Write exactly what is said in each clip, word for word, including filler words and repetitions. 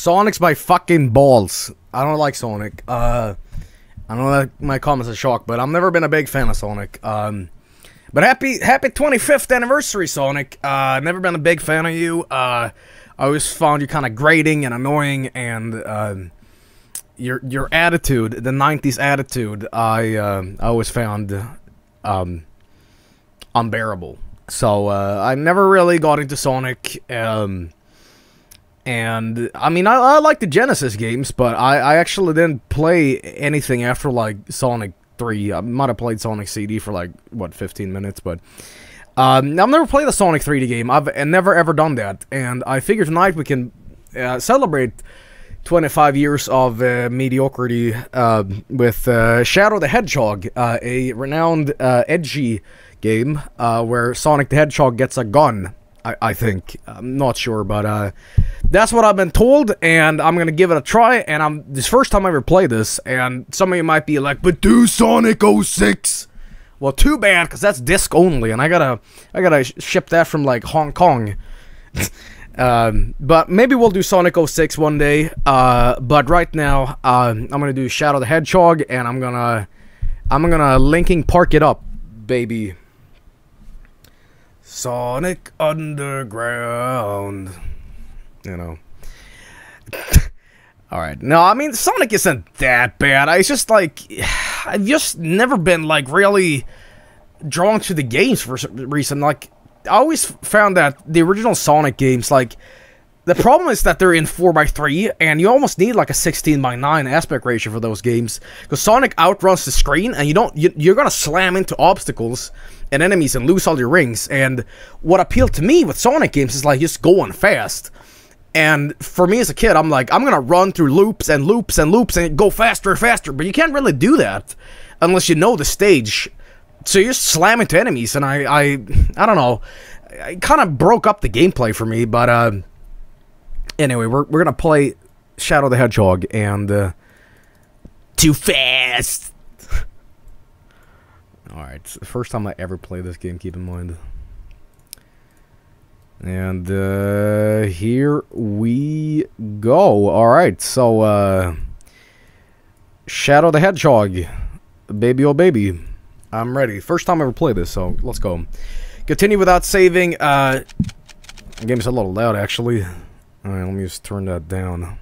Sonic's my fucking balls. I don't like Sonic. Uh, I know that my comments are shock, but I've never been a big fan of Sonic. Um, but happy happy twenty-fifth anniversary, Sonic. Uh, never been a big fan of you. Uh, I always found you kind of grating and annoying, and uh, your your attitude, the nineties attitude, I uh, I always found um, unbearable. So uh, I never really got into Sonic. Um, And, I mean, I, I like the Genesis games, but I, I actually didn't play anything after, like, Sonic three. I might have played Sonic C D for, like, what, fifteen minutes, but... Um, I've never played a Sonic three D game. I've never, ever done that. And I figure tonight we can uh, celebrate twenty-five years of uh, mediocrity uh, with uh, Shadow the Hedgehog, uh, a renowned, uh, edgy game uh, where Sonic the Hedgehog gets a gun. I, I think. I'm not sure, but uh, that's what I've been told, and I'm gonna give it a try, and I'm this first time I ever play this, and some of you might be like, but do Sonic oh six! Well, too bad, because that's disc only, and I gotta, I gotta ship that from, like, Hong Kong. um, but maybe we'll do Sonic oh six one day, uh, but right now, uh, I'm gonna do Shadow the Hedgehog, and I'm gonna, I'm gonna Linkin Park it up, baby. Sonic Underground. You know. Alright. No, I mean, Sonic isn't that bad. It's just like, I've just never been, like, really drawn to the games for some reason. Like, I always found that the original Sonic games, like, the problem is that they're in four by three, and you almost need, like, a sixteen by nine aspect ratio for those games. Because Sonic outruns the screen, and you don't, you, you're gonna slam into obstacles and enemies and lose all your rings. And what appealed to me with Sonic games is, like, just going fast. And for me as a kid, I'm like, I'm gonna run through loops and loops and loops and go faster and faster. But you can't really do that unless you know the stage. So you just slam into enemies, and I, I, I don't know. It kind of broke up the gameplay for me, but, uh... anyway, we're, we're gonna play Shadow the Hedgehog, and, uh... too fast! Alright, it's the first time I ever played this game, keep in mind. And, uh... here we go. Alright, so, uh... Shadow the Hedgehog. Baby oh baby. I'm ready. First time I ever played this, so let's go. Continue without saving, uh... the game's a little loud, actually. Alright, let me just turn that down.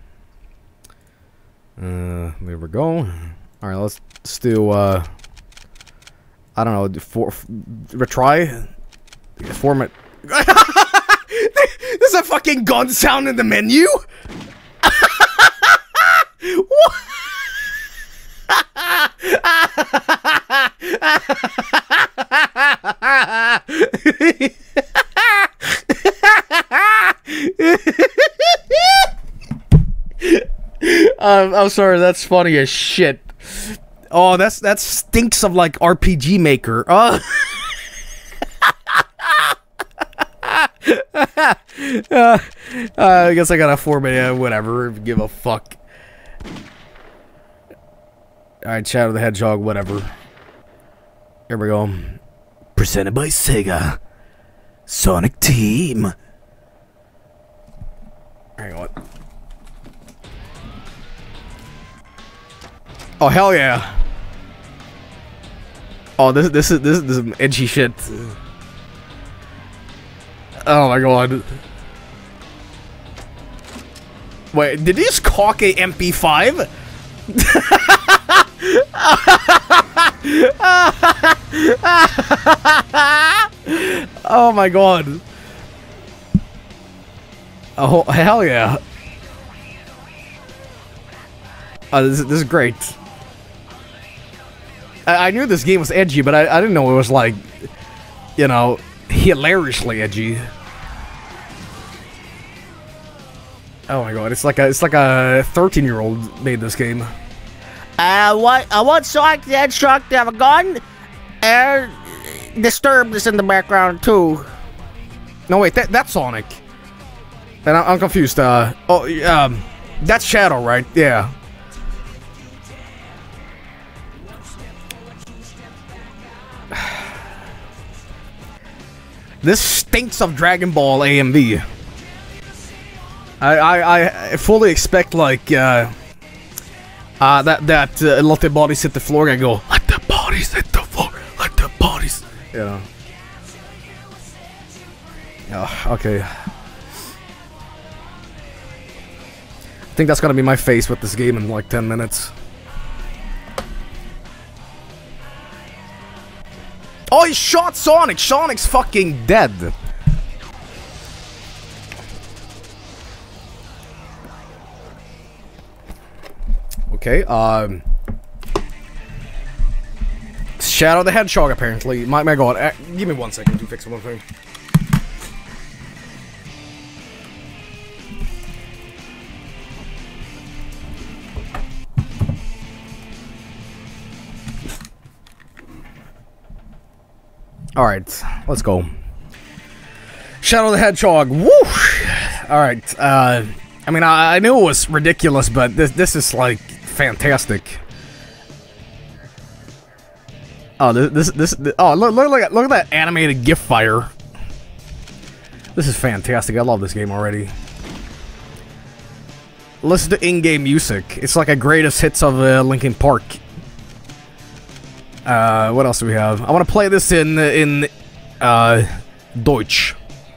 Uh, there we go. Alright, let's, let's do, uh... I don't know, for, retry? Format. There's a fucking gun sound in the menu? What? um, I'm sorry, that's funny as shit. Oh, that's that stinks of like R P G Maker. Oh. uh, uh, I guess I got a four minute, whatever, give a fuck. Alright, Shadow the Hedgehog, whatever. Here we go. Presented by Sega. Sonic Team. Hang on. Oh, hell yeah. Oh, this this is this is, this is some edgy shit. Oh my god. Wait, did he just cock a M P five? Oh my god. Oh, hell yeah. Oh, this, this is great. I, I knew this game was edgy, but I, I didn't know it was like, you know, hilariously edgy. Oh my god, it's like a it's like a thirteen year old made this game. I want I want Sonic the Hedgehog to have a gun, and Disturbed is in the background too. No wait, that that's Sonic. And I, I'm confused. Uh oh, um, that's Shadow, right? Yeah. This stinks of Dragon Ball A M V. I, I, I fully expect, like, uh... Uh, that, that, uh, let the bodies hit the floor and go, let the bodies hit the floor, let the bodies... Yeah. Oh, okay. I think that's gonna be my face with this game in, like, ten minutes. Oh, he shot Sonic! Sonic's fucking dead! Okay, um... Shadow the Hedgehog, apparently. My, my god, uh, give me one second to fix one thing. Alright, let's go. Shadow the Hedgehog, woo! Alright, uh... I mean, I, I knew it was ridiculous, but this, this is, like, fantastic. Oh, this, this, this, this oh, look, look, look, at, look at that animated GIF fire. This is fantastic. I love this game already. Listen to in-game music. It's like a greatest hits of uh, Linkin Park. Uh, what else do we have? I want to play this in, in, uh, Deutsch.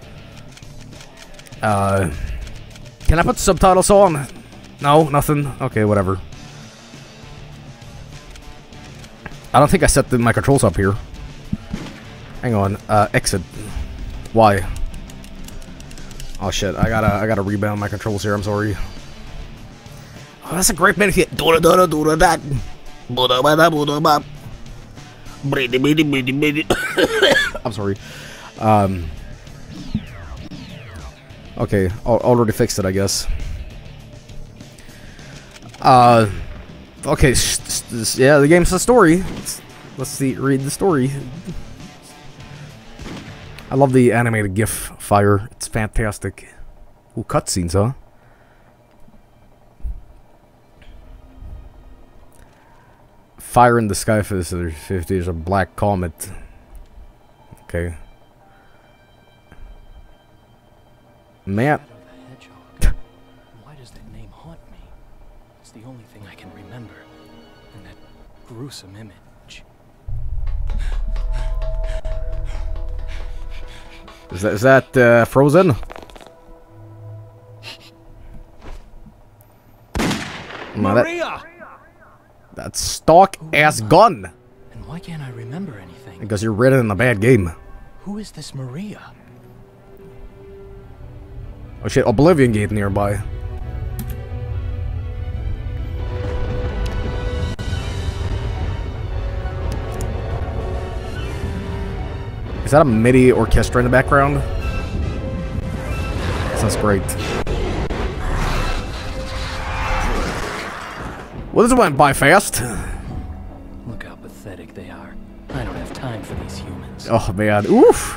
Uh, can I put subtitles on? No, nothing? Okay, whatever. I don't think I set the, my controls up here. Hang on, uh, exit. Why? Oh shit, I gotta, I gotta rebound my controls here, I'm sorry. Oh, that's a great benefit. I'm sorry. Um. Okay, al already fixed it, I guess. Uh. Okay, yeah, the game's a story. Let's, let's see, read the story. I love the animated GIF fire. It's fantastic. Ooh, cutscenes, huh? Fire in the sky for this fifty is a black comet. Okay. Man. Why does that name haunt me? It's the only thing I can remember. And that gruesome image. Is that, is that uh, Frozen? Maria! That, that's stock ass gun. And why can't I remember anything? Because you're written in a bad game. Who is this Maria? Oh shit, Oblivion Gate nearby. Is that a MIDI orchestra in the background? Sounds great. Well, this went by fast. Look how pathetic they are. I don't have time for these humans. Oh man, oof.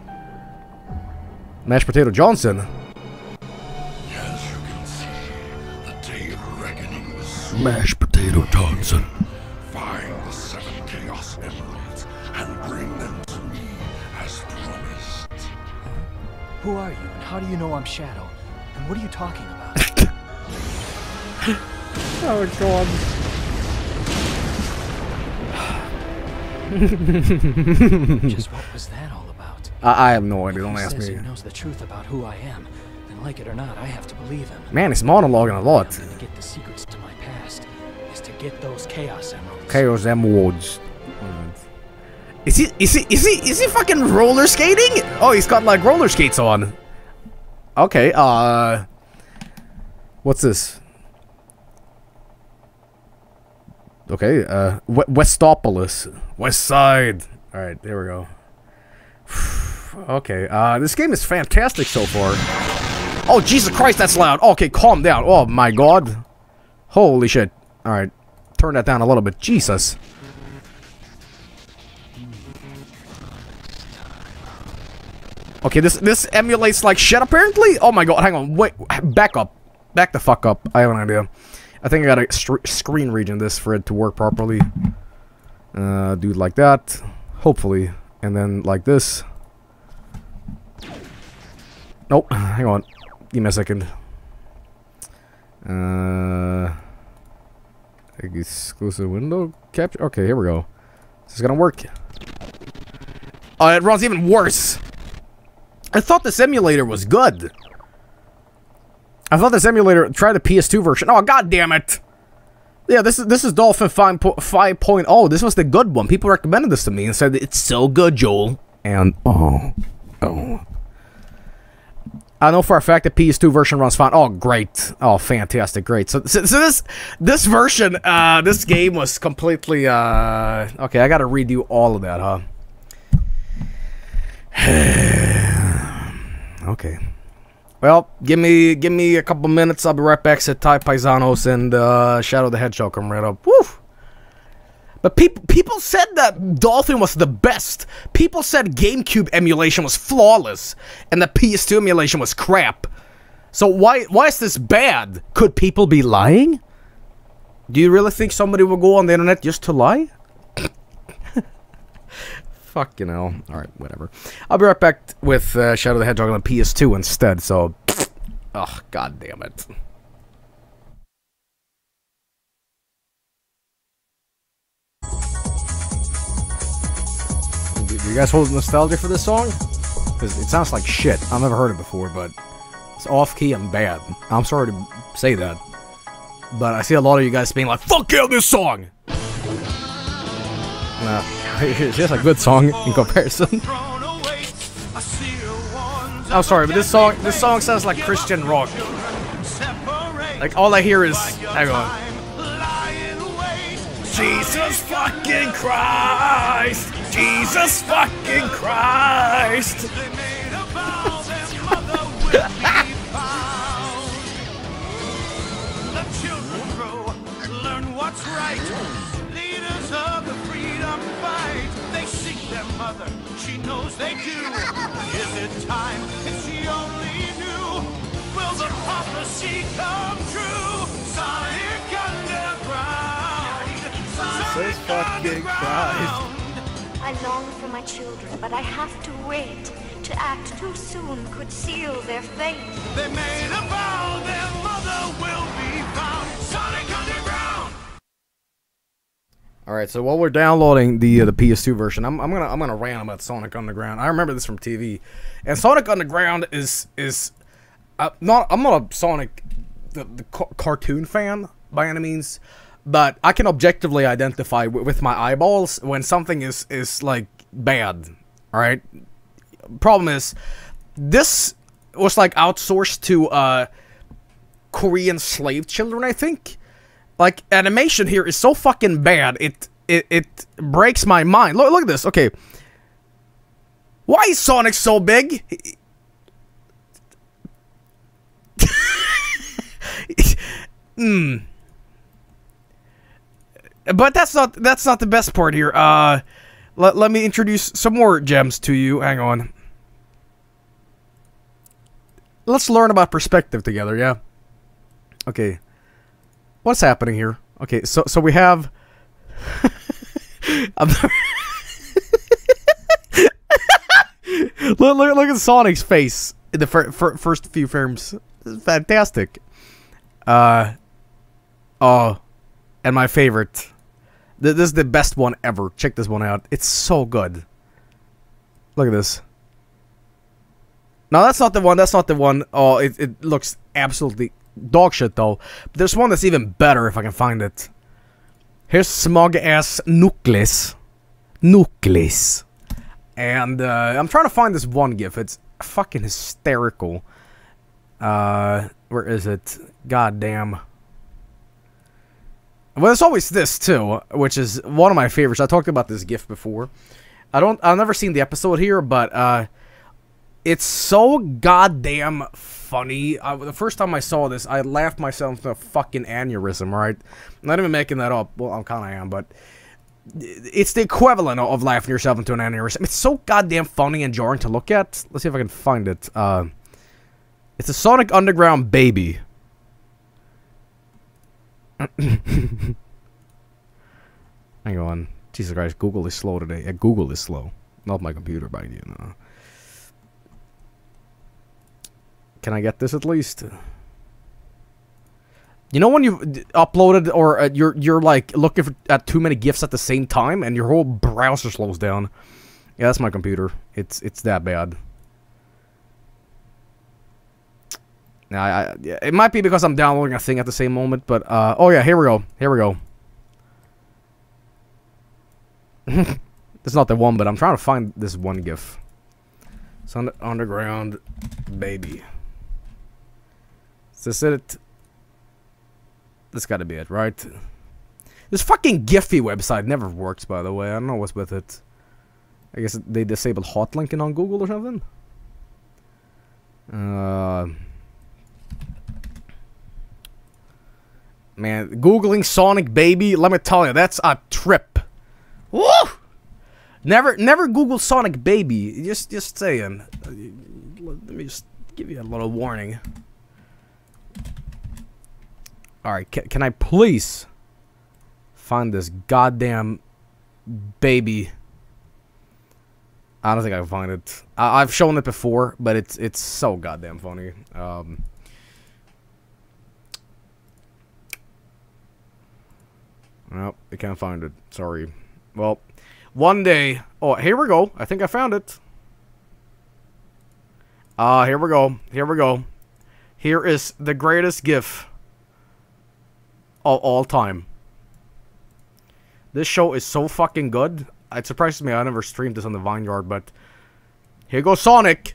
Mashed Potato Johnson. As you can see, the day of reckoning was soon. Mashed Potato Johnson. Find the seven Chaos Emeralds and bring them to me as promised. Who are you and how do you know I'm Shadow? And what are you talking about? Oh god. Just what was that all about? I, I have no idea, don't He ask says me. He knows the truth about who I am. And like it or not, I have to believe him. Man, he's monologuing a lot. I'm gonna get the secrets to my past is to get those Chaos Emeralds. Chaos Emeralds. Is he, is he, is he, is he fucking roller skating? Oh, he's got like roller skates on. Okay, uh... what's this? Okay, uh, Westopolis. West Side. Alright, there we go. Okay, uh, this game is fantastic so far. Oh, Jesus Christ, that's loud. Okay, calm down. Oh, my God. Holy shit. Alright, turn that down a little bit. Jesus. Okay, this this emulates like shit apparently? Oh my god, hang on, wait, back up. Back the fuck up. I have an idea. I think I gotta screen region this for it to work properly. Uh, do it like that. Hopefully. And then like this. Nope, hang on. Give me a second. Uh, exclusive window capture. Okay, here we go. This is gonna work. Oh, it runs even worse. I thought this emulator was good. I thought this emulator. Try the P S two version. Oh, god damn it! Yeah, this is this is Dolphin five point oh. This was the good one. People recommended this to me and said it's so good, Joel. And oh, oh. I know for a fact the P S two version runs fine. Oh, great. Oh, fantastic. Great. So, so, so this this version, uh, this game was completely, uh... Okay, I gotta redo all of that, huh? Okay. Well, give me give me a couple minutes. I'll be right back. Said Ty Paisanos and uh, Shadow the Hedgehog come right up. Woo! But people people said that Dolphin was the best. People said GameCube emulation was flawless, and the P S two emulation was crap. So why why is this bad? Could people be lying? Do you really think somebody will go on the internet just to lie? Fuck, you know. Alright, whatever. I'll be right back with uh, Shadow the Hedgehog on the P S two instead, so... Ugh, god damn it. Do you guys hold nostalgia for this song? Because it sounds like shit. I've never heard it before, but... It's off-key and bad. I'm sorry to say that. But I see a lot of you guys being like, fuck yeah, this song! Nah. It's just a good song in comparison. I'm sorry, but this song this song sounds like Christian rock. Like all I hear is hang on. Jesus fucking Christ! Jesus fucking Christ! The children grow, learn what's right. Leaders of the freedom fight. They seek their mother, she knows they do. Is it time if she only knew? Will the prophecy come true? Sonic Underground. Sonic Underground. I long for my children, but I have to wait. To act too soon could seal their fate. They made a vow their mother will be found. Sonic Underground. All right, so while we're downloading the uh, the P S two version, I'm I'm gonna I'm gonna rant about Sonic Underground. I remember this from T V, and Sonic Underground is is uh, not I'm not a Sonic the, the ca cartoon fan by any means, but I can objectively identify w with my eyeballs when something is is like bad. All right, problem is this was like outsourced to uh, Korean slave children, I think. Like, animation here is so fucking bad, it it, it breaks my mind. Look, look at this, okay. Why is Sonic so big? Hmm. But that's not that's not the best part here. Uh, let, let me introduce some more gems to you. Hang on. Let's learn about perspective together, yeah? Okay. What's happening here? Okay, so so we have. look, look, look at Sonic's face in the fir fir first few frames. This is fantastic. Uh, oh, and my favorite. This is the best one ever. Check this one out. It's so good. Look at this. No, that's not the one. That's not the one. Oh, it it looks absolutely dog shit though. But there's one that's even better if I can find it. Here's smug ass Nucleus. Nucleus. And uh, I'm trying to find this one gif. It's fucking hysterical. Uh, where is it? God damn. Well, there's always this too, which is one of my favorites. I talked about this gif before. I don't. I've never seen the episode here, but uh, it's so goddamn funny. Uh, the first time I saw this, I laughed myself into a fucking aneurysm. Right? I'm not even making that up. Well, I kind of am, but it's the equivalent of laughing yourself into an aneurysm. It's so goddamn funny and jarring to look at. Let's see if I can find it. Uh, it's a Sonic Underground baby. Hang on. Jesus Christ, Google is slow today. Yeah, Google is slow. Not my computer, by you know. Can I get this at least? You know when you've d- uploaded or uh, you're you're like looking for, at too many GIFs at the same time and your whole browser slows down. Yeah, that's my computer. It's it's that bad. Now, I, I, it might be because I'm downloading a thing at the same moment, but uh, oh yeah, here we go. Here we go. It's not the one, but I'm trying to find this one GIF. It's on the underground, baby. Is this it? This gotta be it, right? This fucking Giphy website never works, by the way. I don't know what's with it. I guess they disabled hot linking on Google or something. Uh, man, Googling Sonic Baby, let me tell you, that's a trip. Woo! Never, never Google Sonic Baby. Just, just saying. Let me just give you a little warning. All right, can, can I please find this goddamn baby? I don't think I can find it. I, I've shown it before, but it's it's so goddamn funny. Um, nope, I can't find it. Sorry. Well, one day. Oh, here we go. I think I found it. Ah, uh, here we go. Here we go. Here is the greatest GIF of all time. This show is so fucking good. It surprises me I never streamed this on the Vineyard, but here goes Sonic.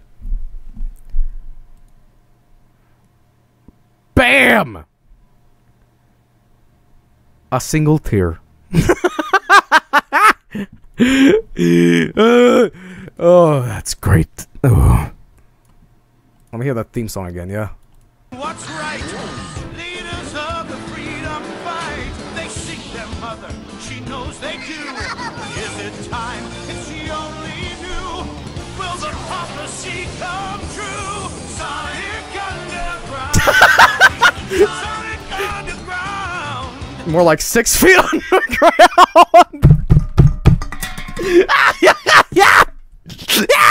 Bam! A single tear. uh, oh, that's great. Oh. Let me hear that theme song again, yeah? What's right? Leaders of the freedom fight. They seek their mother. She knows they do. Is it time? If she only knew. Will the prophecy come true? Sonic Underground. Sonic Underground. More like six feet underground. Ah, yeah, yeah, yeah.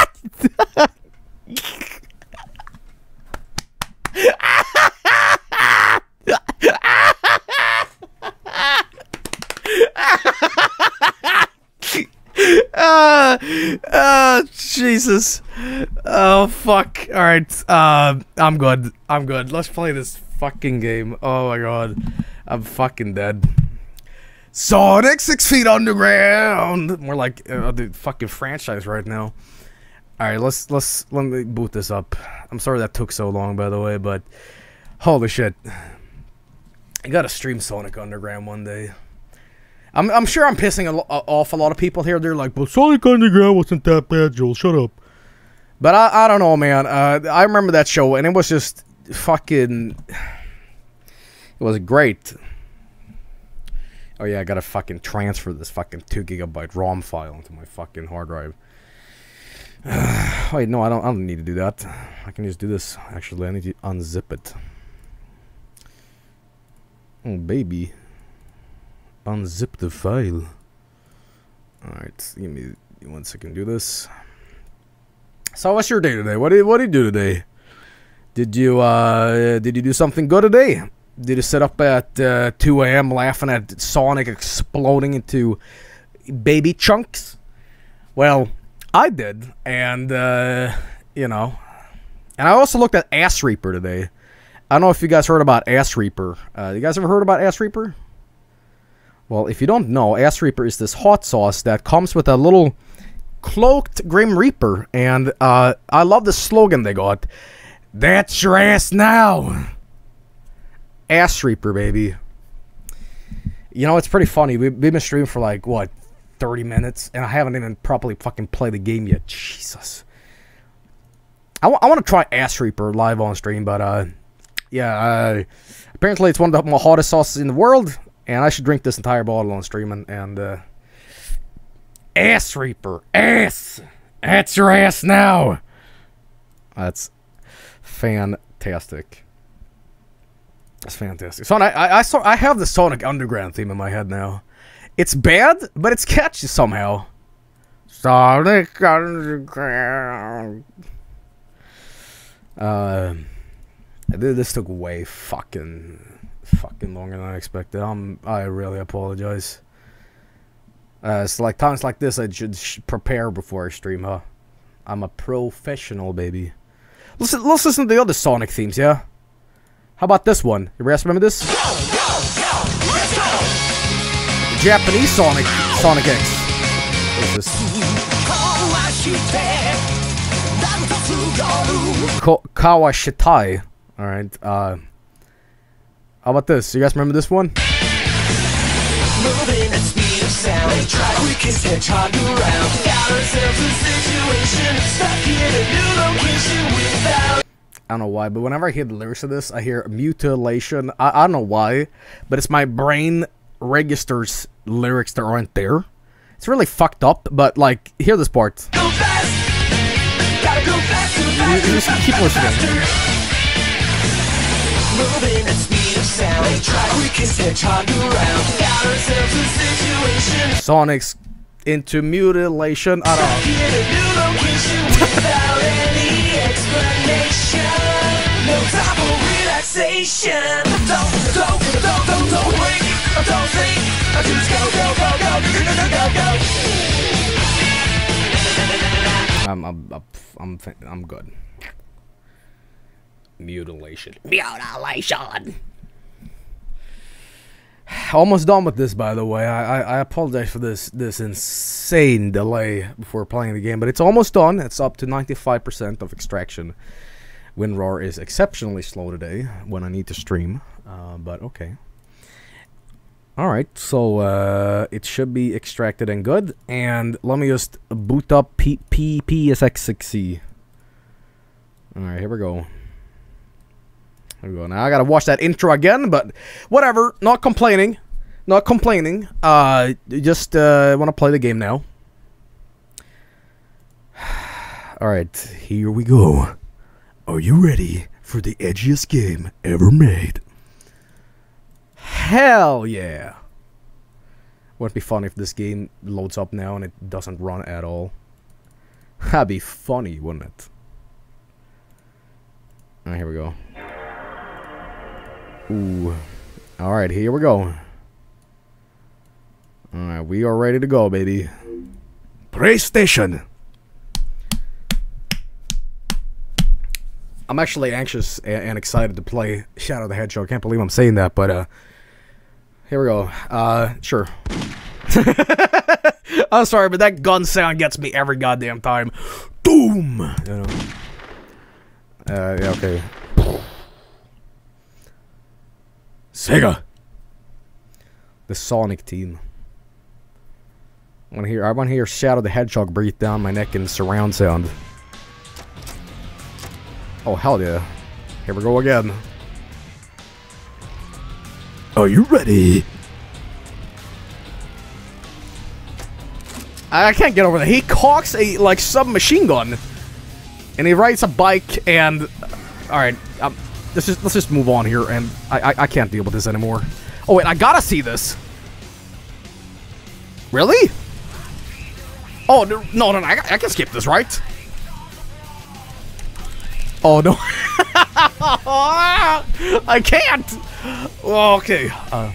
uh, uh, Jesus. Oh, fuck. Alright, uh, I'm good. I'm good. Let's play this fucking game. Oh my god. I'm fucking dead. Sonic Six Feet Underground! More like uh, the fucking franchise right now. Alright, let's, let's, let me boot this up. I'm sorry that took so long, by the way, but holy shit. I gotta stream Sonic Underground one day. I'm, I'm sure I'm pissing a lo off a lot of people here. They're like, well, Sonic Underground wasn't that bad, Joel. Shut up. But I, I don't know, man. Uh, I remember that show, and it was just fucking... It was great. Oh yeah, I gotta fucking transfer this fucking two gigabyte ROM file into my fucking hard drive. Uh, wait, no, I don't. I don't need to do that. I can just do this. Actually, I need to unzip it. Oh baby, unzip the file. All right, give me one second. Do this. So, what's your day today? What did What did you do today? Did you uh Did you do something good today? Did you sit up at uh, two A M laughing at Sonic exploding into baby chunks? Well, I did, and, uh, you know. And I also looked at Ass Reaper today. I don't know if you guys heard about Ass Reaper. Uh, you guys ever heard about Ass Reaper? Well, if you don't know, Ass Reaper is this hot sauce that comes with a little cloaked Grim Reaper. And uh, I love the slogan they got. That's your ass now. Ass Reaper, baby. You know, it's pretty funny. We, we've been streaming for like, what, thirty minutes? And I haven't even properly fucking played the game yet. Jesus. I, I want to try Ass Reaper live on stream, but, uh, yeah, uh, apparently it's one of the hottest sauces in the world, and I should drink this entire bottle on stream, and, and uh, Ass Reaper. Ass! That's your ass now! That's fantastic. That's fantastic. So I, I, I saw I have the Sonic Underground theme in my head now. It's bad, but it's catchy somehow. Sonic Underground. Uh, this took way fucking fucking longer than I expected. I'm, I really apologize. Uh, it's like times like this I should sh prepare before I stream, huh? I'm a professional, baby. Let's, let's listen to the other Sonic themes, yeah? How about this one? You guys remember this? The Japanese Sonic, Sonic X. What is this? Ko Kawashitai. Alright, uh... how about this? You guys remember this one? Moving at speed of sound, they try quickest hedgehog around. Got ourselves a situation, stuck in a new location without. I don't know why, but whenever I hear the lyrics of this, I hear mutilation. I, I don't know why, but it's my brain registers lyrics that aren't there. It's really fucked up, but like, hear this part. Go fast, gotta go faster, faster, You just keep listening. Moving at speed of sound, they try quickest hedgehog around. Got ourselves a situation. Sonic's into mutilation. I don't know. Stuck in a new location without any explanation. No time for relaxation. Don't, don't, don't, don't, don't wait. Don't think. Just go, go, go, go, go, go, go, go. I'm, I'm, I'm, I'm good. Mutilation. Mutilation. Almost done with this, by the way. I, I, I apologize for this this insane delay before playing the game, but it's almost done. It's up to ninety-five percent of extraction. WinRAR is exceptionally slow today when I need to stream, uh, but okay. Alright, so uh, it should be extracted and good, and let me just boot up P P P S X six C. Alright, here we go. There we go. Now I gotta watch that intro again, but whatever. Not complaining. Not complaining. Uh, just uh, want to play the game now. Alright, here we go. Are you ready for the edgiest game ever made? Hell yeah! Wouldn't it be fun if this game loads up now and it doesn't run at all? That'd be funny, wouldn't it? Alright, here we go. Ooh. Alright, here we go. Alright, we are ready to go, baby. PlayStation! I'm actually anxious and excited to play Shadow the Hedgehog. I can't believe I'm saying that, but, uh... here we go. Uh, sure. I'm sorry, but that gun sound gets me every goddamn time. Boom! You know. Uh, yeah, okay. Sega! The Sonic team. I wanna hear, I wanna hear Shadow the Hedgehog breathe down my neck in surround sound. Oh, hell yeah. Here we go again. Are you ready? I can't get over that. He cocks a, like, submachine gun. And he rides a bike and... Alright, um, let's just, let's just move on here, and I, I, I can't deal with this anymore. Oh, wait, I gotta see this. Really? Oh, no, no, no, I, I can skip this, right? Oh, no. I can't! Okay. Uh.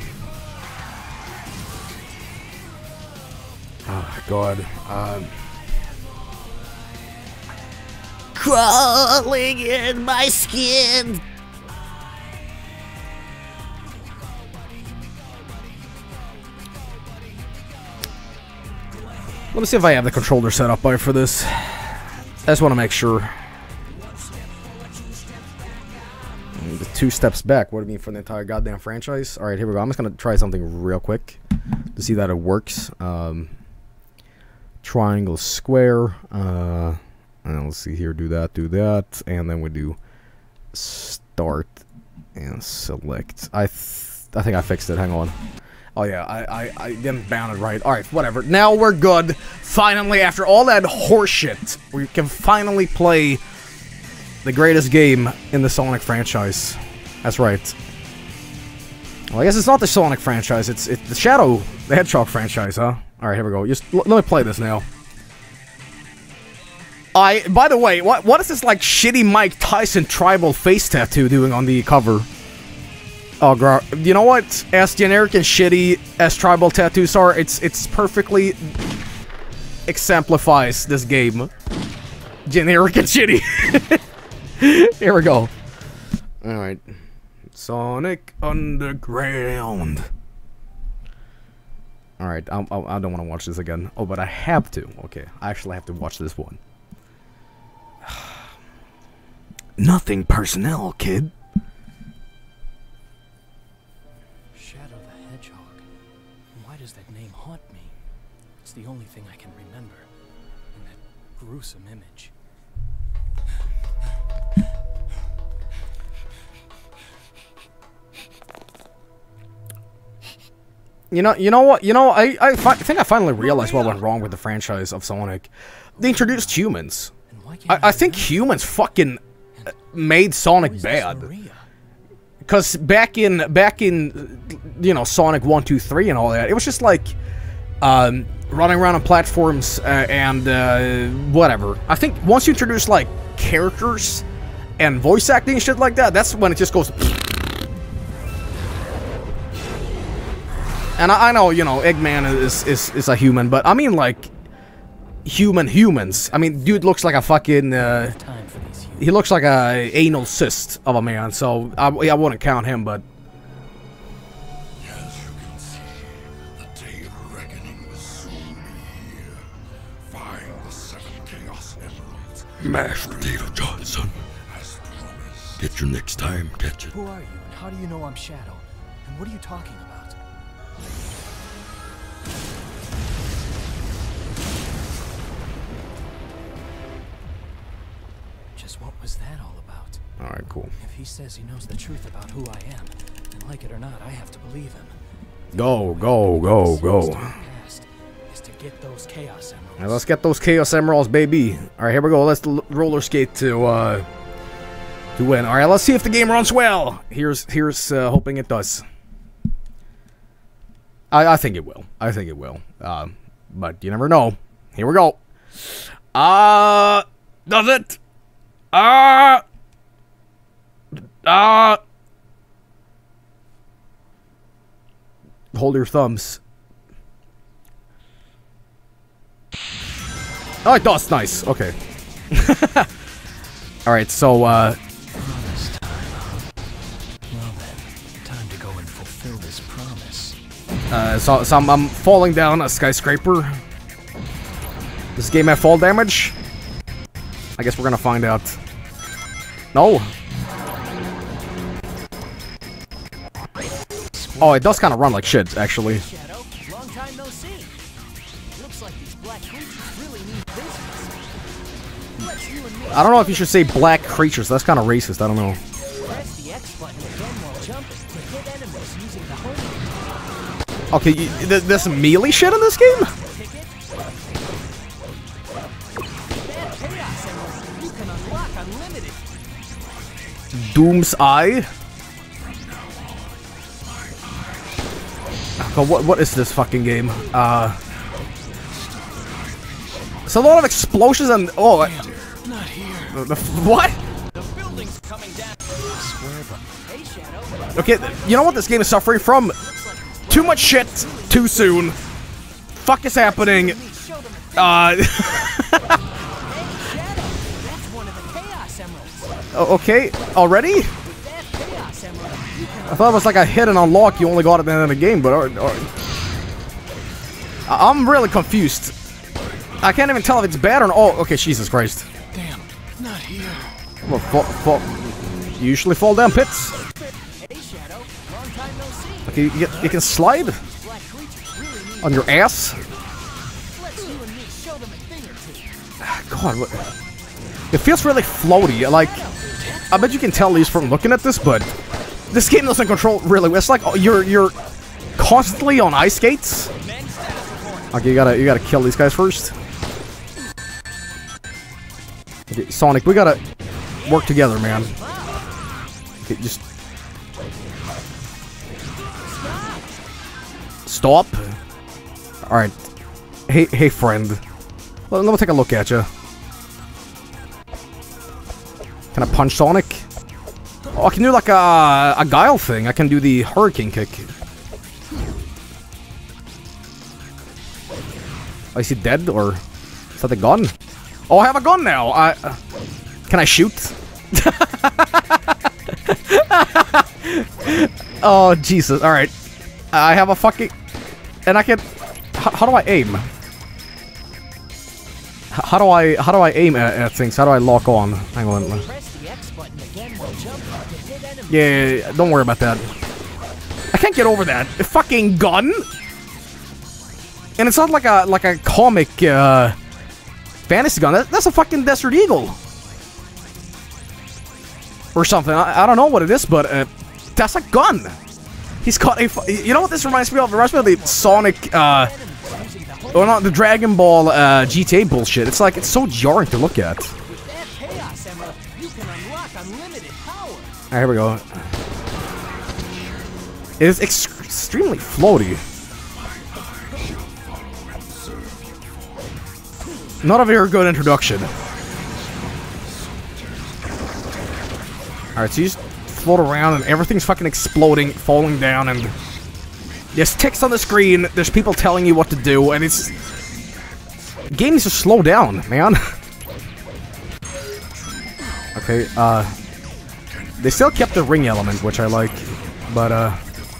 Oh, God. Um. Crawling in my skin. Let me see if I have the controller set up for this. I just want to make sure. The two steps back. What do you mean for the entire goddamn franchise? Alright, here we go. I'm just going to try something real quick to see that it works. Um, triangle, square. Uh, and let's see here. Do that, do that. And then we do start and select. I, th I think I fixed it. Hang on. Oh yeah, I, I, I didn't bound it right. Alright, whatever. Now we're good. Finally, after all that horseshit, we can finally play the greatest game in the Sonic franchise. That's right. Well, I guess it's not the Sonic franchise, it's, it's the Shadow the Hedgehog franchise, huh? Alright, here we go. Just l let me play this now. I, by the way, what what is this like shitty Mike Tyson tribal face tattoo doing on the cover? Oh, girl. You know what? As generic and shitty as tribal tattoos are, it's it's perfectly exemplifies this game. Generic and shitty. Here we go. Alright. Sonic Underground. Alright, I, I, I don't want to watch this again. Oh, but I have to. Okay, I actually have to watch this one. Nothing personnel, kid. Shadow the Hedgehog. Why does that name haunt me? It's the only thing I can remember. And that gruesome image. You know, you know what? You know, I I, fi think I finally realized what went wrong with the franchise of Sonic. They introduced humans. I, I think humans fucking made Sonic bad. Because back in back in you know Sonic one, two, three, and all that, it was just like um, running around on platforms uh, and uh, whatever. I think once you introduce like characters and voice acting and shit like that, that's when it just goes. And I, I know, you know, Eggman is, is is a human, but I mean like human humans. I mean, dude looks like a fucking. Uh, he looks like a anal cyst of a man, so I, I wouldn't count him. But as you can see, the day of reckoning will soon be here. Find the seven Chaos Emeralds. Master Data Johnson. As promised. Get you next time, catch it. Who are you, and how do you know I'm Shadow? And what are you talking about? Just what was that all about? Alright, cool. If he says he knows the truth about who I am, then like it or not, I have to believe him. Go, go, go, go. Is to get those Chaos Emeralds. Now let's get those Chaos Emeralds, baby. Alright, here we go. Let's l roller skate to uh to win. Alright, let's see if the game runs well. Here's here's uh, hoping it does. I, I think it will. I think it will. Uh, but you never know. Here we go. Uh does it? Uh uh hold your thumbs. Oh, it does. Nice. Okay. Alright, so, uh... Promise time, huh? Well then, time to go and fulfill this promise. Uh, so, so I'm, I'm falling down a skyscraper. Does this game have fall damage? I guess we're gonna find out. No! Oh, it does kind of run like shit, actually. Shadow, long time no see. Looks like these black creatures really need business. Let's you and me. I don't know if you should say black creatures. That's kind of racist. I don't know. Press the X button again while jumping to hit enemies using the home. Okay, you, th there's some melee shit in this game? Ticket. That Chaos Emerald, you can unlock unlimited. Doom's Eye? Oh, what, what is this fucking game? Uh... It's a lot of explosions and... Oh, Not here. the, the, what? The building's coming down. Hey, Shadow. Okay, you know what this game is suffering from? Too much shit, too soon. Fuck is happening? Uh... Hey, Shadow. That's one of the Chaos Emeralds. Oh, okay, already? With that Chaos Emerald, you can I thought it was like a hit and unlock, you only got it at the end of the game, but... Or, or, I'm really confused. I can't even tell if it's bad or not. Oh, okay, Jesus Christ. Damn, not here. Well, fall, fall, you usually fall down pits. Hey, Shadow. Long time no see. Okay, you, get, you can slide Black creatures really need. on your ass. Let's you and me show them a thing or two. God, what? It feels really floaty. Like, I bet you can tell at least from looking at this, but this game doesn't control really well. It's like oh, you're you're constantly on ice skates. Okay, you gotta you gotta kill these guys first. Okay, Sonic, we gotta work together, man. Okay, just stop. All right. Hey, hey, friend. Let, let me take a look at you. Can I punch Sonic? Oh, I can do like a, a guile thing. I can do the hurricane kick. Oh, is he dead, or is that a gun? Oh, I have a gun now! I, uh, can I shoot? Oh, Jesus. Alright. I have a fucking... And I can... H how do I aim? H how do I... How do I aim at, at things? How do I lock on? Hang on. Yeah, yeah, yeah, don't worry about that. I can't get over that. A fucking gun? And it's not like a like a comic uh, fantasy gun. That, that's a fucking Desert Eagle. Or something. I, I don't know what it is, but uh, that's a gun. He's got a... You know what this reminds me of? It reminds me of the Sonic... Uh, or not, the Dragon Ball uh, G T A bullshit. It's like, it's so jarring to look at. Alright, here we go. It is ex extremely floaty. Not a very good introduction. Alright, so you just float around and everything's fucking exploding, falling down, and there's text on the screen, there's people telling you what to do, and it's... The game needs to slow down, man. Okay, uh... they still kept the ring element, which I like, but, uh...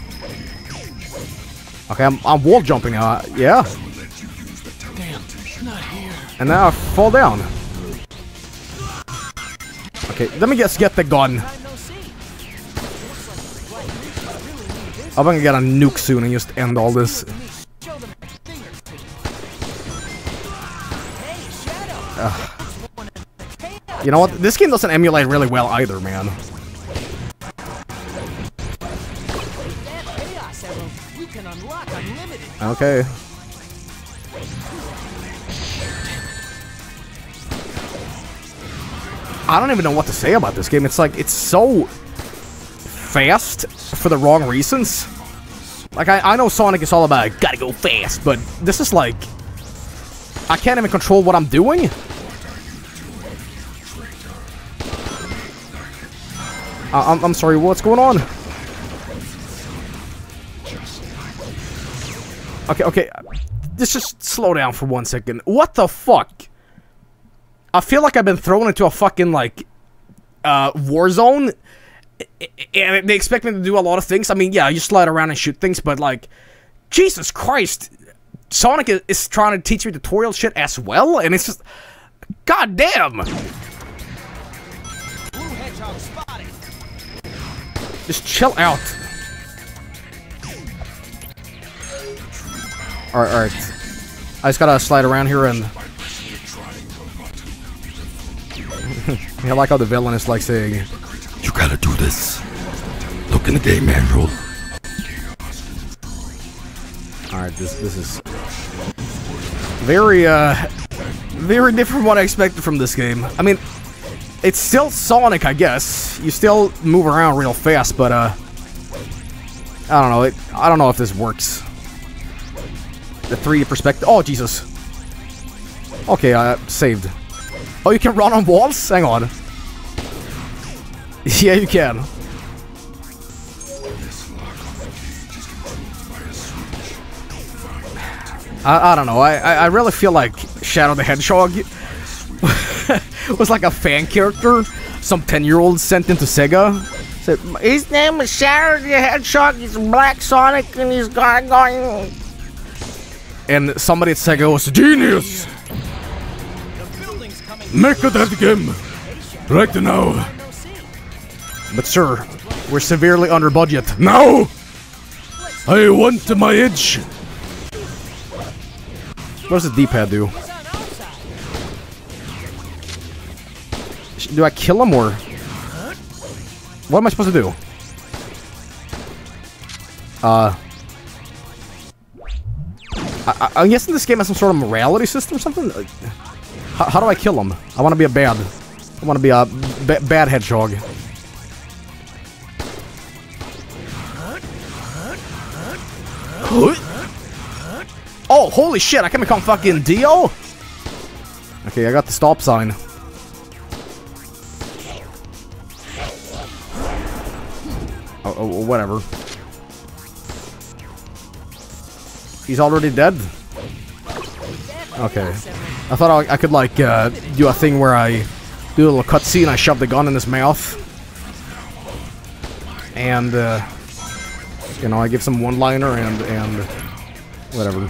okay, I'm, I'm wall jumping now, uh, yeah. Damn, not here. And now I fall down. Okay, let me just get the gun. I'm gonna get a nuke soon and just end all this. Ugh. You know what? This game doesn't emulate really well either, man. Okay. I don't even know what to say about this game. It's like, it's so fast for the wrong reasons. Like, I, I know Sonic is all about, gotta go fast, but this is like, I can't even control what I'm doing. Uh, I'm, I'm sorry, what's going on? Okay, okay, let's just slow down for one second. What the fuck? I feel like I've been thrown into a fucking, like, uh, war zone, and they expect me to do a lot of things. I mean, yeah, you slide around and shoot things, but, like, Jesus Christ, Sonic is, is trying to teach me tutorial shit as well, and it's just, god damn! Just chill out. Alright, alright. I just gotta slide around here and... I like how the villain is like saying, You gotta do this. Look in the game manual. alright, this this is very uh very different from what I expected from this game. I mean, it's still Sonic, I guess. You still move around real fast, but uh I don't know, it I don't know if this works. The three D perspective. Oh Jesus. Okay, I uh, saved. Oh, you can run on walls? Hang on. Yeah, you can. I, I don't know. I, I I really feel like Shadow the Hedgehog was like a fan character some ten-year-old sent into Sega. Said, His name is Shadow the Hedgehog. He's Black Sonic, and he's going going. and somebody at Sega was genius. Make a that game right now. But sir, we're severely under budget. Now I want my edge. What does the D-pad do? Do I kill him or what am I supposed to do? Uh, I, I, I'm guessing this game has some sort of morality system or something. How, how do I kill him? I want to be a bad. I want to be a ba bad hedgehog. Oh, holy shit! I can become fucking Dio. Okay, I got the stop sign. Oh, oh, whatever. He's already dead? Okay. I thought I, I could, like, uh, do a thing where I do a little cutscene, I shove the gun in his mouth. And, uh, you know, I give some one-liner and, and, whatever.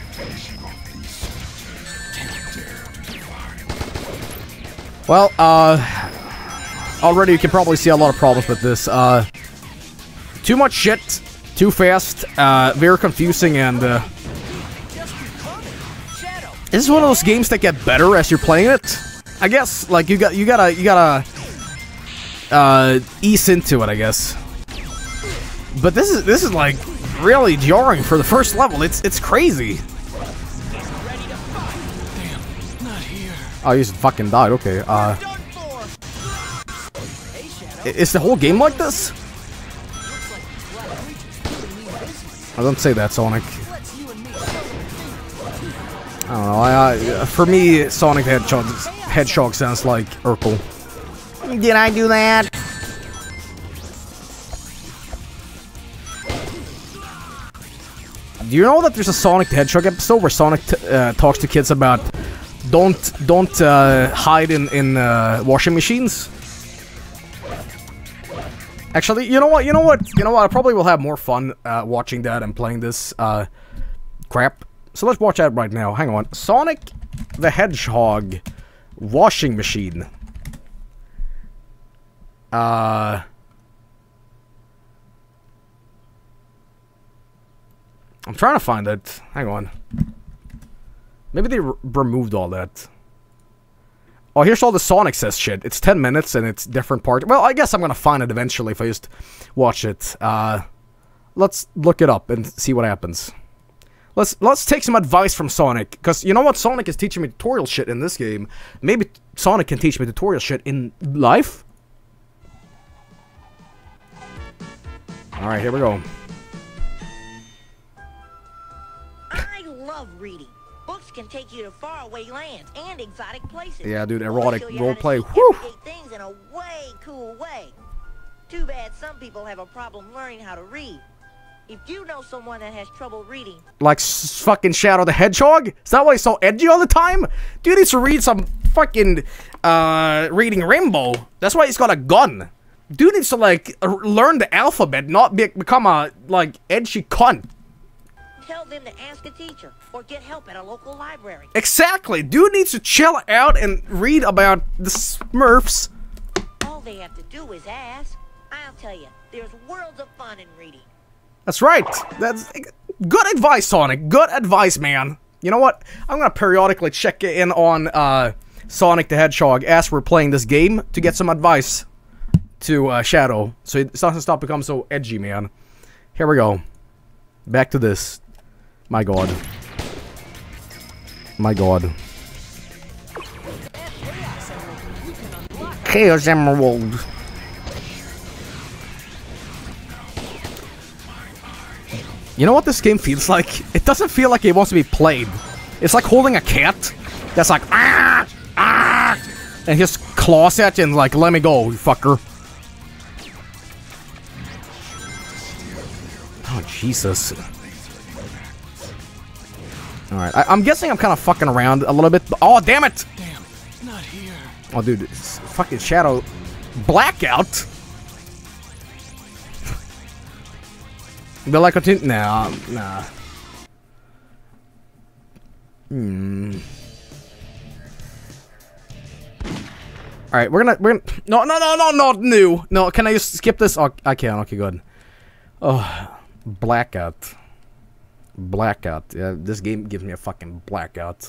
Well, uh, already you can probably see a lot of problems with this. Uh, too much shit, too fast, uh, very confusing, and, uh, this is one of those games that get better as you're playing it. I guess, like, you got, you gotta, you gotta, uh, ease into it, I guess. But this is, this is, like, really jarring for the first level. It's, it's crazy. Oh, you just fucking died, okay, uh... Is the whole game like this? I don't say that, Sonic. I don't know, I, I, for me, Sonic the Hedgehog, Hedgehog sounds like Urkel. Did I do that? Do you know that there's a Sonic the Hedgehog episode where Sonic t uh, talks to kids about don't don't uh, hide in in uh, washing machines? Actually, you know what? You know what? You know what? I probably will have more fun uh, watching that and playing this uh, crap. So let's watch that right now. Hang on, Sonic the Hedgehog washing machine. Uh. I'm trying to find it. Hang on. Maybe they r removed all that. Oh, here's all the Sonic says shit. It's ten minutes and it's different parts. Well, I guess I'm gonna find it eventually if I just watch it. Uh, let's look it up and see what happens. Let's let's take some advice from Sonic, because you know what? Sonic is teaching me tutorial shit in this game. Maybe Sonic can teach me tutorial shit in life. All right, here we go. I love reading. Books can take you to faraway lands and exotic places. Yeah, dude, erotic roleplay. Whew! Things in a way cool way. Too bad some people have a problem learning how to read. If you know someone that has trouble reading, like s fucking Shadow the Hedgehog, is that why he's so edgy all the time? Dude needs to read some fucking uh reading Rainbow. That's why he's got a gun. Dude needs to like learn the alphabet, not be become a like edgy cunt. tell them to ask a teacher or get help at a local library. Exactly. Dude needs to chill out and read about the Smurfs. All they have to do is ask. I'll tell you, there's worlds of fun in reading. That's right. That's good advice, Sonic. Good advice, man. You know what? I'm gonna periodically check in on uh, Sonic the Hedgehog as we're playing this game to get some advice to uh, Shadow, so it doesn't stop becoming so edgy, man. Here we go. Back to this. My God. My God. Chaos Emerald. You know what this game feels like? It doesn't feel like it wants to be played. It's like holding a cat that's like, ah, ah, and just claws at you and like, let me go, you fucker. Oh, Jesus. Alright, I'm guessing I'm kind of fucking around a little bit. Oh, damn it! Damn, not here. Oh, dude, it's fucking Shadow. Blackout? Will I continue? Nah, nah. Hmm. Alright, we're gonna, we're gonna, no, no, no, no, not new. No, can I just skip this? Oh, I can, okay, good. Oh, blackout. Blackout. Yeah, this game gives me a fucking blackout.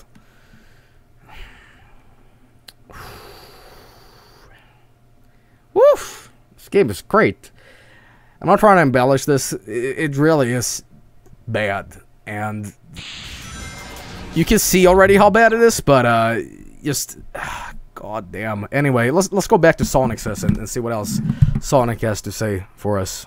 Woof! This game is great. I'm not trying to embellish this. It really is bad. And you can see already how bad it is, but uh just god damn. Anyway, let's let's go back to Sonic's and, and see what else Sonic has to say for us.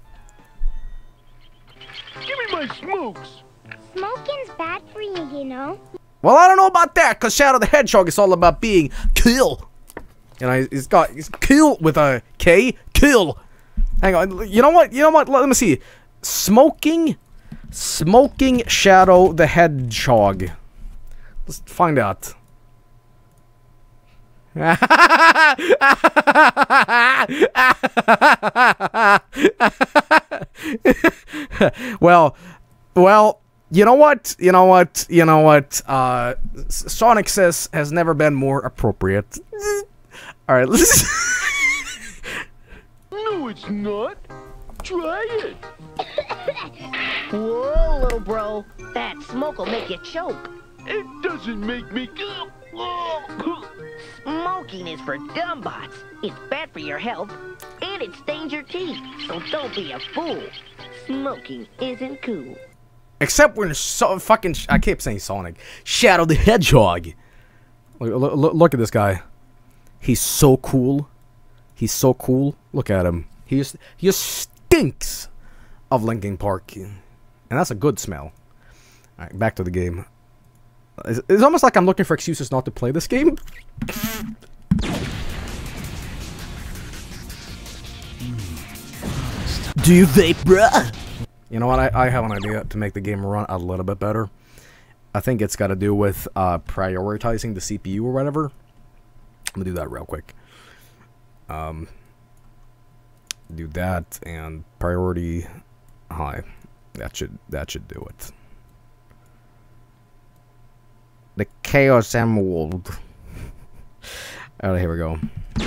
Give me my smokes. Smoking's bad for you, you know. Well, I don't know about that, because Shadow the Hedgehog is all about being cool. You know, he's got he's cool with a K, cool. Hang on. You know what? You know what? Let me see. Smoking, smoking Shadow the Hedgehog. Let's find out. well, well, you know what? You know what? You know what? Uh, Sonic says has never been more appropriate. All right, let's. No, it's not. Try it. Whoa, little bro. That smoke will make you choke. It doesn't make me go. Smoking is for dumbbots. It's bad for your health, and it stains your teeth. So don't be a fool. Smoking isn't cool. Except when so fucking I keep saying Sonic, Shadow the Hedgehog. Look, look, look at this guy. He's so cool. He's so cool. Look at him. He just he just stinks of Linkin Park, and that's a good smell. All right, back to the game. It's, it's almost like I'm looking for excuses not to play this game. Do you vape, bruh? You know what? I, I have an idea to make the game run a little bit better. I think it's got to do with uh, prioritizing the C P U or whatever. I'm gonna do that real quick. Um, do that and priority high. That should that should do it. The Chaos Emerald. Alright, here we go.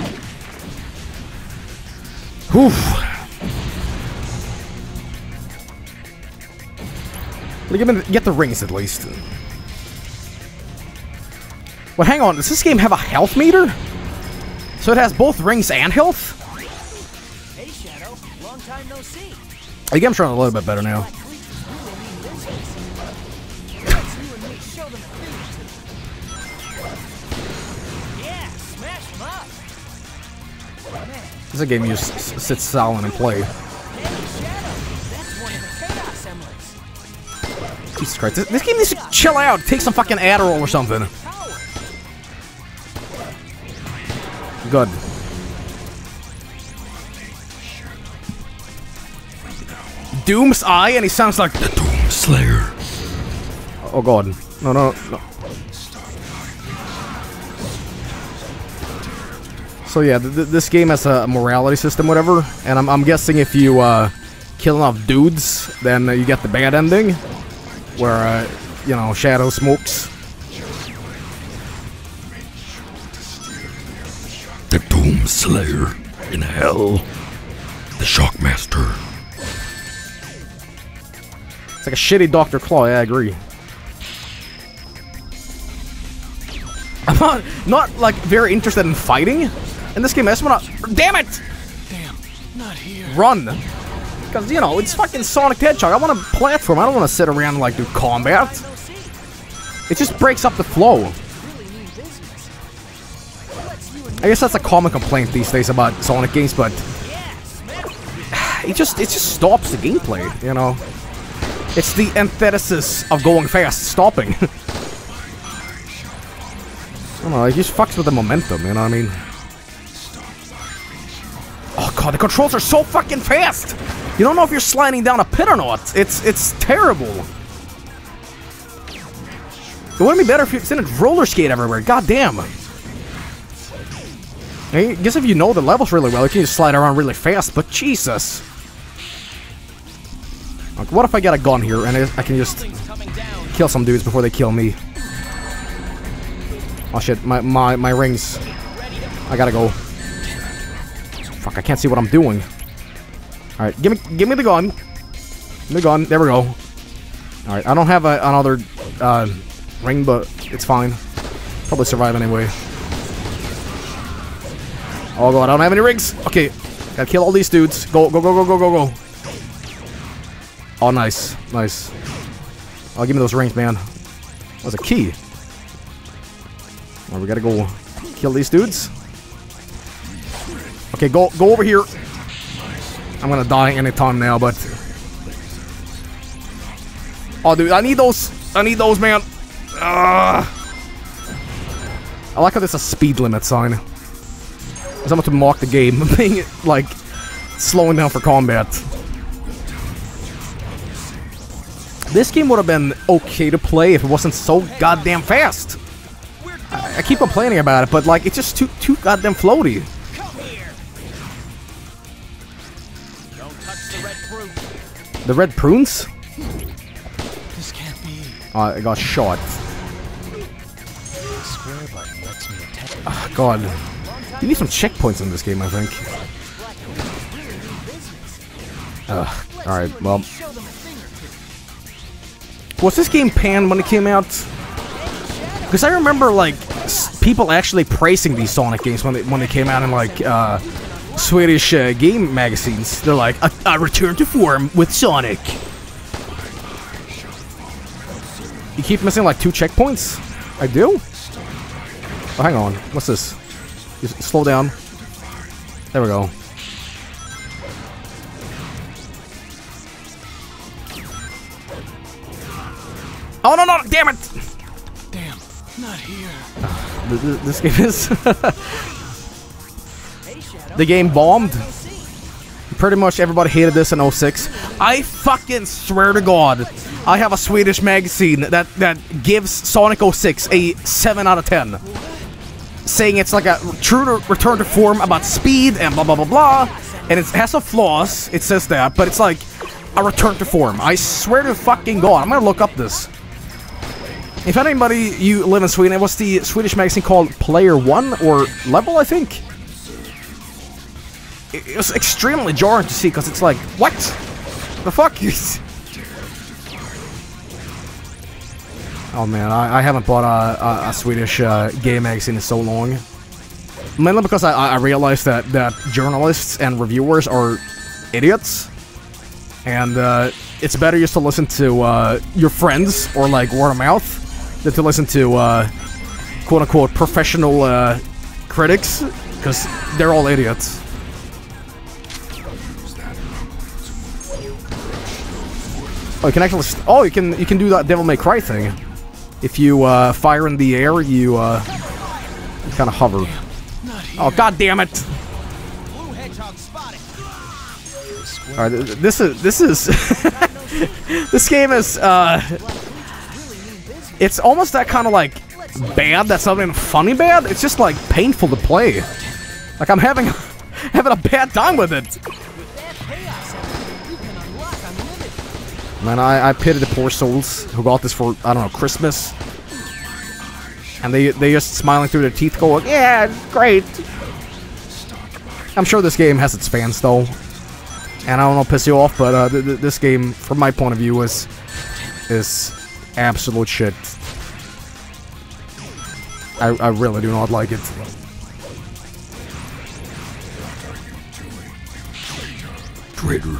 Whew. Get the, get the rings at least. Well, hang on. Does this game have a health meter? So it has both rings and health? Hey, Shadow. Long time no see. The game's running a little bit better now. Yeah, smash him up. This is a game you just s sit silent and play. Jesus Christ, this, this game needs to chill out. Take some fucking Adderall or something. Good. Doom's Eye, and he sounds like the Doom Slayer. Oh god. No, no, no. So yeah, th th this game has a morality system, whatever, and I'm, I'm guessing if you uh, kill enough dudes, then uh, you get the bad ending, where, uh, you know, Shadow smokes. The Doom Slayer in hell. The Shockmaster. It's like a shitty Doctor Claw, yeah, I agree. I'm not, not like, very interested in fighting in this game. I just wanna... Damn it! Damn, not here. Run! Because, you know, it's fucking Sonic the Hedgehog. I want to platform. I don't want to sit around and, like, do combat. It just breaks up the flow. I guess that's a common complaint these days about Sonic games, but... It just, it just stops the gameplay, you know? It's the antithesis of going fast, stopping. I don't know, it just fucks with the momentum, you know what I mean? Oh god, the controls are so fucking fast! You don't know if you're sliding down a pit or not. It's it's terrible. It wouldn't be better if you didn't roller skate everywhere. God damn. I guess if you know the levels really well, you can just slide around really fast, but Jesus. Like, what if I get a gun here and I can just kill some dudes before they kill me? Oh shit, my, my, my rings. I gotta go. Fuck, I can't see what I'm doing. Alright, give me give me the gun. Give me the gun, there we go. Alright, I don't have a, another uh, ring, but it's fine. Probably survive anyway. Oh god, I don't have any rings! Okay, gotta kill all these dudes. Go, go, go, go, go, go, go. Oh, nice, nice. Oh, give me those rings, man. That's a key. Alright, we gotta go kill these dudes. Okay, go go over here. I'm gonna die anytime now, but... Oh, dude, I need those. I need those, man. Uh... I like how there's a speed limit sign. Someone to mock the game, being like slowing down for combat. This game would have been okay to play if it wasn't so goddamn fast. I, I keep complaining about it, but like it's just too too goddamn floaty. Don't touch the red fruit. The red prunes? This can't be. Oh, I got shot. The square button lets me attack. Oh, God. You need some checkpoints in this game, I think. Ugh. Alright, well. Was this game panned when it came out? Because I remember, like, s people actually praising these Sonic games when they, when they came out in, like, uh, Swedish uh, game magazines. They're like, a, a return to form with Sonic. You keep missing, like, two checkpoints? I do? Oh, hang on. What's this? Just slow down. There we go. Oh, no, no, damn it! Damn, not here. This game is... The game bombed. Pretty much everybody hated this in oh six. I fucking swear to God, I have a Swedish magazine that, that gives Sonic oh six a seven out of ten. Saying it's like a true to return to form about speed and blah blah blah blah. And it has some flaws, it says that, but it's like a return to form. I swear to fucking God, I'm gonna look up this. If anybody, you live in Sweden, what's the Swedish magazine called? Player One or Level, I think? It, it was extremely jarring to see, because it's like, what? The fuck? Oh man, I, I haven't bought a, a, a Swedish uh, game magazine in so long. Mainly because I, I realized that, that journalists and reviewers are idiots. And uh, it's better just to listen to uh, your friends or like word of mouth than to listen to uh, quote-unquote professional uh, critics, because they're all idiots. Oh, you can actually. Oh, you can you can do that Devil May Cry thing. If you uh, fire in the air, you uh, you kind of hover. Oh, God damn it! All right, this is this is this game is uh, it's almost that kind of like bad. That's not even funny bad. It's just like painful to play. Like I'm having having a bad time with it. Man, I, I pity the poor souls who got this for, I don't know, Christmas. And they they just smiling through their teeth going, yeah, great. I'm sure this game has its fans, though. And I don't know, piss you off, but uh, th th this game, from my point of view, is, is absolute shit. I, I really do not like it. Traitor.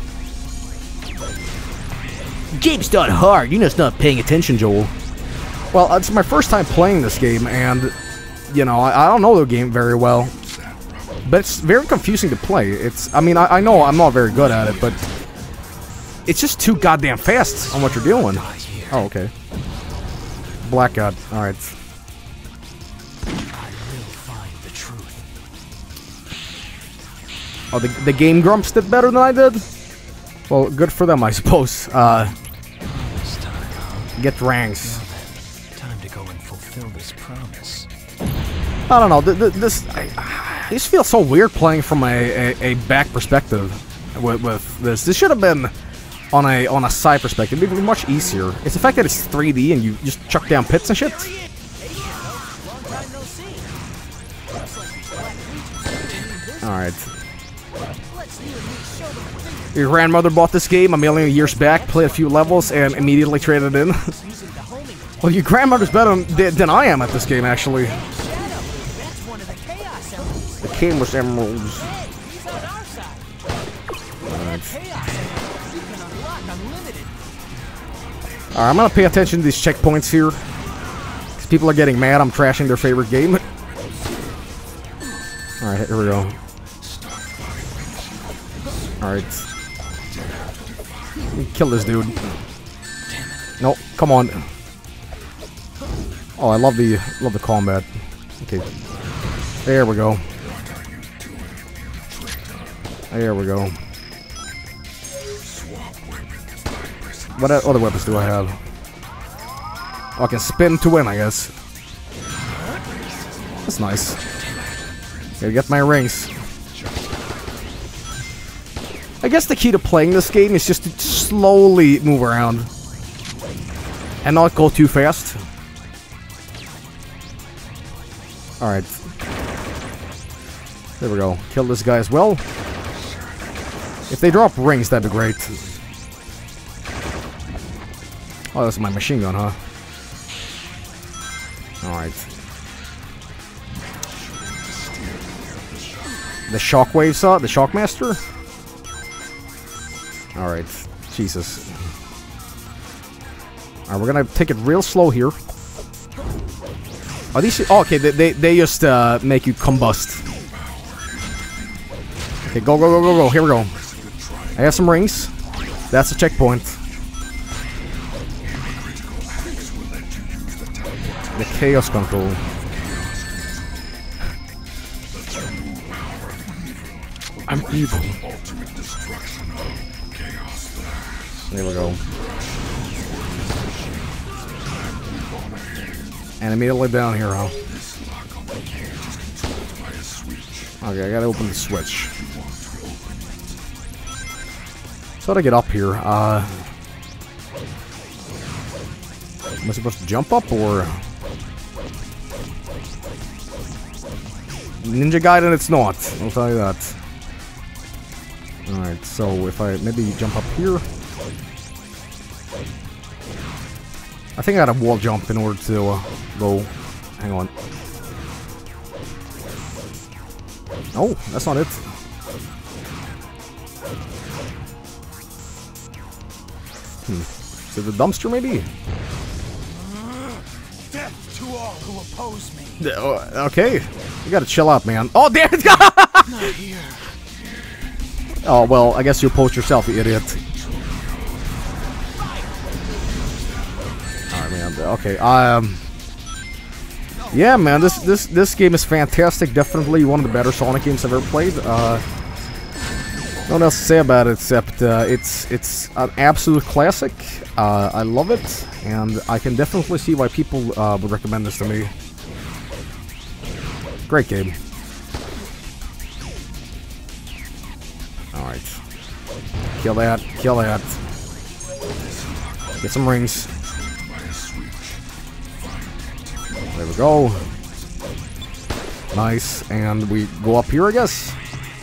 Game's not hard, you're just not paying attention, Joel. Well, it's my first time playing this game, and, you know, I, I don't know the game very well. But it's very confusing to play. It's, I mean, I, I know I'm not very good at it, but it's just too goddamn fast on what you're doing. Oh, okay. Black God, alright. Oh, the, the Game Grumps did better than I did? Well, good for them, I suppose. Uh, get ranks. Time to go and fulfill this promise. I don't know. Th th this I, I just feel so weird playing from a, a, a back perspective with, with this. This should have been on a on a side perspective. It'd be much easier. It's the fact that it's three D and you just chuck down pits and shit. All right. Your grandmother bought this game a million years back, played a few levels, and immediately traded it in. Well, your grandmother's better than, than I am at this game, actually. The Camus Emeralds. Alright. Alright, I'm gonna pay attention to these checkpoints here. Because people are getting mad I'm trashing their favorite game. Alright, here we go. Alright. Kill this dude. Nope, come on. Oh, I love the love the combat. Okay. There we go. There we go. What other weapons do I have? Oh, I can spin to win, I guess. That's nice. Gotta get my rings. I guess the key to playing this game is just to slowly move around. And not go too fast. Alright. There we go. Kill this guy as well. If they drop rings, that'd be great. Oh, that's my machine gun, huh? Alright. The shockwave saw? The Shockmaster? Alright. Jesus. Alright, we're gonna take it real slow here. Are these... Oh, okay, they, they, they just uh, make you combust. Okay, go, go, go, go, go. Here we go. I have some rings. That's a checkpoint. The chaos control. I'm evil. There we go. And immediately down here, huh? Okay, I gotta open the switch. So how do I get up here? Uh, am I supposed to jump up or... Ninja Gaiden, it's not. I'll tell you that. Alright, so if I maybe jump up here. I think I got a wall jump in order to uh, go. Hang on. Oh, that's not it. Hmm. Is it the dumpster, maybe? Death to all who oppose me. Uh, okay. You gotta chill out, man. Oh, there it goes! Not here. Oh, well, I guess you oppose yourself, you idiot. Alright, man. Okay, um... yeah, man, this, this, this game is fantastic. Definitely one of the better Sonic games I've ever played. Uh... Nothing else to say about it except uh, it's it's an absolute classic. Uh, I love it, and I can definitely see why people uh, would recommend this to me. Great game. Alright. Kill that, kill that. Get some rings. There we go. Nice, and we go up here, I guess.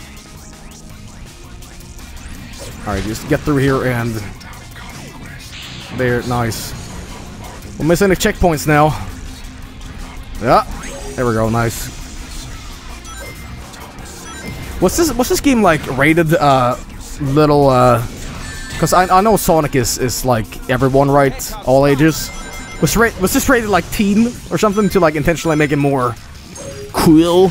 Alright, just get through here and... There, nice. We're missing the checkpoints now. Yeah, there we go, nice. What's this, what's this game like rated, uh, little, uh... Because I, I know Sonic is, is like everyone, right? All ages. Was, ra was this rated like teen or something to like intentionally make it more cool?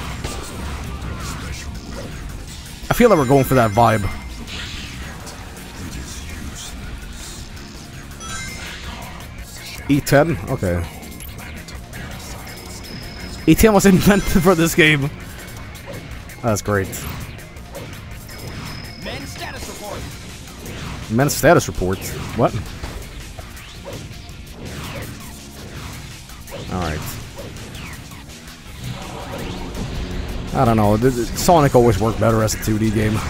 I feel like we're going for that vibe. E ten? Okay. E ten was invented for this game. That's great. Men status report. Men status report? What? Alright. I don't know. Sonic always worked better as a two D game.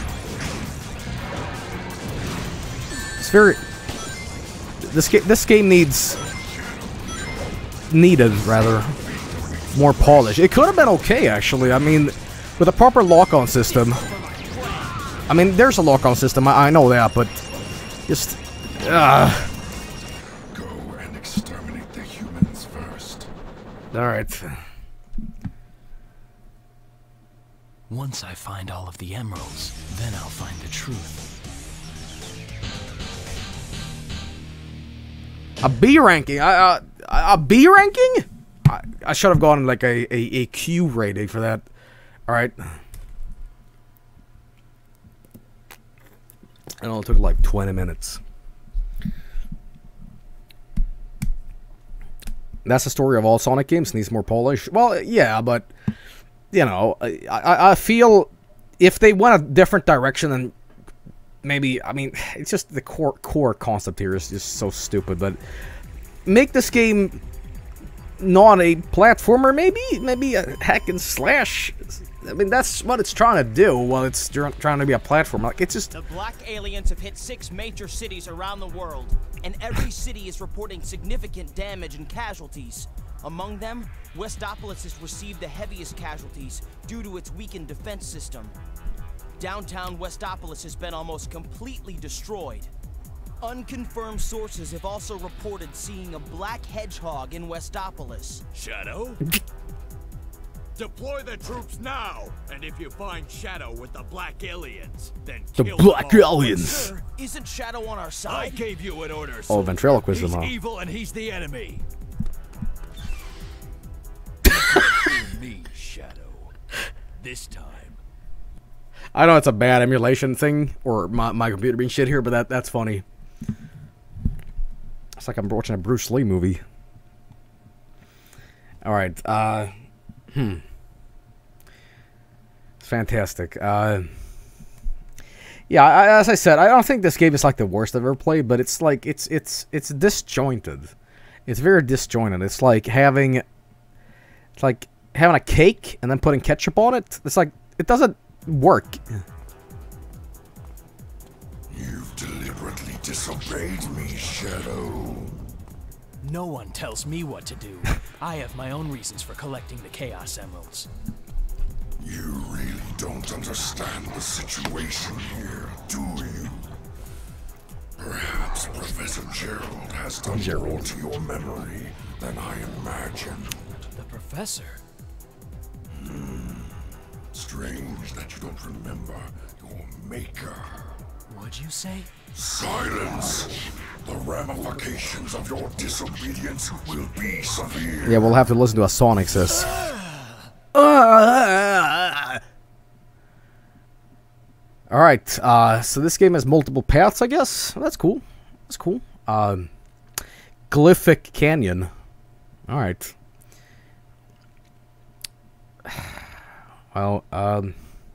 It's very... This, ga this game needs... Needed, rather. More polish. It could have been okay, actually. I mean, with a proper lock-on system... I mean, there's a lock-on system, I, I know that, but... Just... Uh, Go and exterminate the humans first. Alright. Once I find all of the emeralds, then I'll find the truth. A B ranking? I, uh, a B ranking? I, I should have gone like a, a, a Q rating for that. Alright. It only took like twenty minutes. That's the story of all Sonic games. Needs more polish. Well, yeah, but you know, I, I, I feel if they went a different direction and maybe, I mean, it's just the core core concept here is just so stupid, but make this game not a platformer, maybe, maybe a hack and slash. I mean, that's what it's trying to do while it's trying to be a platform. Like, it's just... The black aliens have hit six major cities around the world, and every city is reporting significant damage and casualties. Among them, Westopolis has received the heaviest casualties due to its weakened defense system. Downtown Westopolis has been almost completely destroyed. Unconfirmed sources have also reported seeing a black hedgehog in Westopolis. Shadow? Deploy the troops now, and if you find Shadow with the black aliens, then the kill black them all. aliens. Sir, isn't Shadow on our side? I gave you an order. Oh, ventriloquism. He's Huh? evil and he's the enemy. Me, Shadow. This time. I know it's a bad emulation thing, or my, my computer being shit here, but that that's funny. It's like I'm watching a Bruce Lee movie. Alright, uh... Hmm. It's fantastic. Uh... Yeah, I, as I said, I don't think this game is like the worst I've ever played, but it's like, it's, it's, it's disjointed. It's very disjointed. It's like having... It's like having a cake and then putting ketchup on it. It's like, it doesn't work. You've deliberately disobeyed me, Shadow. No one tells me what to do. I have my own reasons for collecting the Chaos Emeralds. You really don't understand the situation here, do you? Perhaps Professor Gerald has done more to your memory than I imagined. The Professor? Hmm. Strange that you don't remember your maker. What'd you say? Silence! The ramifications of your disobedience will be severe. Yeah, we'll have to listen to a Sonic sis. Alright, uh, so this game has multiple paths, I guess. That's cool. That's cool. Um, Glyphic Canyon. Alright. Well, um...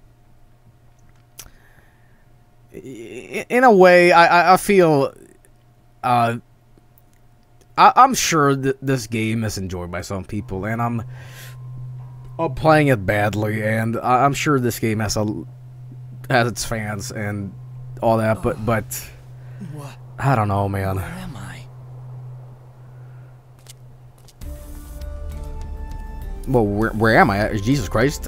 in a way, I, I feel, uh, I, I'm sure that this game is enjoyed by some people, and I'm, I'm playing it badly, and I, I'm sure this game has a, has its fans and all that, but, but, what? I don't know, man. Where am I? Well, where, where am I? Jesus Christ.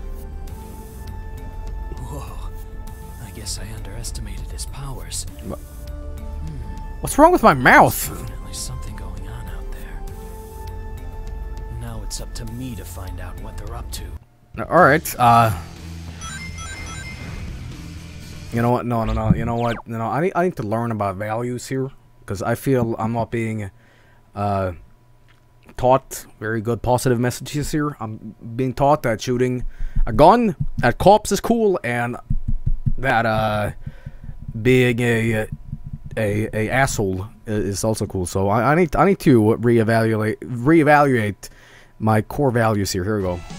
I guess I underestimated his powers. Hmm. What's wrong with my mouth? Definitely something going on out there. Now it's up to me to find out what they're up to. Alright, uh... You know what? No, no, no. You know what? You know, I need, I need to learn about values here. Because I feel I'm not being, uh... taught very good positive messages here. I'm being taught that shooting a gun at cops is cool, and that uh, being a a a asshole is also cool. So I, I need I need to reevaluate reevaluate my core values here. Here we go.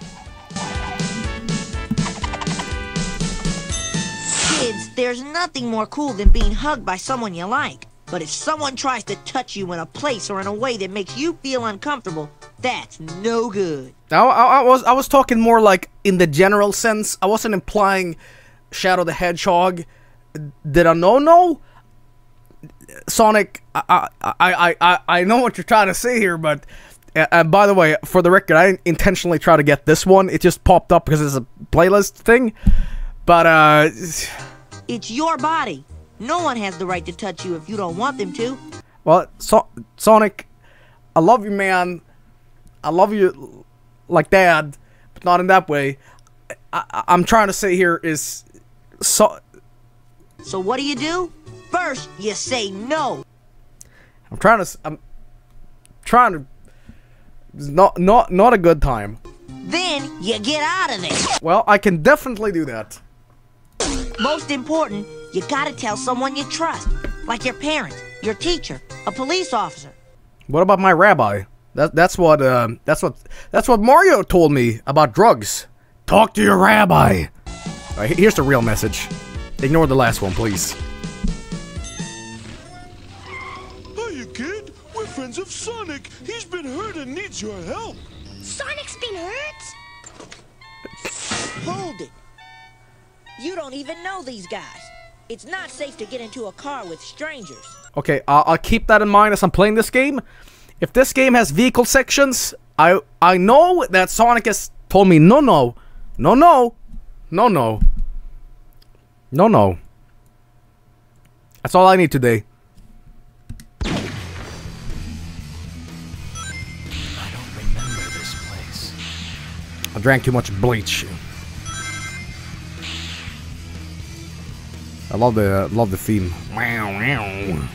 Kids, there's nothing more cool than being hugged by someone you like. But if someone tries to touch you in a place or in a way that makes you feel uncomfortable, that's no good. Now I, I was I was talking more like in the general sense. I wasn't implying Shadow the Hedgehog did a no-no. Sonic, I, I I I I know what you're trying to say here, but uh, and by the way, for the record, I didn't intentionally try to get this one. It just popped up because it's a playlist thing. But uh, it's your body. No one has the right to touch you if you don't want them to. Well, so Sonic, I love you, man. I love you like Dad, but not in that way. I, I, I'm trying to say here is so. So what do you do? First, you say no. I'm trying to. I'm trying to. It's not not not a good time. Then you get out of there. Well, I can definitely do that. Most important, you gotta tell someone you trust, like your parents, your teacher, a police officer. What about my rabbi? That that's what uh, that's what that's what Mario told me about drugs. Talk to your rabbi. All right, here's the real message. Ignore the last one, please. Hiya, kid. We're friends of Sonic. He's been hurt and needs your help. Sonic's been hurt? Hold it. You don't even know these guys. It's not safe to get into a car with strangers. Okay, I'll, I'll keep that in mind as I'm playing this game. If this game has vehicle sections, I I know that Sonic has told me no, no, no, no, no, no, no, no. That's all I need today. I don't remember this place. I drank too much bleach. I love the uh, love the theme. Wow, wow.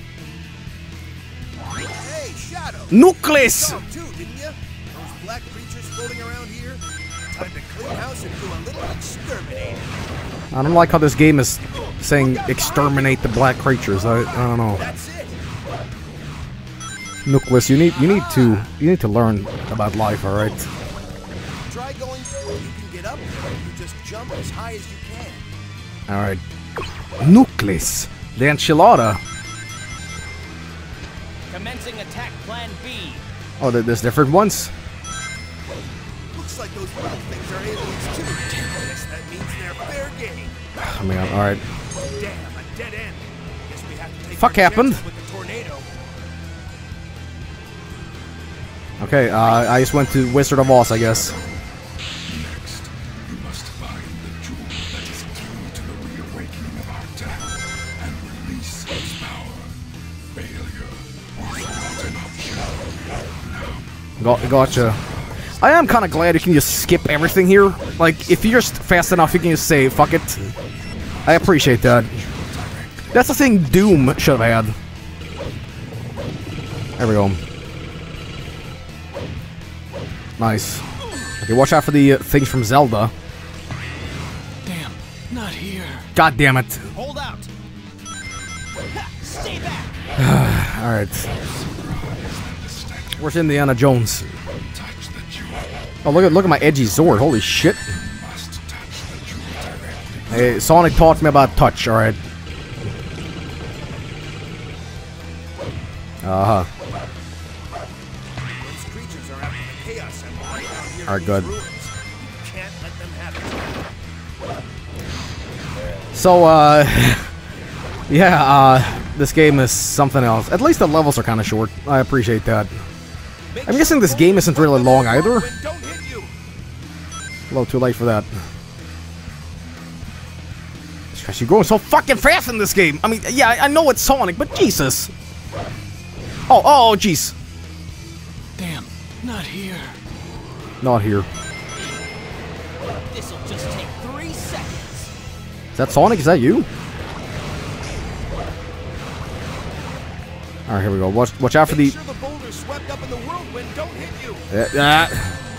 Hey, Shadow. Nucleus. You too, didn't you? Those black creatures floating around here. Time to clean house and do a little exterminating. I don't like how this game is saying exterminate the black creatures. I, I don't know. That's it. Nucleus, you need you need to you need to learn about life, all right? Try going through. You can get up there. You just jump as high as you can. All right. Nucleus, the enchilada. Commencing attack plan B. Oh, there- there's different ones. Looks like those little things are aliens too. Guess that means they're fair game. I mean, all right. Damn, a dead end. Guess we have to take Fuck our happened? chances with the tornado. Okay, uh, I just went to Wizard of Oz, I guess. Next, you must find the jewel that is key to the reawakening of our town and release its power. Failure was not an option. Got, gotcha. I am kind of glad you can just skip everything here. Like, if you're just fast enough, you can just say, fuck it. I appreciate that. That's the thing Doom should have had. There we go. Nice. Okay, watch out for the uh, things from Zelda. Damn, not here. God damn it. Hold out. Stay back. Alright. Where's Indiana Jones? Oh, look at look at my edgy Zord. Holy shit. Hey, Sonic taught me about touch, alright. Uh-huh. Those creatures are after the chaos and right down here. Alright, in good. these ruins. You can't let them have it. So, uh... yeah, uh... this game is something else. At least the levels are kind of short. I appreciate that. I'm guessing this game isn't really long either. Don't hit you. A little too late for that. Gosh, you're going so fucking fast in this game. I mean, yeah, I, I know it's Sonic, but Jesus. Oh, oh, jeez. Damn, not here. Not here. This'll just take three seconds. Is that Sonic? Is that you? Alright, here we go. Watch, watch out for the... Make sure the boulder swept up in the whirlwind don't hit you. Uh, uh,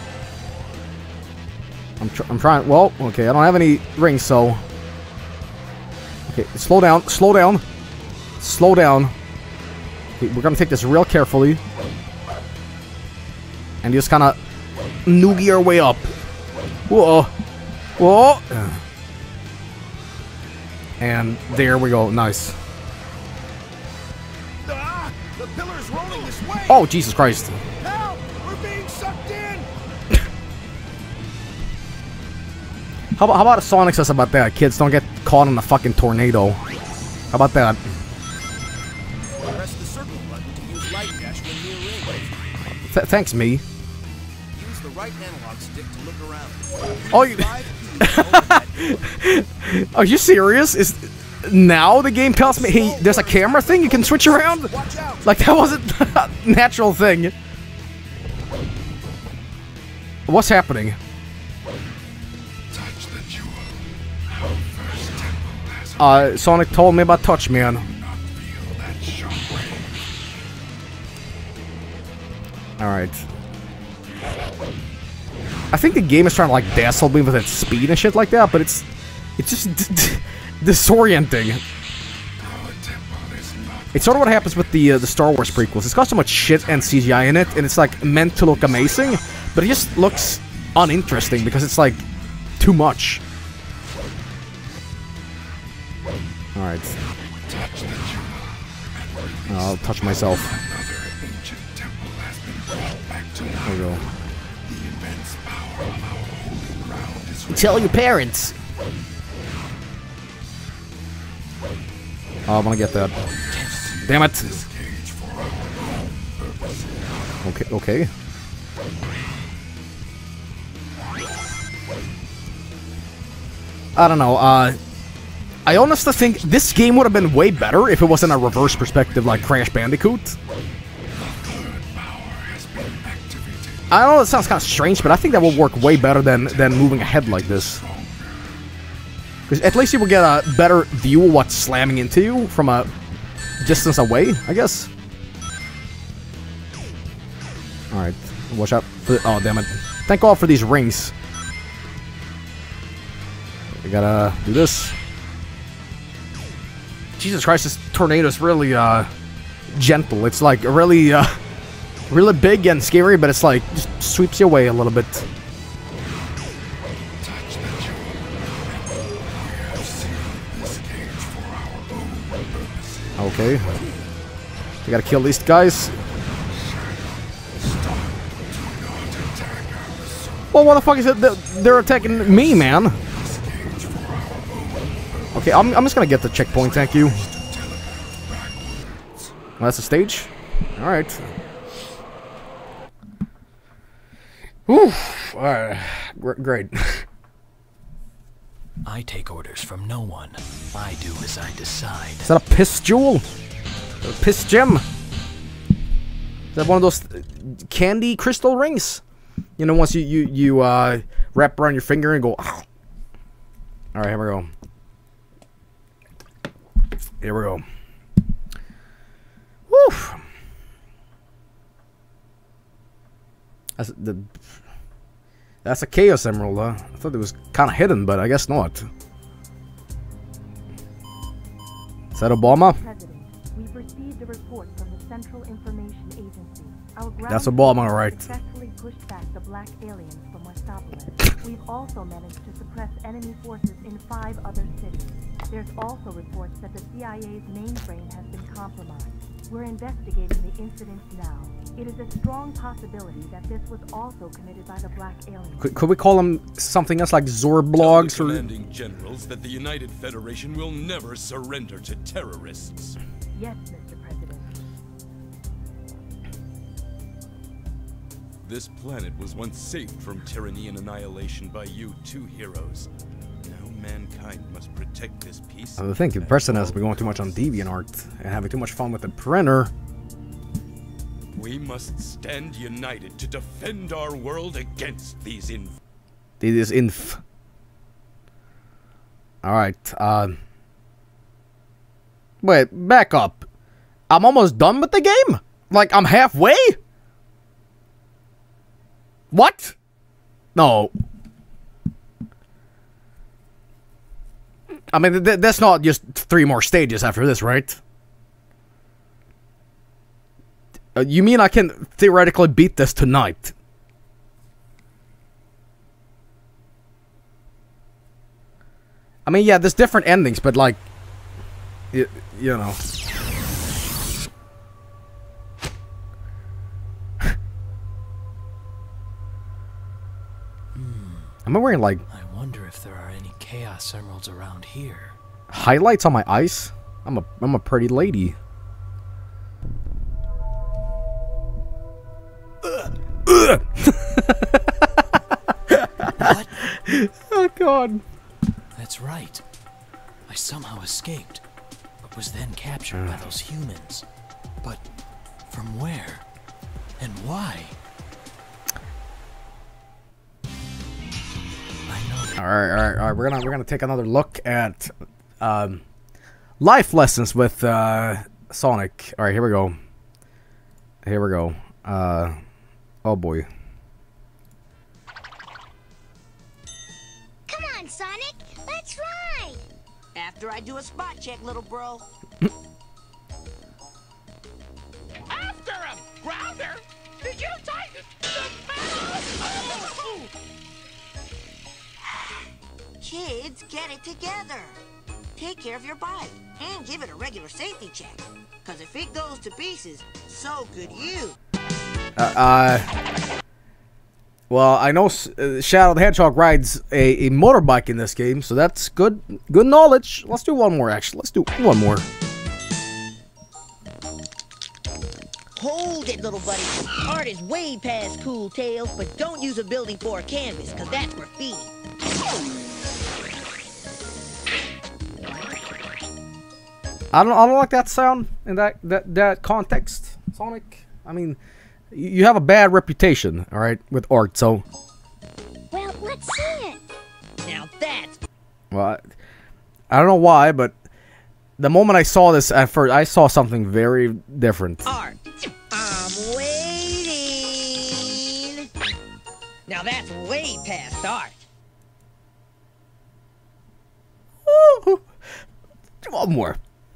I'm, tr I'm trying... Well, okay, I don't have any rings, so... Okay, slow down, slow down. Slow down. Okay, we're gonna take this real carefully. And just kind of noogie our way up. Whoa. Whoa. And there we go. Nice. Ah, the pillar's rolling this way. Oh, Jesus Christ. Help! We're being sucked in. How about, how about Sonic says about that? Kids, don't get caught in a fucking tornado. How about that? Press the circle button to use light dash when near range. Th thanks, me. Use the right analog stick to look around. Oh, you... Are you serious? Is now the game tells me, hey, there's a camera thing you can switch around? Like, that wasn't a natural thing. What's happening? Touch the jewel. Our first temple has Uh, Sonic told me about touch, man. not feel that shockwave. Alright. I think the game is trying to like dazzle me with its speed and shit like that, but it's it's just d d disorienting. It's sort of what happens with the uh, the Star Wars prequels. It's got so much shit and C G I in it, and it's like meant to look amazing, but it just looks uninteresting because it's like too much. Alright. I'll touch myself. There we go. Tell your parents. Oh, I want to get that. Damn it. Okay, okay. I don't know, uh... I honestly think this game would have been way better if it wasn't a reverse perspective like Crash Bandicoot. I know it sounds kind of strange, but I think that will work way better than, than moving ahead like this. Because at least you will get a better view of what's slamming into you from a distance away, I guess. Alright, watch out for the, oh, damn it. Thank God for these rings. We gotta do this. Jesus Christ, this tornado is really, uh, gentle. It's, like, really, uh, really big and scary, but it's, like, just sweeps you away a little bit. Okay. We gotta kill these guys. Well, what the fuck is it? They're attacking me, man. Okay, I'm, I'm just gonna get the checkpoint, thank you. Well, that's the stage? Alright. Whew. Alright. Great. I take orders from no one. I do as I decide. Is that a piss jewel? A piss gem? Is that one of those candy crystal rings? You know, once you, you, you uh, wrap around your finger and go... Alright, here we go. Here we go. Woo! That's the. That's a Chaos Emerald, huh? I thought it was kind of hidden, but I guess not. Is that Obama? President, we've received a report from the Central Information Agency. Our ground That's Obama, right? Successfully pushed back the black aliens from Westopolis. We've also managed to suppress enemy forces in five other cities. There's also reports that the C I A's mainframe has been compromised. We're investigating the incident now. It is a strong possibility that this was also committed by the black aliens. Could, could we call them something else like Zorblogs Tell the or? commanding generals that the United Federation will never surrender to terrorists. Yes, Mister President. This planet was once saved from tyranny and annihilation by you two heroes. Now mankind must protect this peace. I think the president has been going too much on DeviantArt and having too much fun with the printer. We must stand united to defend our world against these inf- These inf. Alright, uh... Wait, back up. I'm almost done with the game? Like, I'm halfway? What? No. I mean, th that's not just three more stages after this, right? Uh, you mean I can theoretically beat this tonight? I mean, yeah, there's different endings, but like, you, you know. Am I wearing like... I wonder if there are any Chaos Emeralds around here. Highlights on my ice? I'm a, I'm a pretty lady. What? Oh god. That's right. I somehow escaped, but was then captured by those humans. But from where? And why? All right, all right, all right. We're gonna we're gonna take another look at um, life lessons with uh, Sonic. All right, here we go. Here we go. Uh, oh boy. Come on, Sonic. Let's ride. After I do a spot check, little bro. After him! Grounder! Did you tighten the belt? Kids, get it together. take care of your body and give it a regular safety check. Because if it goes to pieces, so could you. Uh, uh well, I know uh, Shadow the Hedgehog rides a, a motorbike in this game, so that's good good knowledge. Let's do one more, actually. Let's do one more. Hold it, little buddy. Art is way past cool tales, but don't use a building for a canvas, because that's graffiti. I don't I don't like that sound in that that, that context, Sonic. I mean, you, you have a bad reputation, all right, with art, so... Well, let's see it. Now that's... Well, I, I don't know why, but the moment I saw this at first, I saw something very different. Art. I'm waiting. Now that's way past art. Ooh. One more.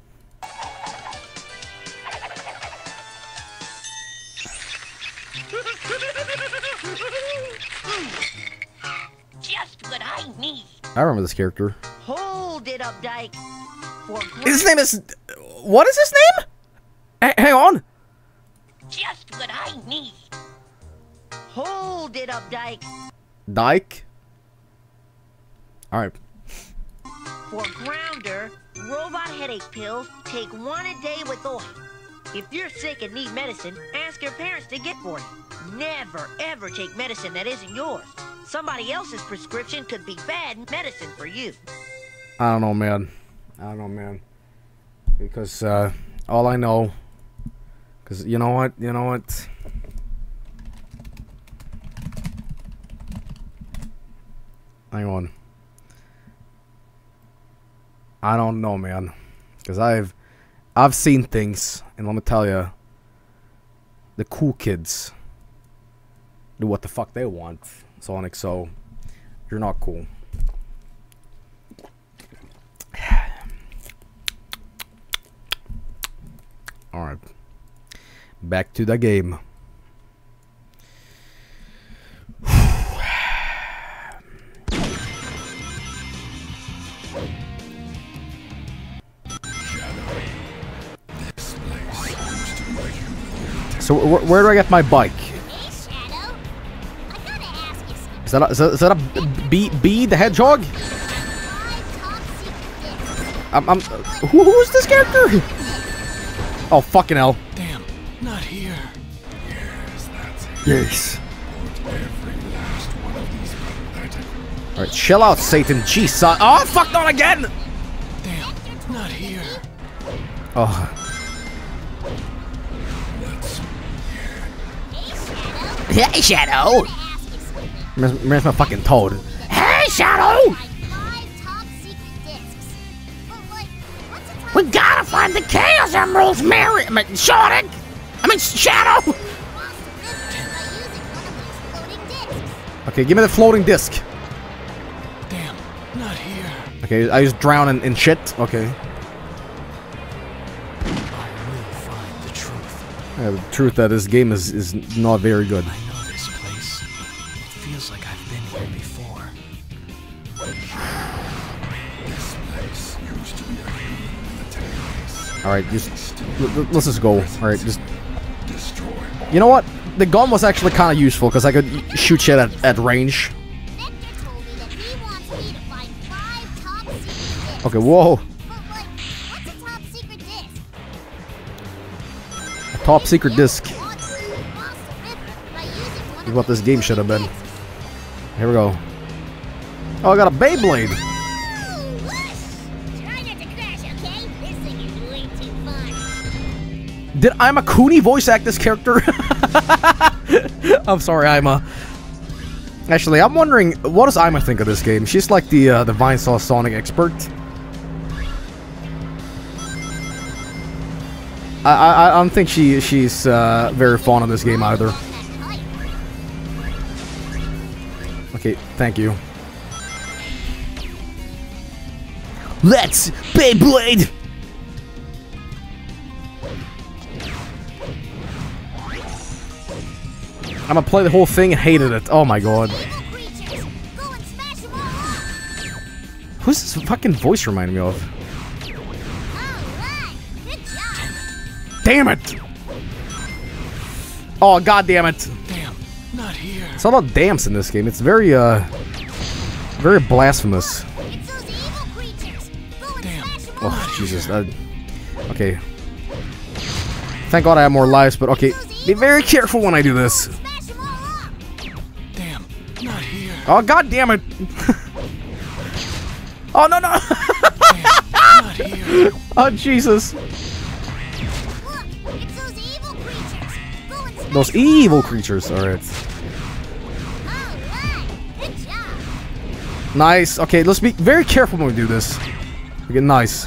Just what I need. I remember this character. Hold it up, Dyke. For His name is... What is his name? H hang on. Just what I need. Hold it up, Dyke. Dyke? Alright. For Grounder, robot headache pills, take one a day with oil. If you're sick and need medicine, ask your parents to get for you. Never, ever take medicine that isn't yours. Somebody else's prescription could be bad medicine for you. I don't know, man. I don't know, man. Because, uh, all I know... Because, you know what? You know what? Hang on. I don't know, man. Because I've... I've seen things, and let me tell you, the cool kids do what the fuck they want, Sonic, so you're not cool. Alright. Back to the game. So wh where do I get my bike? Is that a, is that, is that a B B the Hedgehog? I'm, I'm who, who's this character? Oh fucking hell! Damn, not here. Yes, that's it. Yes. Every last one of these pathetic. All right, chill out, Satan. Jeez, uh, oh fuck, not again! Damn, not here. Oh. Hey, Shadow! Where's, where's my fucking toad? Hey, Shadow! We gotta find the Chaos Emeralds, Mary! I mean, Sonic! I mean, Shadow! Okay, give me the floating disc. Damn, not here. Okay, I just drown in, in shit. Okay. Yeah, the truth that this game is is not very good. I know this place. It feels like I've been here before. This place used to be a human. All right, just let's just go. All right, just. Destroy. You know what? The gun was actually kind of useful because I could shoot shit at at range. Okay, whoa. Top secret disc. This is what this game should have been. Here we go. Oh, I got a Beyblade. Did Ima Cooney voice act this character? I'm sorry, Ima. Actually, I'm wondering, what does Ima think of this game? She's like the uh, the Vinesauce Sonic expert. I, I, I don't think she she's uh, very fond of this game either. Okay, thank you. Let's Beyblade! I'm gonna play the whole thing and hated it. Oh my god. Who's this fucking voice reminding me of? damn it! Oh, god damn it! Damn, not here. It's all about damns in this game. It's very, uh, very blasphemous. Oh, Jesus. Uh, okay. Thank God I have more lives, but okay. Be very careful when I do this. Damn, not here. Oh, god damn it. Oh, no, no. Damn, not here. Oh, Jesus. Those evil creatures. Alright. Nice. Okay, let's be very careful when we do this. Okay, nice.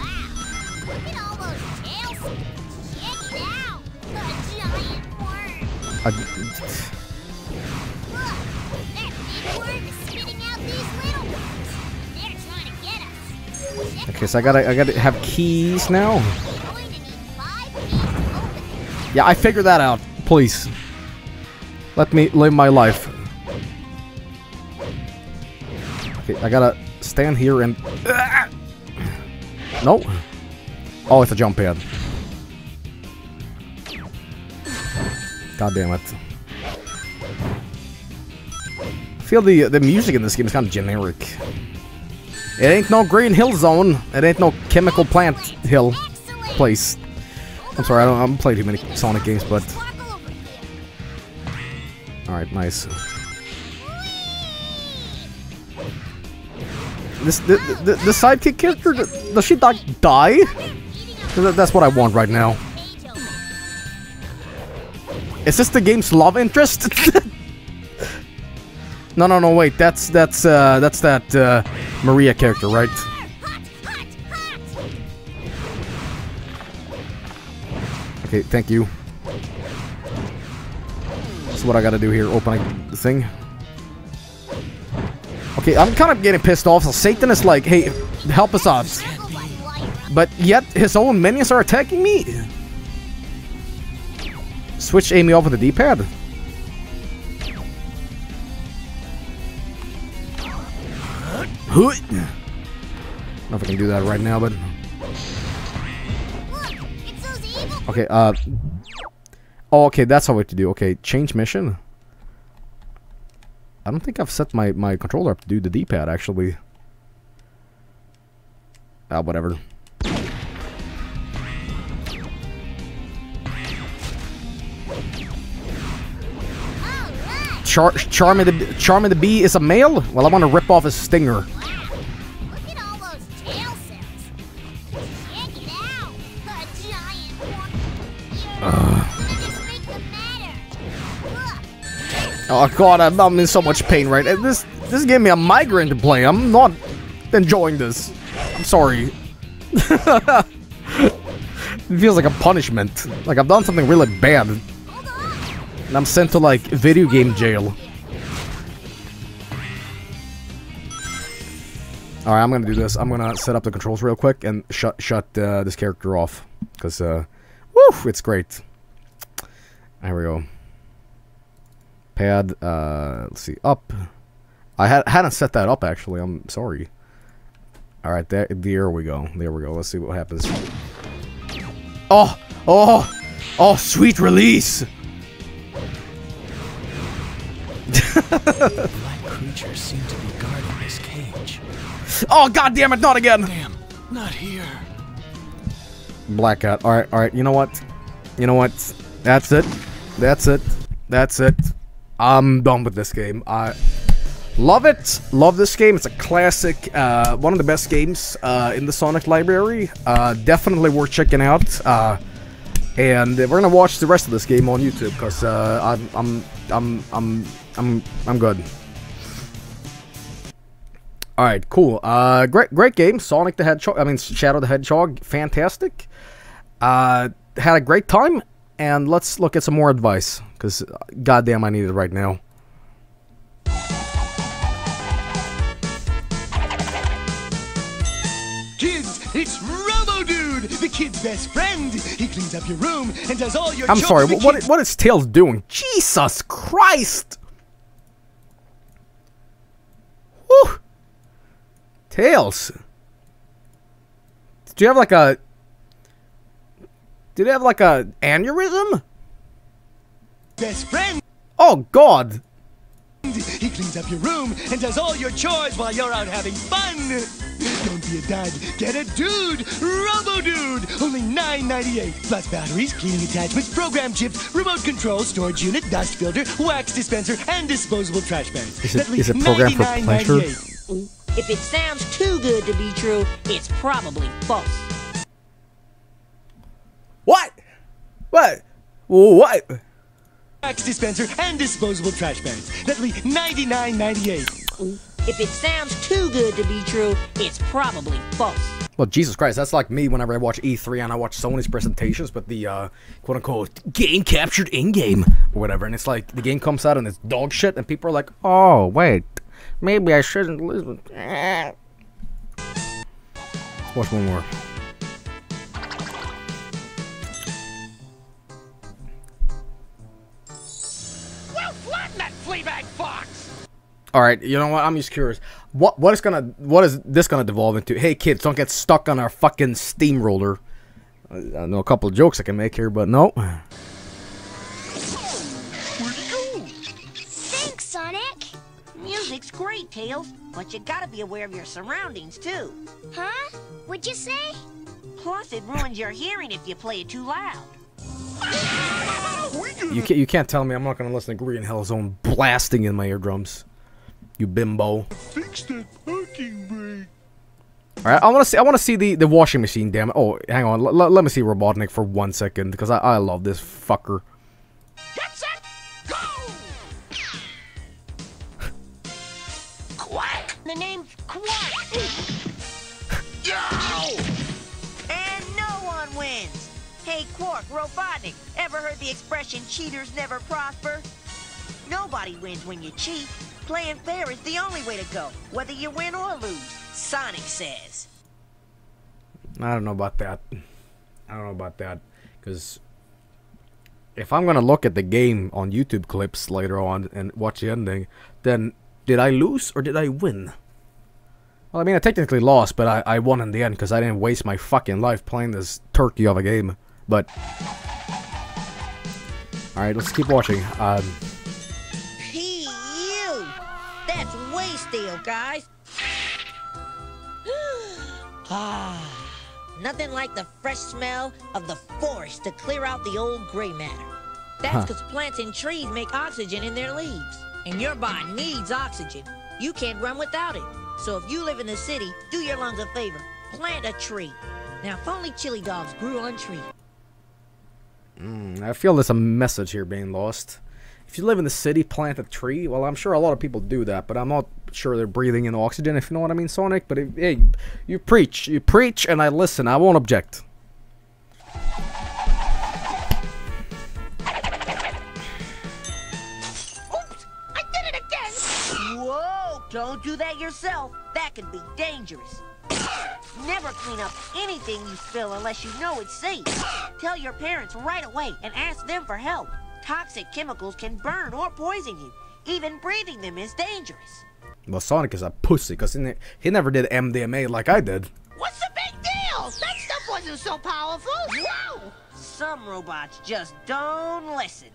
Uh, okay, so I gotta, I gotta have keys now. Yeah, I figured that out. Please, let me live my life. Okay, I gotta stand here and. Uh, no. Oh, it's a jump pad. God damn it. I feel the the music in this game is kind of generic. It ain't no Green Hill Zone. It ain't no Chemical Plant Hill place. I'm sorry, I don't I'm playing too many Sonic games, but alright, nice. This the, the the sidekick character, does she like die? That's what I want right now. Is this the game's love interest? No, no, no, wait. That's that's uh, that's that uh, Maria character, right? Okay, thank you. That's what I gotta do here. Opening the thing. Okay, I'm kind of getting pissed off. So Satan is like, "Hey, help us out," but yet his own minions are attacking me. Switch aiming off with the D-pad. I don't know if I can do that right now, but okay. Uh. Oh, okay. That's how we have to do. Okay, change mission. I don't think I've set my my controller up to do the D-pad actually. Ah, whatever. Char Charmy the Charmy the Bee is a male? Well, I want to rip off his stinger. Uh. Oh god, I'm, I'm in so much pain right now. This this gave me a migraine to play. I'm not enjoying this. I'm sorry. It feels like a punishment. Like I've done something really bad. And I'm sent to, like, video game jail. Alright, I'm gonna do this. I'm gonna set up the controls real quick and shut shut uh, this character off. Because, uh, woo, it's great. There we go. Pad, uh, let's see, up. I had, hadn't set that up, actually. I'm sorry. Alright, there, there we go. There we go. Let's see what happens. Oh! Oh! Oh, sweet release! Black creatures seem to be guarding this cage. Oh god damn it, not again! Damn, not here. Black Cat. Alright, alright, you know what? You know what? That's it. That's it. That's it. I'm done with this game. I love it. Love this game. It's a classic. Uh, one of the best games uh, in the Sonic library. Uh, definitely worth checking out. Uh, and we're gonna watch the rest of this game on YouTube because uh, I'm I'm I'm I'm I'm I'm good. All right, cool. Uh, great great game. Sonic the Hedgehog. I mean Shadow the Hedgehog. Fantastic. Uh, had a great time. And let's look at some more advice because goddamn, I need it right now. Kids, it's Robo-Dude, the kid's best friend. He cleans up your room and does all your I'm chores sorry, for the what, kids. what is Tails doing? Jesus Christ! Whew! Tails! Do you have like a... Did he have like a aneurysm? Best friend. Oh God. He cleans up your room and does all your chores while you're out having fun. Don't be a dud. Get a dude. Robo Dude. Only nine ninety-eight. Plus batteries, cleaning attachments, program chips, remote control, storage unit, dust filter, wax dispenser, and disposable trash bags. Is it, is it programmed for pleasure? If it sounds too good to be true, it's probably false. What? What? What? Wax dispenser and disposable trash bags. That's only ninety-nine ninety-eight. If it sounds too good to be true, it's probably false. Well, Jesus Christ, that's like me whenever I watch E three and I watch Sony's presentations with the, uh, quote-unquote, game captured in-game, or whatever, and it's like, the game comes out and it's dog shit, and people are like, oh, wait, maybe I shouldn't listen. Watch one more. Well, flatten that fleabag fox! All right, you know what? I'm just curious. What what is gonna what is this gonna devolve into? Hey kids, don't get stuck on our fucking steamroller. I, I know a couple of jokes I can make here, but no. Thanks, Sonic. Music's great, Tails, but you gotta be aware of your surroundings, too. Huh? What'd you say? Plus, it ruins your hearing if you play it too loud. You can't you can't tell me I'm not gonna listen to Green Hell Zone blasting in my eardrums. You bimbo. Fix that parking brake. All right, I want to see. I want to see the the washing machine. Damn it! Oh, hang on. L let me see Robotnik for one second because I I love this fucker. Get set, go! Quack! The name's Quack. Yo! And no one wins. Hey, Quark, Robotnik, ever heard the expression cheaters never prosper? Nobody wins when you cheat. Playing fair is the only way to go, whether you win or lose, Sonic says. I don't know about that. I don't know about that. Because if I'm going to look at the game on YouTube clips later on and watch the ending, then did I lose or did I win? Well, I mean, I technically lost, but I, I won in the end because I didn't waste my fucking life playing this turkey of a game. But alright, let's keep watching. Um... That's way stale, guys. Ah, nothing like the fresh smell of the forest to clear out the old gray matter. That's because huh. plants and trees make oxygen in their leaves. And your body needs oxygen. You can't run without it. So if you live in the city, do your lungs a favor. Plant a tree. Now, if only chili dogs grew on trees. Mm, I feel there's a message here being lost. If you live in the city, plant a tree. Well, I'm sure a lot of people do that, but I'm not sure they're breathing in oxygen, if you know what I mean, Sonic. But if, hey, you preach. You preach, and I listen. I won't object. Oops! I did it again! Whoa! Don't do that yourself. That could be dangerous. Never clean up anything you spill unless you know it's safe. Tell your parents right away and ask them for help. Toxic chemicals can burn or poison you. Even breathing them is dangerous. Well, Sonic is a pussy because he, ne he never did M D M A like I did. What's the big deal? That stuff wasn't so powerful. Whoa! Some robots just don't listen.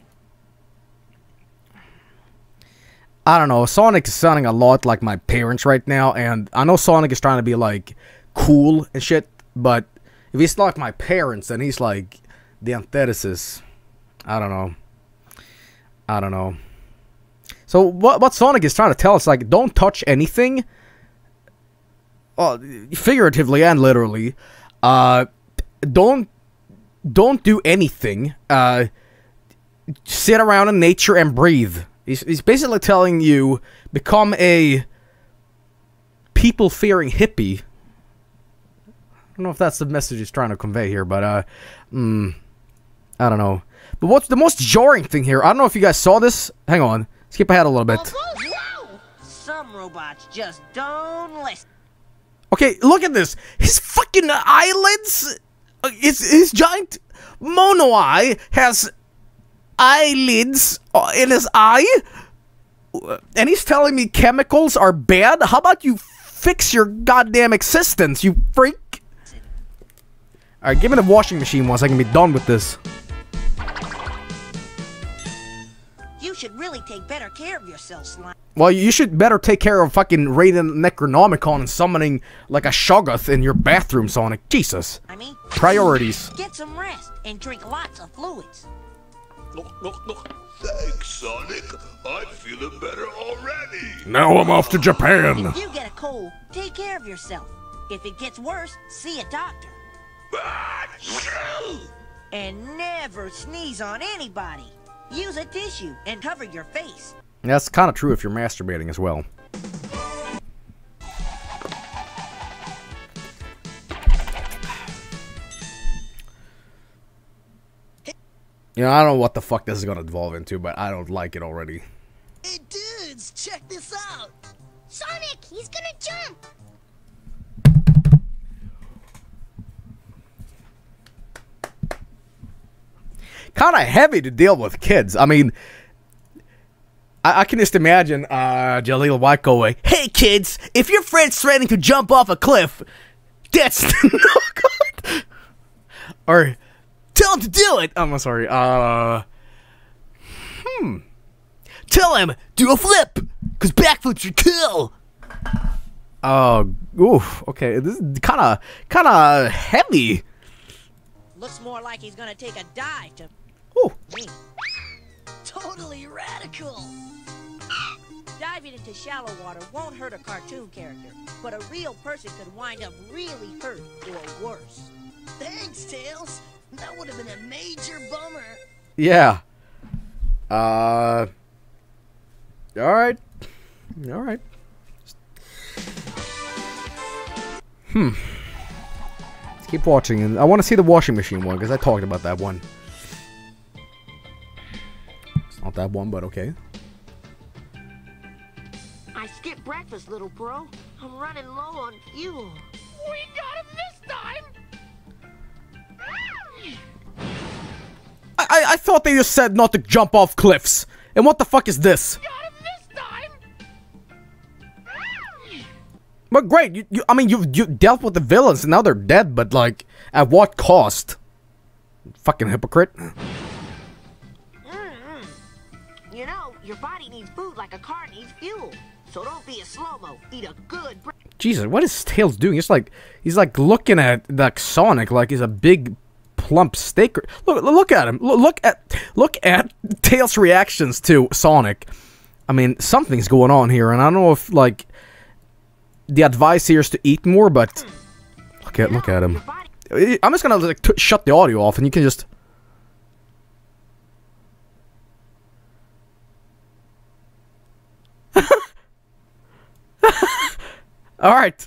I don't know. Sonic is sounding a lot like my parents right now, and I know Sonic is trying to be like cool and shit, but if he's like my parents, then he's like the antithesis. I don't know. I don't know. So what what Sonic is trying to tell us, like, don't touch anything. Well, figuratively and literally. Uh, don't don't do anything. Uh, sit around in nature and breathe. He's he's basically telling you become a people-fearing hippie. I don't know if that's the message he's trying to convey here, but uh, mm, I don't know. But what's the most jarring thing here? I don't know if you guys saw this. Hang on. Skip ahead a little bit. Some robots just don't listen. Okay, look at this. His fucking eyelids, his, his giant mono eye has eyelids in his eye. And he's telling me chemicals are bad? How about you fix your goddamn existence, you freak? Alright, give me the washing machine once I can be done with this. You should really take better care of yourself, Slime. Well, you should better take care of fucking raiding Necronomicon and summoning like a Shoggoth in your bathroom, Sonic. Jesus. I mean, priorities. Get some rest and drink lots of fluids. Thanks, Sonic. I'm feeling better already. Now I'm off to Japan. If you get a cold, take care of yourself. If it gets worse, see a doctor. And never sneeze on anybody. Use a tissue and cover your face. That's kind of true if you're masturbating as well. You know, I don't know what the fuck this is gonna evolve into, but I don't like it already. Hey dudes, check this out. Sonic, he's gonna jump. Kind of heavy to deal with kids. I mean, I, I can just imagine uh, Jaleel White go away. Hey kids, if your friend's threatening to jump off a cliff, that's no good. Or tell him to do it. I'm sorry. Uh, hmm. Tell him do a flip, cause backflips are cool. Oh, oof. Okay, this is kind of, kind of heavy. Looks more like he's gonna take a dive to Ooh. me. Totally radical. Diving into shallow water won't hurt a cartoon character, but a real person could wind up really hurt or worse. Thanks, Tails. That would have been a major bummer. Yeah. Uh. All right. All right. Hmm. Let's keep watching, and I want to see the washing machine one because I talked about that one. It's not that one, but okay. I skipped breakfast, little bro. I'm running low on fuel. We got him this time! I, I I thought they just said not to jump off cliffs. And what the fuck is this? Got him this time! But great, you, you I mean you you dealt with the villains and now they're dead, but like at what cost? Fucking hypocrite. Mm-hmm. You know, your body needs food like a car needs fuel. So don't be a slow-mo. Eat a good breakfast. Jesus, what is Tails doing? He's like he's like looking at like Sonic like he's a big plump steak. Look look at him. Look, look at look at Tails' reactions to Sonic. I mean, something's going on here, and I don't know if like the advice here is to eat more, but look at look at him. I'm just gonna like t shut the audio off, and you can just. All right.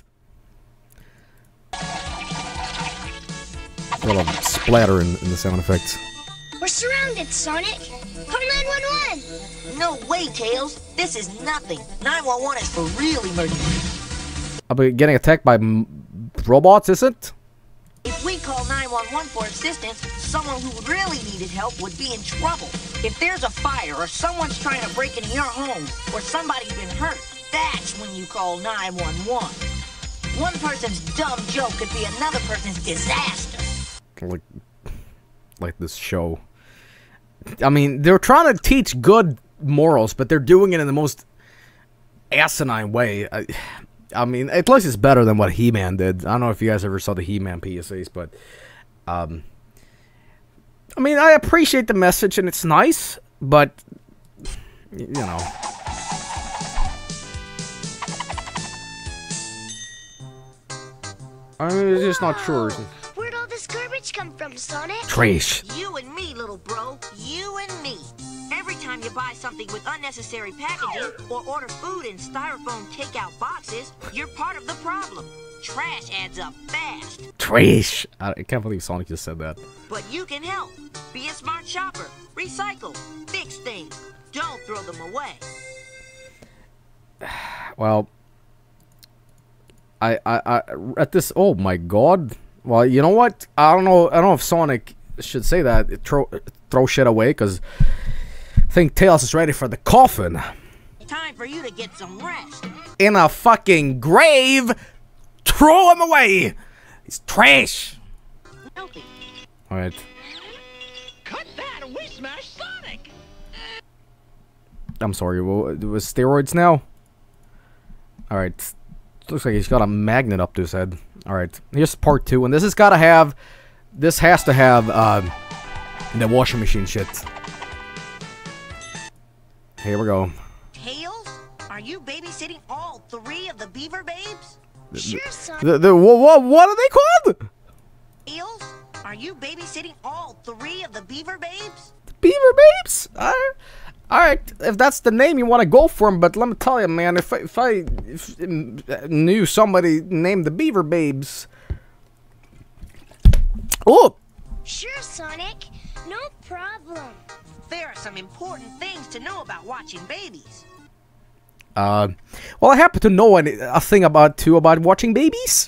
A little splatter in, in the sound effects. We're surrounded, Sonic. Call nine one one. No way, Tails. This is nothing. nine one one is for real emergency. I'll be getting attacked by m robots, is it? If we call nine one one for assistance, someone who really needed help would be in trouble. If there's a fire or someone's trying to break into your home or somebody's been hurt, that's when you call nine one one. One person's dumb joke could be another person's disaster. Like, like this show. I mean, they're trying to teach good morals, but they're doing it in the most asinine way. I, I mean, at least it's better than what He-Man did. I don't know if you guys ever saw the He-Man P S As, but um, I mean, I appreciate the message and it's nice, but you know. I'm just not sure. Where'd all this garbage come from, Sonic? Trash. You and me, little bro. You and me. Every time you buy something with unnecessary packaging or order food in styrofoam takeout boxes, you're part of the problem. Trash adds up fast. Trash. I can't believe Sonic just said that. But you can help. Be a smart shopper. Recycle. Fix things. Don't throw them away. Well, I, I, I, at this, oh my god. Well, you know what? I don't know, I don't know if Sonic should say that, throw, throw shit away, because I think Tails is ready for the coffin. Time for you to get some rest. In a fucking grave, throw him away. He's trash. healthy. All right. Cut that and we smash Sonic! I'm sorry. Well, it was steroids now. All right. Looks like he's got a magnet up to his head. All right. Here's part two, and this has got to have. This has to have uh, the washing machine shit. Here we go. Tails, are you babysitting all three of the beaver babes? Sure, son. The, the, what, what are they called? Tails, are you babysitting all three of the beaver babes? Beaver babes? Uh, Alright, if that's the name you want to go for 'em, but let me tell you, man, if I, if I if, uh, knew somebody named the Beaver Babes. Oh! Sure, Sonic. No problem. There are some important things to know about watching babies. Uh, well, I happen to know an, a thing about, too, about watching babies.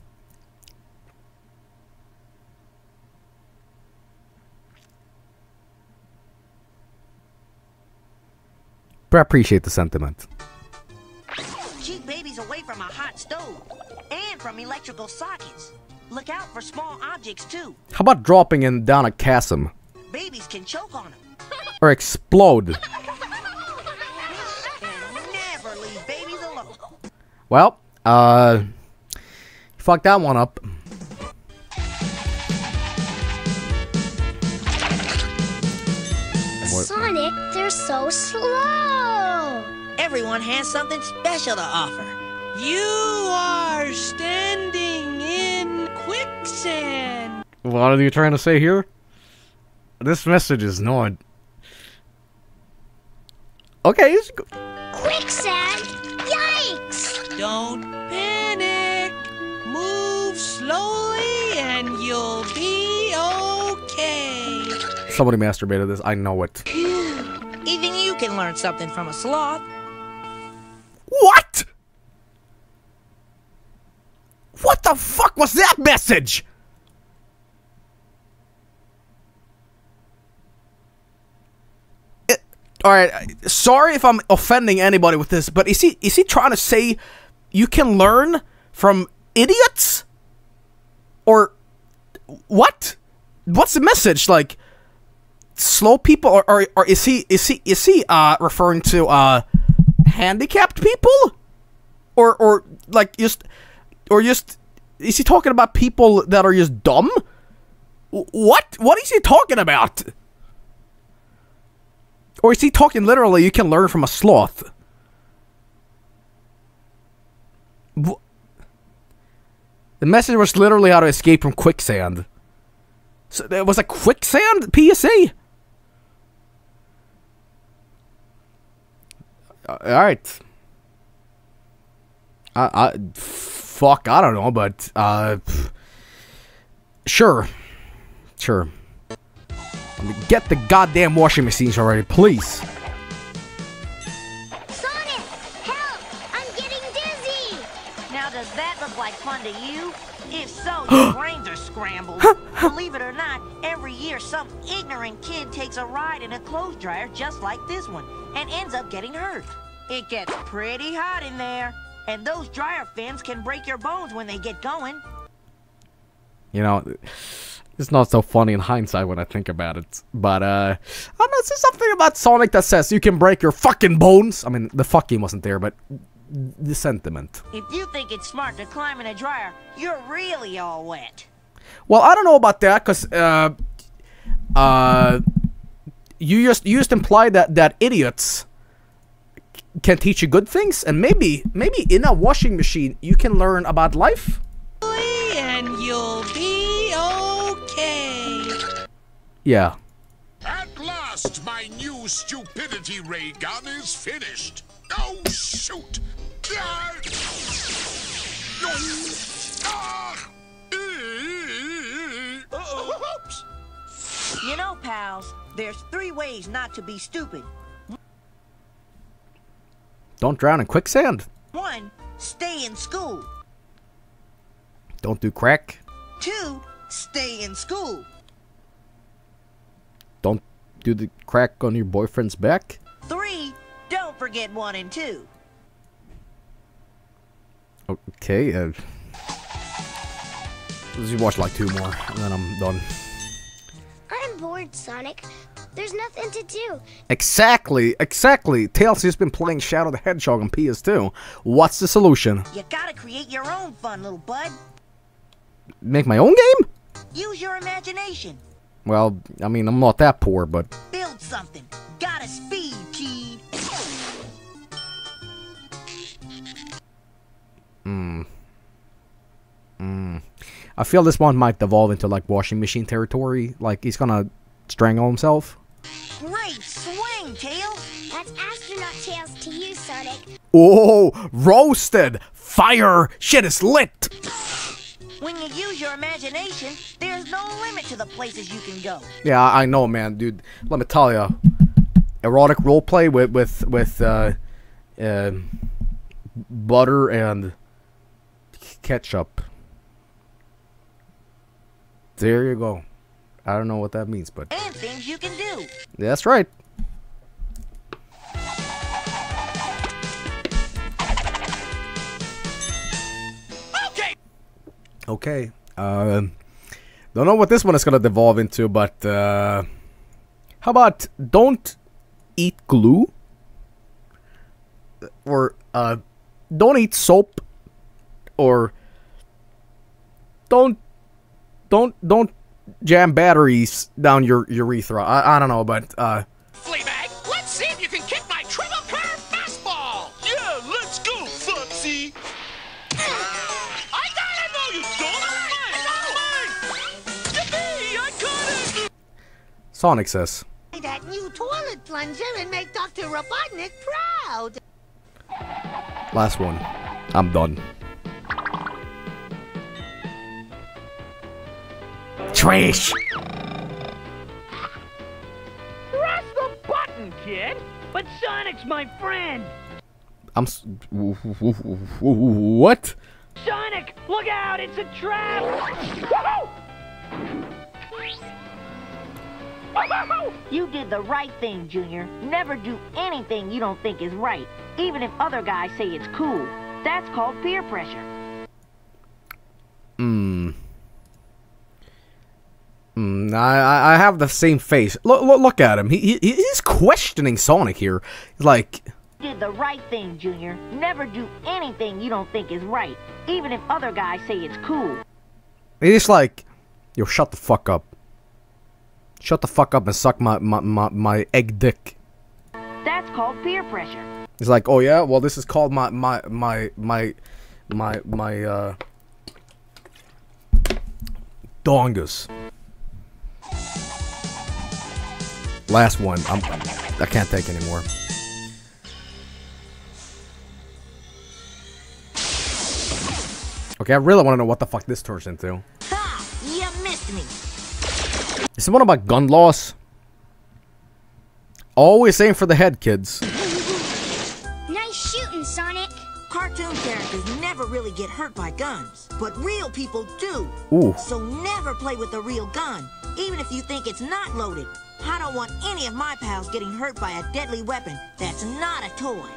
But I appreciate the sentiment. Keep babies away from a hot stove and from electrical sockets. Look out for small objects, too. How about dropping in down a chasm? Babies can choke on them. Or explode. And never leave babies alone. Well, uh... fuck that one up. Sonic, they're so slow. Everyone has something special to offer. You are standing in quicksand. What are you trying to say here? This message is not... Okay, it's... Quicksand? Yikes! Don't panic. Move slowly and you'll be okay. Somebody masturbated this, I know it. Even you can learn something from a sloth. What? What the fuck was that message? Alright, sorry if I'm offending anybody with this, but is he is he trying to say you can learn from idiots? Or what? What's the message? Like slow people, or, or or is he is he is he uh referring to uh handicapped people? Or or like just or just is he talking about people that are just dumb? What? What is he talking about? Or is he talking literally you can learn from a sloth? The message was literally how to escape from quicksand. So there was a quicksand P S A? Uh, Alright. I, I, fuck, I don't know, but, uh, sure. Sure. Get the goddamn washing machines already, please. Sonic, help! I'm getting dizzy. Now, does that look like fun to you? If so, your brains are scrambled. Believe it or not, every year some ignorant kid takes a ride in a clothes dryer just like this one and ends up getting hurt. It gets pretty hot in there, and those dryer fins can break your bones when they get going. You know, it's not so funny in hindsight when I think about it. But, uh, I don't know, it's just something about Sonic that says you can break your fucking bones. I mean, the fucking wasn't there, but the sentiment. If you think it's smart to climb in a dryer, you're really all wet. Well, I don't know about that, because, uh, uh, you just, you just implied that, that idiots can teach you good things, and maybe, maybe in a washing machine, you can learn about life? And you'll be okay. Yeah. At last, my new stupidity ray gun is finished. Oh, shoot! Ah! Ah! Uh-oh. Oops. You know, pals, there's three ways not to be stupid. Don't drown in quicksand. One, stay in school. Don't do crack. Two, stay in school. Don't do the crack on your boyfriend's back. Three, don't forget one and two. Okay, uh... Let's just watch like two more, and then I'm done. I'm bored, Sonic. There's nothing to do. Exactly, exactly. Tails has been playing Shadow the Hedgehog on P S two. What's the solution? You gotta create your own fun, little bud. Make my own game? Use your imagination. Well, I mean, I'm not that poor, but... Build something. Gotta speed, kid. Hmm. Hmm. I feel this one might devolve into, like, washing machine territory. Like, he's gonna strangle himself. Great swing, Tails. That's astronaut Tails to you, Sonic. Oh, roasted! Fire! Shit is lit! When you use your imagination, there's no limit to the places you can go. Yeah, I know, man, dude. Let me tell you, erotic roleplay with with with uh, uh, butter and ketchup. There you go. I don't know what that means, but And things you can do. that's right. Okay. Um, don't know what this one is gonna devolve into, but uh, how about don't eat glue, or uh, don't eat soap, or don't don't don't jam batteries down your urethra. I I don't know, but uh. Fleabag, let's see if you can kick my triple curve fastball. Yeah, let's go, Foxy. I got it. No, you don't. It's mine. Yippee! I got it. Sonic says. That new toilet plunger and make Doctor Robotnik proud. Last one. I'm done. Trash. Press the button, kid. But Sonic's my friend. I'm. S what? Sonic, look out! It's a trap. You did the right thing, Junior. Never do anything you don't think is right, even if other guys say it's cool. That's called peer pressure. Hmm. Mm, I I have the same face. Look look look at him. He, he he's questioning Sonic here. He's like. You did the right thing, Junior. Never do anything you don't think is right, even if other guys say it's cool. He's like, yo, shut the fuck up. Shut the fuck up and suck my my my, my egg dick. That's called peer pressure. He's like, oh yeah, well this is called my my my my my my uh dongus. Last one. I'm I can't take anymore. Okay, I really want to know what the fuck this turns into. Ha! You missed me. Is it one about gun loss? Always aim for the head, kids. Nice shooting, Sonic. Cartoon characters never really get hurt by guns, but real people do. Ooh. So never play with a real gun, even if you think it's not loaded. I don't want any of my pals getting hurt by a deadly weapon that's not a toy.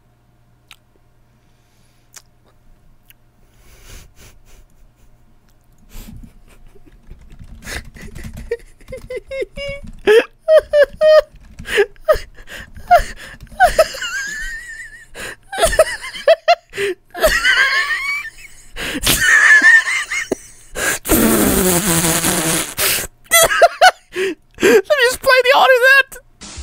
Let me just play the audio of that.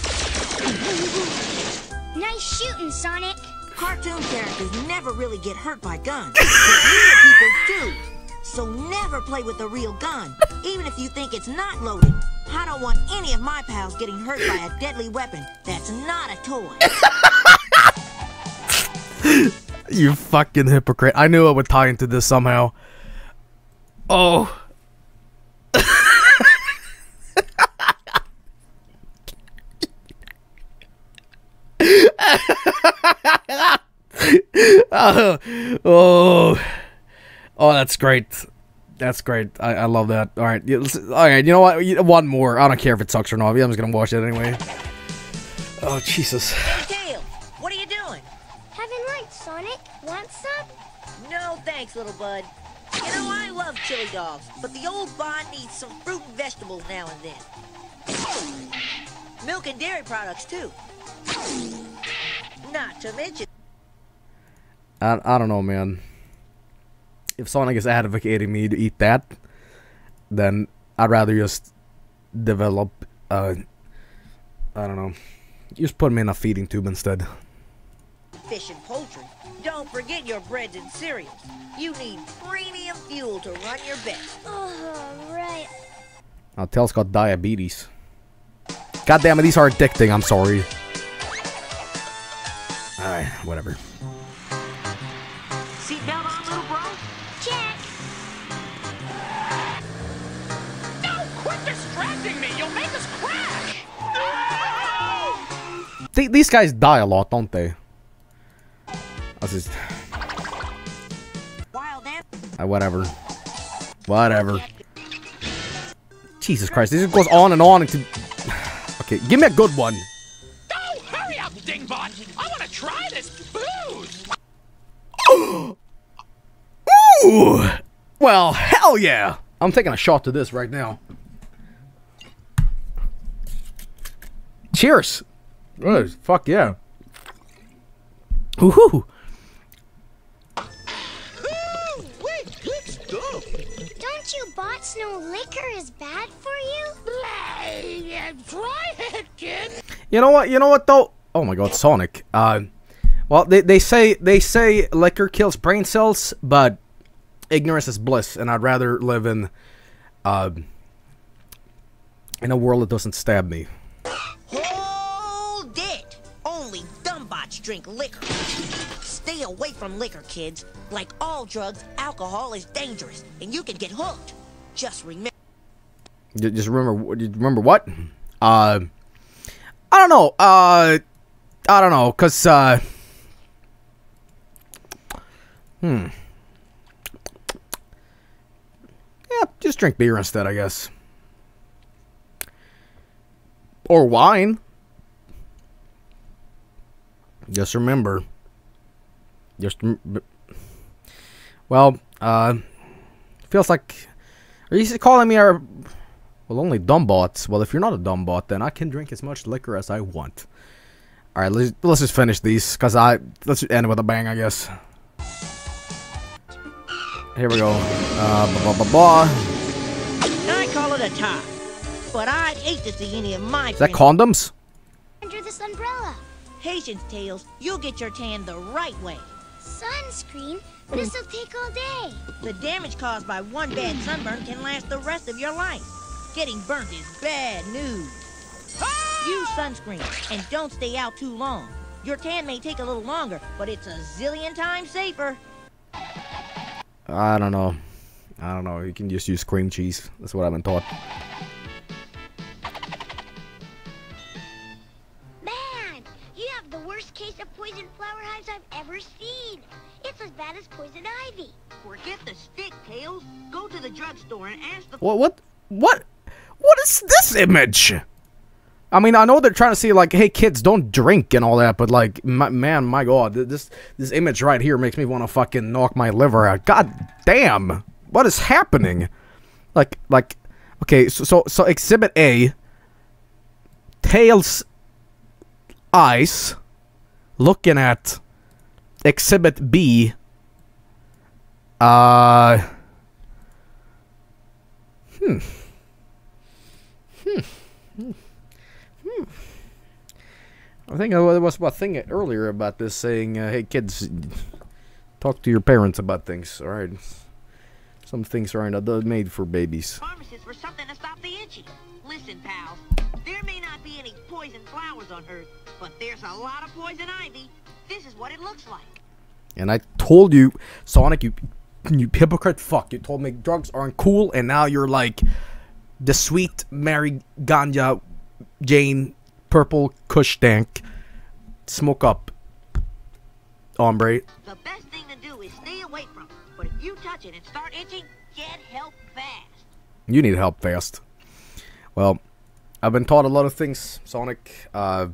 Nice shooting, Sonic. Cartoon characters never really get hurt by guns, but real people do. So never play with a real gun, even if you think it's not loaded. I don't want any of my pals getting hurt by a deadly weapon that's not a toy. You fucking hypocrite. I knew it would tie into this somehow. Oh. uh, oh. Oh, that's great. That's great. I, I love that. All right. Yeah, all right. You know what? One more. I don't care if it sucks or not. I'm just gonna watch it anyway. Oh, Jesus. Hey, Tails, what are you doing? Having lunch, Sonic. Want some? No, thanks, little bud. You know, I love chili dogs, but the old bod needs some fruit and vegetables now and then. Milk and dairy products, too. Not to mention... I, I don't know, man. If Sonic is advocating me to eat that, then I'd rather just develop, uh, I don't know, just put me in a feeding tube instead. Fish and poultry. Don't forget your breads and cereals. You need premium fuel to run your best. Oh, right. Now, Tails got diabetes. God damn it, these are addicting, I'm sorry. Alright, whatever. Seatbelt on, little bro? Check. No, quit distracting me! You'll make us crash! Th these guys die a lot, don't they? That's just... Uh, whatever. Whatever. Jesus Christ, this goes on and on until... Okay, give me a good one. Oh, hurry up, Dingbot! I want to try this booze! Ooh! Well, hell yeah! I'm taking a shot to this right now. Cheers! Oh, fuck yeah. Woohoo! Don't you bots know liquor is bad for you? Hey, try it, kid! You know what? You know what though? Oh my God, Sonic. Uh, well, they they say they say liquor kills brain cells, but ignorance is bliss, and I'd rather live in uh in a world that doesn't stab me. Hold it! Only dumbbots drink liquor. Stay away from liquor, kids. Like all drugs, alcohol is dangerous, and you can get hooked. Just remember. Just remember. Remember what? Uh, I don't know. Uh, I don't know, cause uh, hmm. Yeah, just drink beer instead, I guess. Or wine. Just remember. Just, well, uh, feels like, are you calling me our, well, only dumb bots? Well, if you're not a dumb bot, then I can drink as much liquor as I want. All right, let's let's just finish these, cause I let's end it with a bang, I guess. Here we go. Uh, blah blah blah blah. I call it a tie, but I'd hate to see any of my. Is that condoms? Under this umbrella. Patience, Tails. You'll get your tan the right way. Sunscreen? This'll take all day. The damage caused by one bad sunburn can last the rest of your life. Getting burnt is bad news. Use sunscreen and don't stay out too long. Your tan may take a little longer, but it's a zillion times safer. I don't know. I don't know. You can just use cream cheese. That's what I've been taught. Man, you have the worst case of poison flower hives I've ever seen. It's as bad as poison ivy. Forget the stick, Tails. Go to the drugstore and ask the... What? What? What? What is this image? I mean, I know they're trying to say, like, hey, kids, don't drink and all that, but, like, my, man, my God, this this image right here makes me want to fucking knock my liver out. God damn. What is happening? Like, like, okay, so, so, so Exhibit A, Tails' eyes looking at Exhibit B, uh, hmm, hmm, hmm. Hmm. I think there was a thing earlier about this saying, uh, hey kids, talk to your parents about things, alright? Some things aren't made for babies. Pharmacist for something to stop the itching. Listen, pals, there may not be any poison flowers on Earth, but there's a lot of poison ivy. This is what it looks like. And I told you, Sonic, you, you hypocrite fuck, you told me drugs aren't cool, and now you're like the sweet Mary Ganja Jane purple kush dank. Smoke up, hombre. The best thing to do is stay away from it. But if you touch it and start itching, get help fast. You need help fast. Well, I've been taught a lot of things, Sonic. Uh,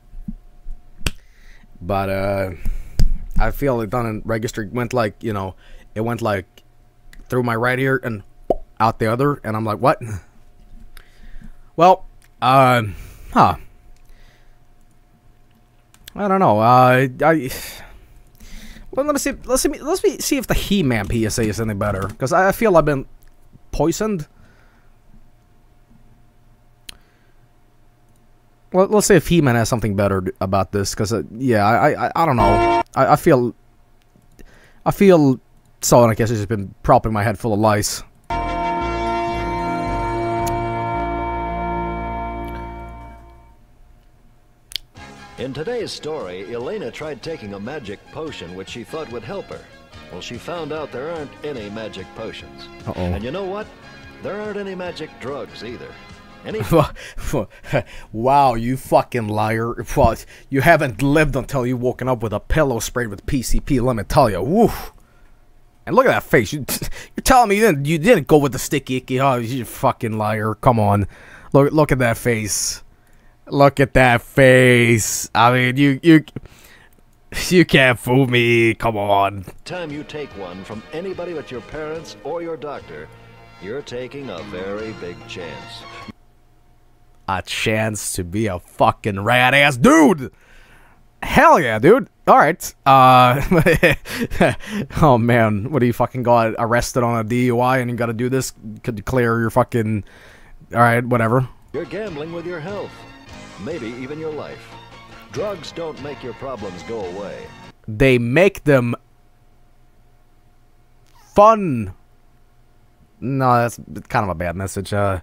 but uh, I feel it done and registered went like, you know, it went like through my right ear and out the other, and I'm like, what? Well, uh, huh. I don't know. Uh, I. Well, let me see. Let's see. Let's see if the He-Man P S A is any better, because I feel I've been poisoned. Well, let's see if He-Man has something better about this, because uh, yeah, I, I, I don't know. I, I feel, I feel Sonic has just been propping my head full of lice. In today's story, Elena tried taking a magic potion which she thought would help her. Well, she found out there aren't any magic potions. Uh-oh. And you know what? There aren't any magic drugs either. Any Wow, you fucking liar. What? You haven't lived until you've woken up with a pillow sprayed with P C P, let me tell you. Woo. And look at that face. You, you're telling me you didn't, you didn't go with the sticky icky. Oh, you fucking liar. Come on. Look, look at that face. Look at that face. I mean, you you you can't fool me. Come on. time you take one from anybody but your parents or your doctor, you're taking a very big chance. A chance to be a fucking rad ass dude. Hell yeah, dude. All right. Uh. Oh man, what do you fucking got arrested on a D U I and you got to do this? Could declare your fucking. All right, whatever. You're gambling with your health. Maybe even your life. Drugs don't make your problems go away. They make them fun. No, that's kind of a bad message. Uh,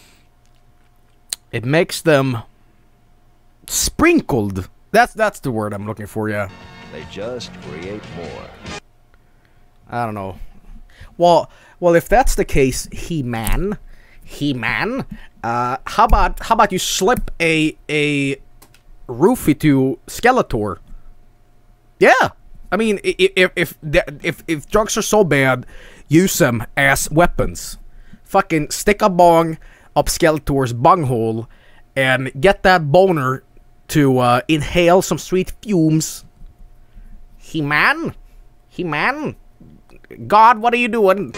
it makes them sprinkled. That's that's the word I'm looking for. Yeah. They just create more. I don't know. Well, well, if that's the case, He-Man, He-Man. Uh, how about how about you slip a a roofie to Skeletor? Yeah, I mean, if if if if drugs are so bad, use them as weapons. Fucking stick a bong up Skeletor's bunghole and get that boner to uh, inhale some sweet fumes. He-Man, He-Man, God, what are you doing?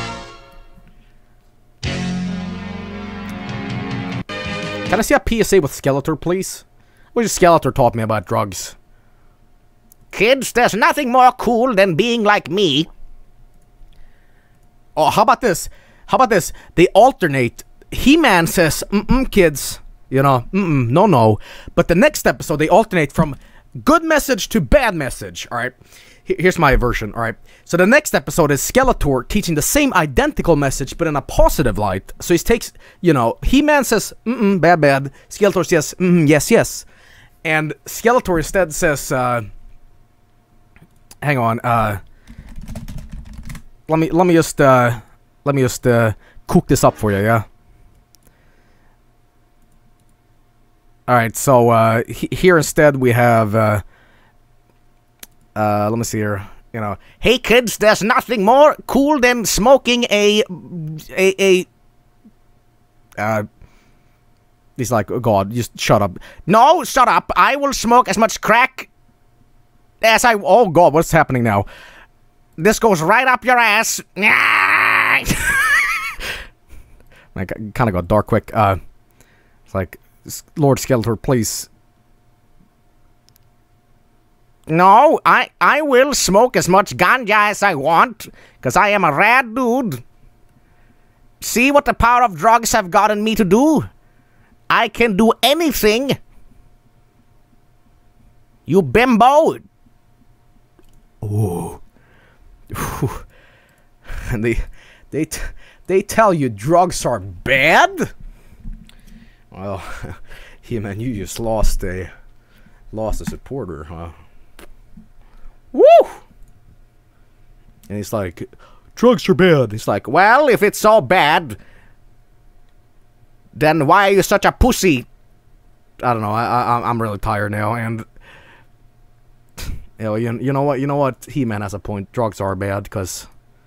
Can I see a P S A with Skeletor, please? What has Skeletor taught me about drugs? Kids, there's nothing more cool than being like me. Oh, how about this? How about this? They alternate. He-Man says, mm-mm, kids. You know, mm-mm, no, no. But the next episode, they alternate from good message to bad message, all right? Here's my version, all right? So the next episode is Skeletor teaching the same identical message, but in a positive light. So he takes, you know, He-Man says, mm-mm, bad, bad. Skeletor says, mm-mm, yes, yes. And Skeletor instead says, uh, hang on, uh, let me, let me just, uh, let me just, uh, cook this up for you, yeah? All right, so, uh, he here instead we have, uh, Uh, let me see here. You know, hey kids, there's nothing more cool than smoking a, a, a. Uh, he's like, oh God, just shut up. No, shut up. I will smoke as much crack as I. Oh God, what's happening now? This goes right up your ass. I kind of got dark quick. Uh, it's like, Lord Skeletor, please. No, I, I will smoke as much ganja as I want, because I am a rad dude. See what the power of drugs have gotten me to do? I can do anything. You bimbo. Ooh. Ooh. And they, they, t they tell you drugs are bad? Well, yeah, man, you just lost a, lost a supporter, huh? Woo! And he's like, drugs are bad. He's like, well, if it's so bad, then why are you such a pussy? I don't know. I, I I'm really tired now, and you know, you, you know what? You know what? He-Man has a point. Drugs are bad because,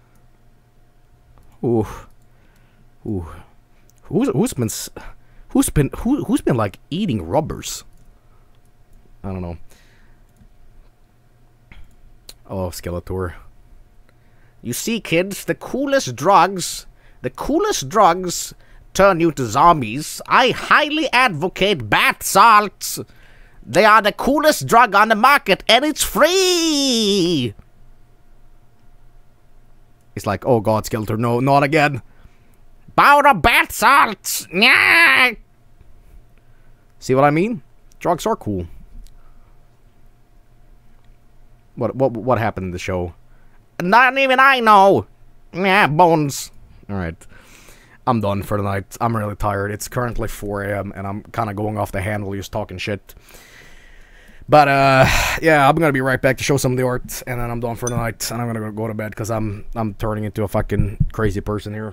ooh, ooh, who's who's been who's been who who's been like eating rubbers? I don't know. Oh, Skeletor. You see, kids, the coolest drugs, the coolest drugs turn you to zombies. I highly advocate bath salts. They are the coolest drug on the market, and it's free. It's like, oh God, Skeletor, no, not again. Powder bath salts. Yeah. See what I mean? Drugs are cool. What what what happened in the show? Not even I know. Yeah, bones. All right. I'm done for the night. I'm really tired. It's currently four A M and I'm kind of going off the handle just talking shit. But, uh, yeah, I'm gonna be right back to show some of the art, and then I'm done for the night, and I'm gonna go to bed, because I'm, I'm turning into a fucking crazy person here.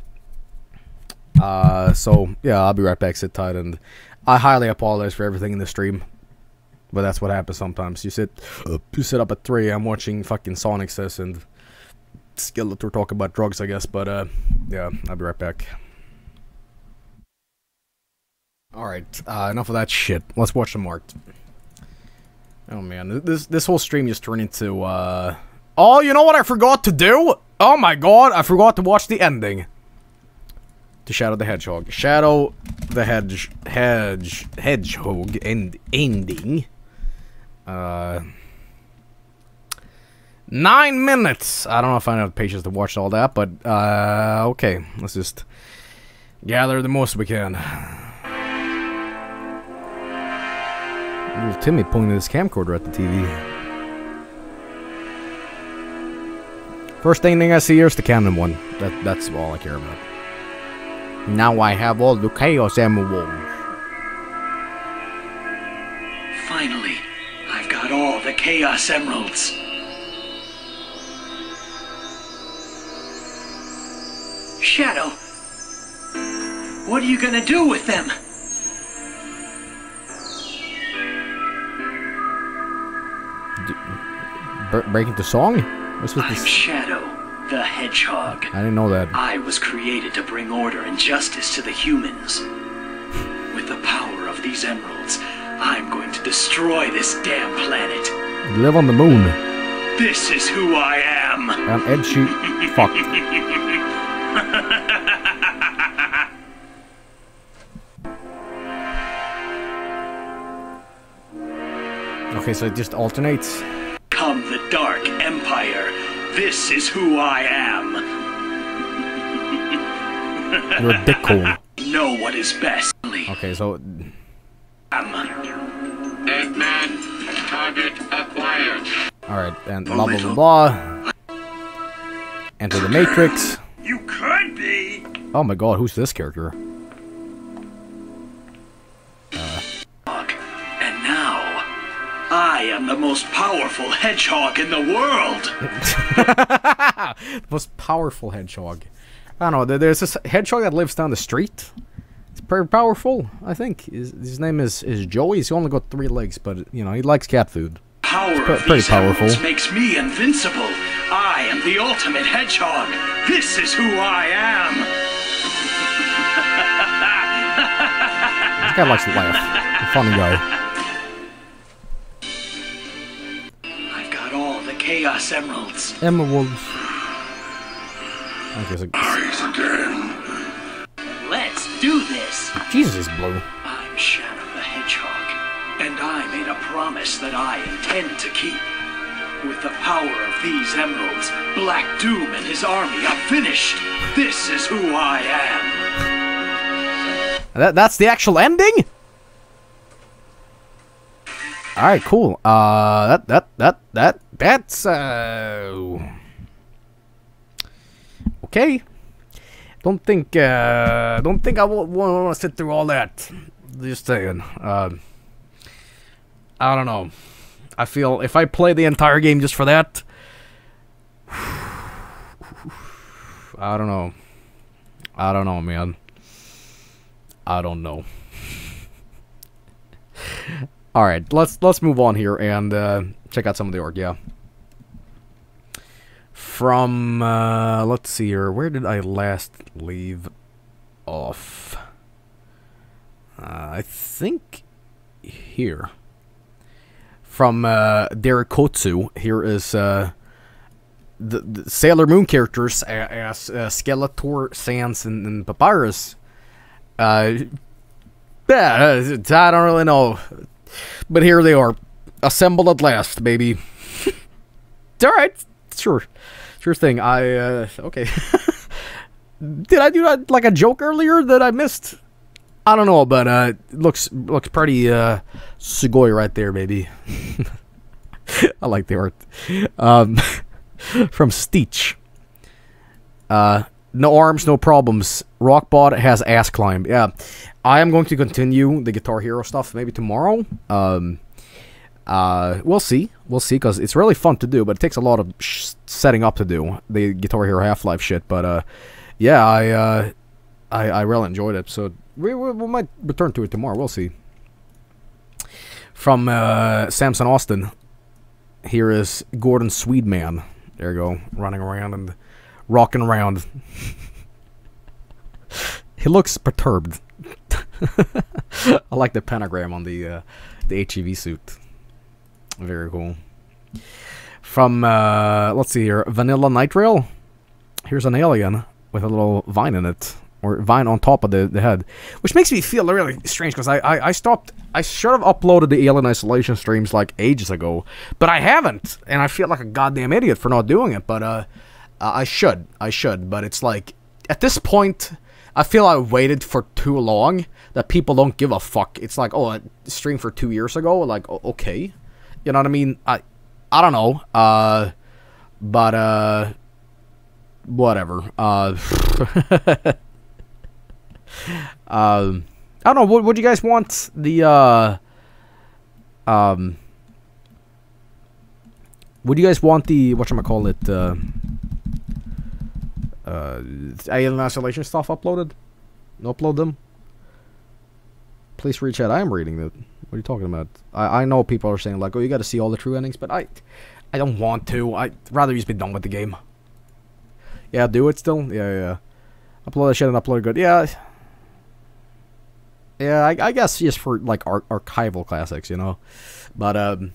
Uh, so, yeah, I'll be right back. Sit tight, and I highly apologize for everything in the stream. But that's what happens sometimes. You sit, uh, you sit up at three A M watching fucking Sonic Says and Skeletor talk about drugs, I guess. But, uh, yeah, I'll be right back. Alright, uh, enough of that shit. Let's watch some art. Oh man, this this whole stream just turned into, uh... Oh, you know what I forgot to do? Oh my god, I forgot to watch the ending. To Shadow the Hedgehog. Shadow the Hedge... Hedge... Hedgehog end, ending. Uh... Nine minutes! I don't know if I have the patience to watch all that, but, uh... okay, let's just gather the most we can. Little Timmy pointing his camcorder at the T V. First thing I see here is the canon one. That that's all I care about. Now I have all the Chaos Emeralds. Finally, I've got all the Chaos Emeralds. Shadow, what are you gonna do with them? Breaking the song? What's with I'm this? Shadow, the Hedgehog. I didn't know that. I was created to bring order and justice to the humans. With the power of these emeralds, I'm going to destroy this damn planet. You live on the moon. This is who I am. I'm edgy. Fuck. Okay, so it just alternates. Come the Dark Empire. This is who I am. You're a dickhole. Know what is best. Okay, so... Eggman, target acquired. Alright, and blah blah blah blah. Enter the Matrix. You could be. Oh my god, who's this character? And now, I am the most powerful hedgehog in the world. The most powerful hedgehog. I don't know, there's this hedgehog that lives down the street. It's pretty powerful, I think. His, his name is, is Joey. He's only got three legs, but, you know, he likes cat food. Power It's pre of pretty these powerful. emeralds makes me invincible. I am the ultimate hedgehog. This is who I am. This guy likes to laugh. A funny guy. I've got all the Chaos Emeralds. Emeralds. Okay, so... Let's do this. Jesus is blue. I'm Shadow the Hedgehog, and I made a promise that I intend to keep. With the power of these emeralds, Black Doom and his army are finished. This is who I am. That, that's the actual ending? Alright, cool. Uh, that, that, that, that, that's, uh... okay. Don't think, uh, don't think I want to sit through all that. Just saying. Uh, I don't know. I feel if I play the entire game just for that, I don't know. I don't know, man. I don't know. All right, let's let's move on here and uh, check out some of the art. Yeah. From uh, let's see here. Where did I last leave off? Uh, I think here. From uh, Derek Kotsu, here is uh, the, the Sailor Moon characters as uh, Skeletor, Sans, and, and Papyrus. Uh, yeah, I don't really know, but here they are, assembled at last, baby. All right, sure, sure thing. I uh, okay. Did I do uh, like a joke earlier that I missed? I don't know, but uh, it looks looks pretty uh, sugoi right there, baby. I like the art. Um, from Stitch. Uh, no arms, no problems. Rockbot has ass climb. Yeah, I am going to continue the Guitar Hero stuff maybe tomorrow. Um, uh, we'll see. We'll see, because it's really fun to do, but it takes a lot of sh setting up to do the Guitar Hero Half-Life shit. But uh, yeah, I, uh, I I really enjoyed it. So we, we, we might return to it tomorrow. We'll see. From uh, Samson Austin. Here is Gordon Sweetman. There you go, running around and rocking around. He looks perturbed. I like the pentagram on the uh, the H E V suit. Very cool. From uh, let's see here, Vanilla Night Rail. Here's an alien with a little vine in it, or vine on top of the, the head, which makes me feel really strange, because I, I, I stopped, I should have uploaded the Alien Isolation streams like ages ago, but I haven't, and I feel like a goddamn idiot for not doing it, but uh, uh, I should, I should, but it's like, at this point, I feel I waited for too long, that people don't give a fuck. It's like, oh, I streamed for two years ago, like, okay, you know what I mean? I, I don't know, uh, but, uh, whatever, uh, Um, I don't know. What would you guys want the uh, um? Would you guys want the whatchamacallit uh, uh, Alien Isolation stuff uploaded? Upload them. Please reach out. I am reading it. What are you talking about? I I know people are saying like, oh, you got to see all the true endings, but I I don't want to. I'd rather just be done with the game. Yeah, do it still. Yeah, yeah. Upload that shit and upload it good. Yeah. Yeah, I, I guess just for, like, ar archival classics, you know? But, um...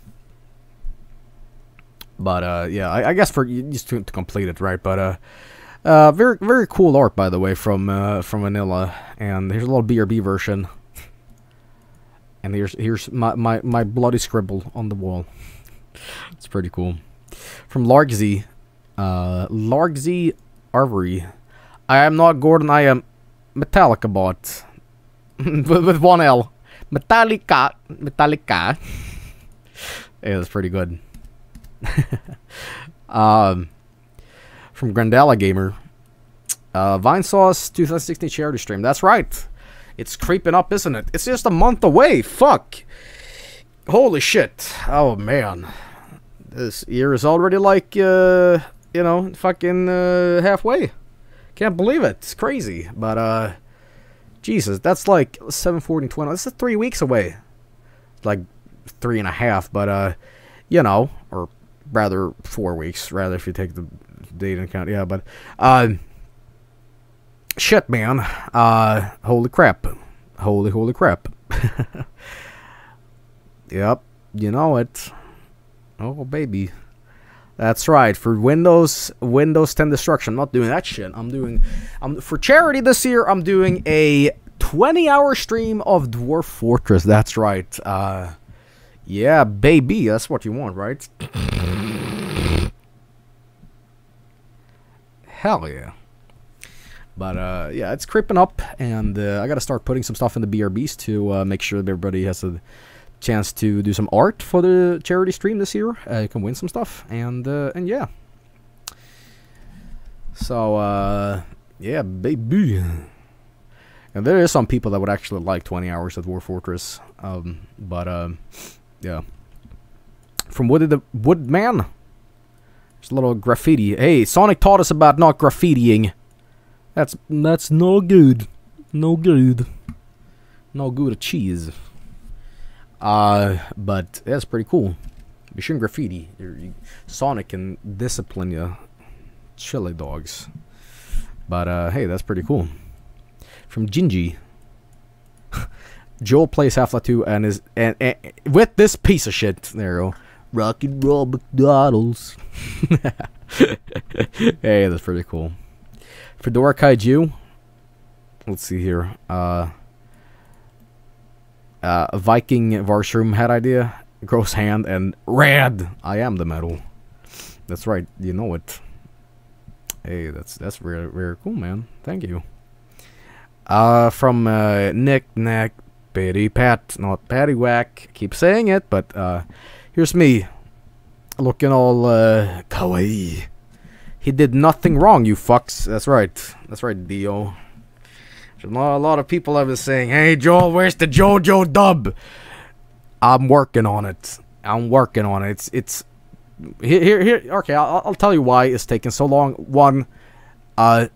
But, uh, yeah, I, I guess for just to, to complete it, right? But, uh... Uh, very, very cool art, by the way, from, uh, from Vanilla. And here's a little B R B version. And here's, here's my, my, my bloody scribble on the wall. It's pretty cool. From Largzy. Uh, Largzy Arvery. I am not Gordon, I am Metallica bot. with, with one L. Metallica. Metallica. Yeah, that's pretty good. um, from Grandala Gamer. Uh, Vinesauce twenty sixteen charity stream. That's right. It's creeping up, isn't it? It's just a month away. Fuck. Holy shit. Oh, man. This year is already like, uh, you know, fucking uh, halfway. Can't believe it. It's crazy. But, uh... Jesus, that's like seven fourteen twenty. This is three weeks away. Like three and a half, but uh, you know, or rather four weeks, rather if you take the date into account. Yeah, but uh, shit, man. Uh, holy crap, holy holy crap. Yep, you know it. Oh baby, that's right. For Windows Windows ten Destruction, I'm not doing that shit. I'm doing, I'm for charity this year. I'm doing a twenty hour stream of Dwarf Fortress. That's right. Uh, yeah, baby, that's what you want, right? Hell yeah. But uh, yeah, it's creeping up, and uh, I gotta start putting some stuff in the B R Bs to uh, make sure that everybody has a chance to do some art for the charity stream this year. Uh, you can win some stuff, and uh, and yeah. So uh, yeah, baby. And there is some people that would actually like twenty hours of Dwarf Fortress, um, but um, yeah. From Woody the Woodman, there's a little graffiti. Hey, Sonic taught us about not graffitiing. That's that's no good, no good, no good at cheese. Uh, but that's pretty cool. You shouldn't graffiti. You're, you, Sonic can discipline you, chili dogs. But uh, hey, that's pretty cool. From Gingy, Joel plays Half-Life two and is and, and with this piece of shit. There you go, Rocky Roll McDonald's. Hey, that's pretty cool. Fedora Kaiju. Let's see here. Uh, uh, Viking Varsroom had idea. Gross hand and rad. I am the metal. That's right. You know it. Hey, that's that's very very cool, man. Thank you. Uh, from uh, Nick Nack Patty Pat, not Patty Whack. Keep saying it, but uh, here's me, looking all uh, kawaii. He did nothing wrong, you fucks. That's right. That's right, Dio. A lot of people have been saying, "Hey, Joel, where's the JoJo dub?" I'm working on it. I'm working on it. It's it's here here. here okay, I'll, I'll tell you why it's taking so long. One, uh,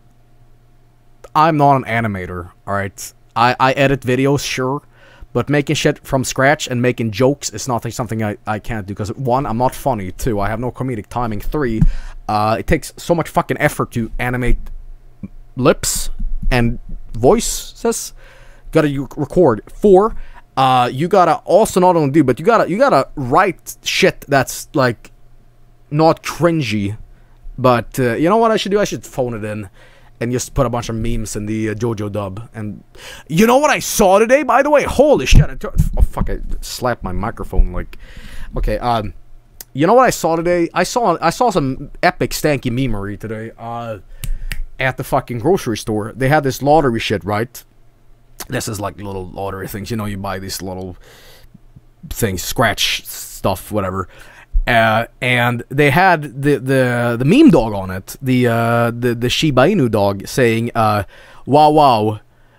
I'm not an animator. All right, I I edit videos, sure, but making shit from scratch and making jokes is not something I I can't do. Because one, I'm not funny. Two, I have no comedic timing. Three, uh, it takes so much fucking effort to animate lips and voices. Gotta you record. Four, uh, you gotta also not only do, but you gotta you gotta write shit that's like not cringy. But uh, you know what I should do? I should phone it in and just put a bunch of memes in the uh, JoJo dub. And you know what I saw today, by the way? Holy shit! I oh fuck! I slapped my microphone. Like, okay. Um, you know what I saw today? I saw I saw some epic stanky memery today. Uh. At the fucking grocery store, they had this lottery shit, right? This is like little lottery things, you know, you buy these little things, scratch stuff, whatever. Uh, and they had the, the the meme dog on it, the uh, the the Shiba Inu dog, saying, uh, "Wow, wow,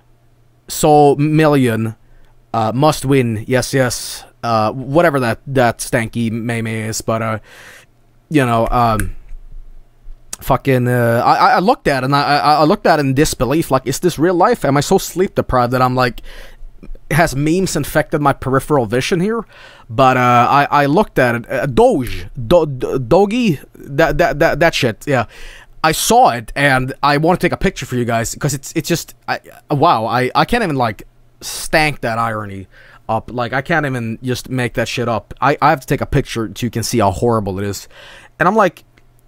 so million, uh, must win, yes, yes." Uh, whatever that that stanky meme is, but uh, you know, um. Fucking, uh, I, I looked at it and I, I looked at it in disbelief. Like, is this real life? Am I so sleep deprived that I'm like, has memes infected my peripheral vision here? But uh, I, I looked at it. Uh, Doge, do, do, Dogi, that, that that that shit. Yeah, I saw it and I want to take a picture for you guys because it's it's just I, wow. I I can't even like stank that irony up. Like I can't even just make that shit up. I I have to take a picture so you can see how horrible it is. And I'm like,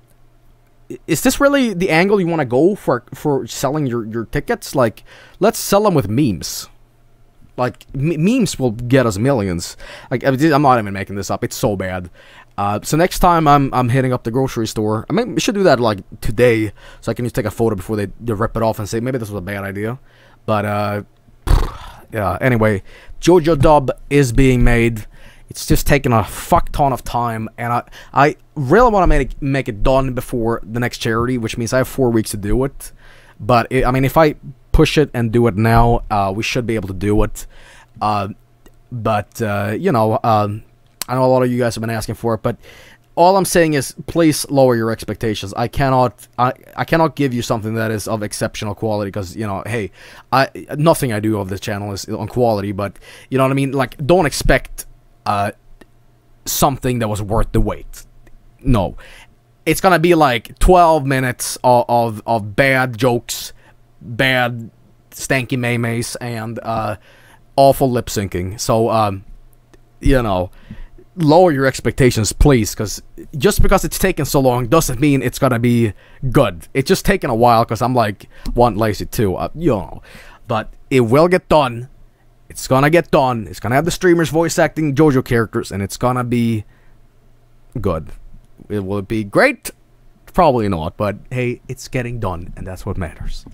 is this really the angle you want to go for for selling your, your tickets? Like, let's sell them with memes. Like, m memes will get us millions. Like, I'm not even making this up. It's so bad. Uh, so next time I'm I'm hitting up the grocery store, I mean, we should do that like today, so I can just take a photo before they, they rip it off and say maybe this was a bad idea. But uh, yeah. Anyway, JoJo dub is being made. It's just taking a fuck ton of time, and I I really want to make it, make it done before the next charity, which means I have four weeks to do it. But it, I mean, if I push it and do it now, uh, we should be able to do it. Uh, but uh, you know, um, I know a lot of you guys have been asking for it, but all I'm saying is, please lower your expectations. I cannot I I cannot give you something that is of exceptional quality because, you know, hey, I nothing I do of this channel is on quality, but you know what I mean. Like, don't expect Uh, something that was worth the wait. No, it's gonna be like twelve minutes of of, of bad jokes, bad stanky memes, and uh, awful lip syncing. So, um, you know, lower your expectations, please, because just because it's taken so long doesn't mean it's gonna be good. It's just taken a while because I'm like one lazy too, uh, you know, but it will get done. It's gonna get done. It's gonna have the streamers voice acting JoJo characters, and it's gonna be good. It will it be great? Probably not, but hey, it's getting done, and that's what matters.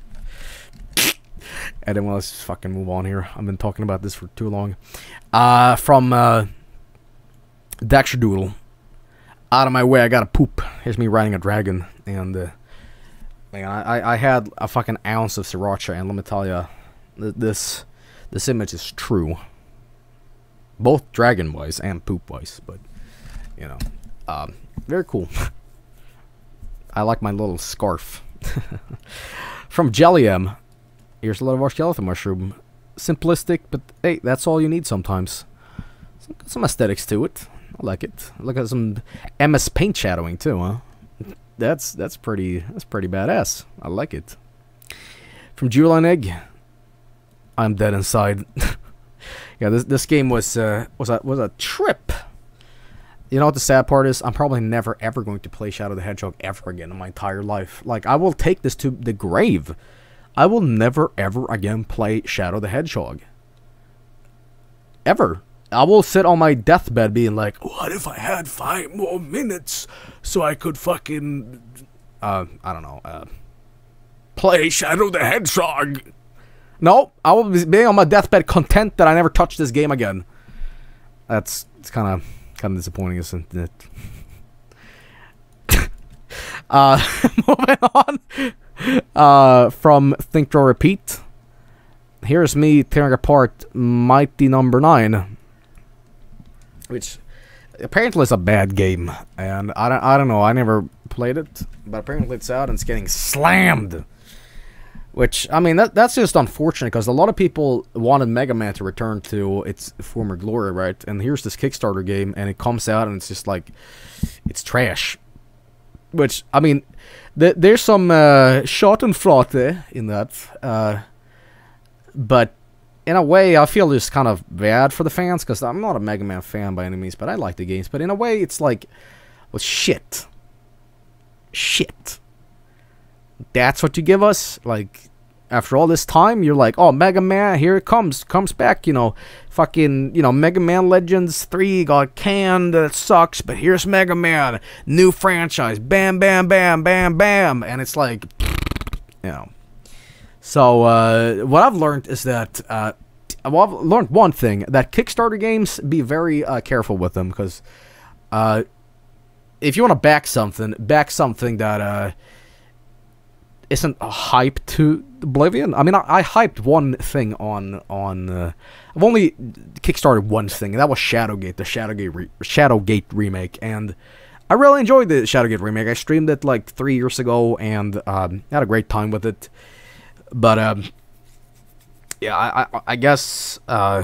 And then well, let's just fucking move on here. I've been talking about this for too long. Uh, from uh, Daxterdoodle. Out of my way, I gotta poop. Here's me riding a dragon, and uh, man, I I had a fucking ounce of sriracha, and let me tell you, this. This image is true. Both dragon-wise and poop-wise, but, you know, um, very cool. I like my little scarf. From Jelly M. Here's a little of our skeleton mushroom. Simplistic, but hey, that's all you need sometimes. Some, some aesthetics to it. I like it. Look at some M S Paint shadowing too, huh? That's that's pretty that's pretty badass. I like it. From Julian Egg. I'm dead inside. Yeah, this this game was uh, was a was a trip. You know what the sad part is? I'm probably never ever going to play Shadow the Hedgehog ever again in my entire life. Like, I will take this to the grave. I will never ever again play Shadow the Hedgehog. Ever. I will sit on my deathbed being like, what if I had five more minutes so I could fucking, uh, I don't know, uh, play Shadow the Hedgehog. No, I will be on my deathbed content that I never touched this game again. That's, it's kind of... kind of disappointing, isn't it? uh, moving on. Uh, from Think Draw Repeat. Here's me tearing apart Mighty Number Nine, which apparently is a bad game, and I don't, I don't know. I never played it, but apparently it's out and it's getting slammed. Which, I mean, that that's just unfortunate, because a lot of people wanted Mega Man to return to its former glory, right? And here's this Kickstarter game, and it comes out, and it's just like, it's trash. Which, I mean, th there's some uh, schadenfreude in that. Uh, but, in a way, I feel just kind of bad for the fans, because I'm not a Mega Man fan by any means, but I like the games. But in a way, it's like, well, shit. Shit. That's what you give us? Like, after all this time, you're like, oh, Mega Man, here it comes, comes back, you know, fucking, you know, Mega Man Legends three got canned, that sucks, but here's Mega Man, new franchise, bam, bam, bam, bam, bam, and it's like, you know. So, uh, what I've learned is that, uh, well, I've learned one thing, that Kickstarter games, be very uh, careful with them, because, uh, if you want to back something, back something that, uh, isn't a hype to oblivion. I mean, I, I hyped one thing on on. Uh, I've only kickstarted one thing, and that was Shadowgate, the Shadowgate re Shadowgate remake, and I really enjoyed the Shadowgate remake. I streamed it like three years ago, and um, had a great time with it. But um, yeah, I I, I guess uh,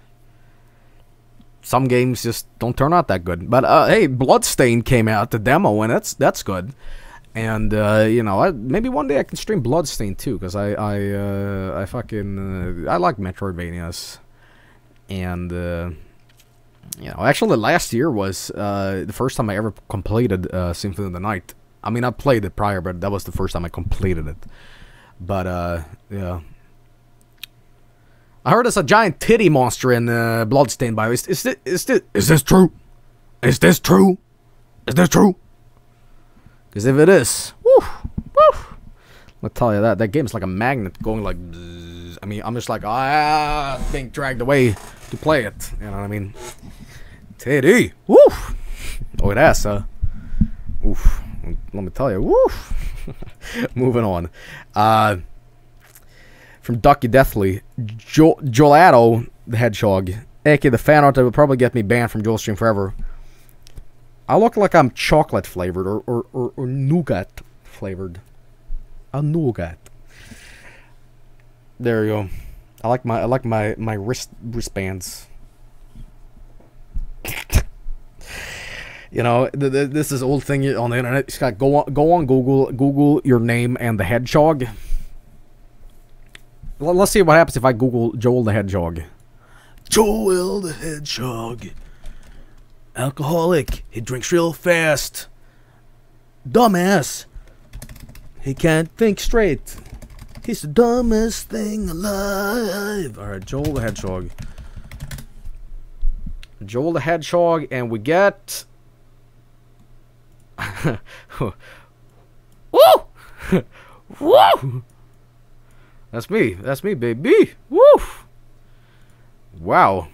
some games just don't turn out that good. But uh, hey, Bloodstained came out, the demo, and that's that's good. And, uh, you know, I, maybe one day I can stream Bloodstained, too, because I, I, uh, I fucking, uh, I like Metroidvanias. And, uh, you know, actually last year was, uh, the first time I ever completed, uh, Symphony of the Night. I mean, I played it prior, but that was the first time I completed it. But, uh, yeah. I heard there's a giant titty monster in, uh, Bloodstained, by the way. Is, is, this, is, this, is this true? Is this true? Is this true? Because if it is, woo, woo, I'll tell you that, that game's like a magnet going like, bzzz. I mean, I'm just like, ah, being dragged away to play it, you know what I mean? Titty, woo, oh, it has, huh? Oof, let me tell you, woo. Moving on. Uh, from Ducky Deathly, jo Jolato the Hedgehog, aka the fan art that would probably get me banned from Joel Stream forever. I look like I'm chocolate flavored or, or, or, or nougat flavored. A nougat. There you go. I like my I like my my wrist wristbands. You know, th th this is old thing on the internet. It's got go on go on Google Google your name and the hedgehog. Well, let's see what happens if I Google Joel the Hedgehog. Joel the Hedgehog. Alcoholic. He drinks real fast. Dumbass. He can't think straight. He's the dumbest thing alive. Alright, Joel the Hedgehog. Joel the Hedgehog, and we get... Woo! Woo! That's me. That's me, baby. Woo! Wow.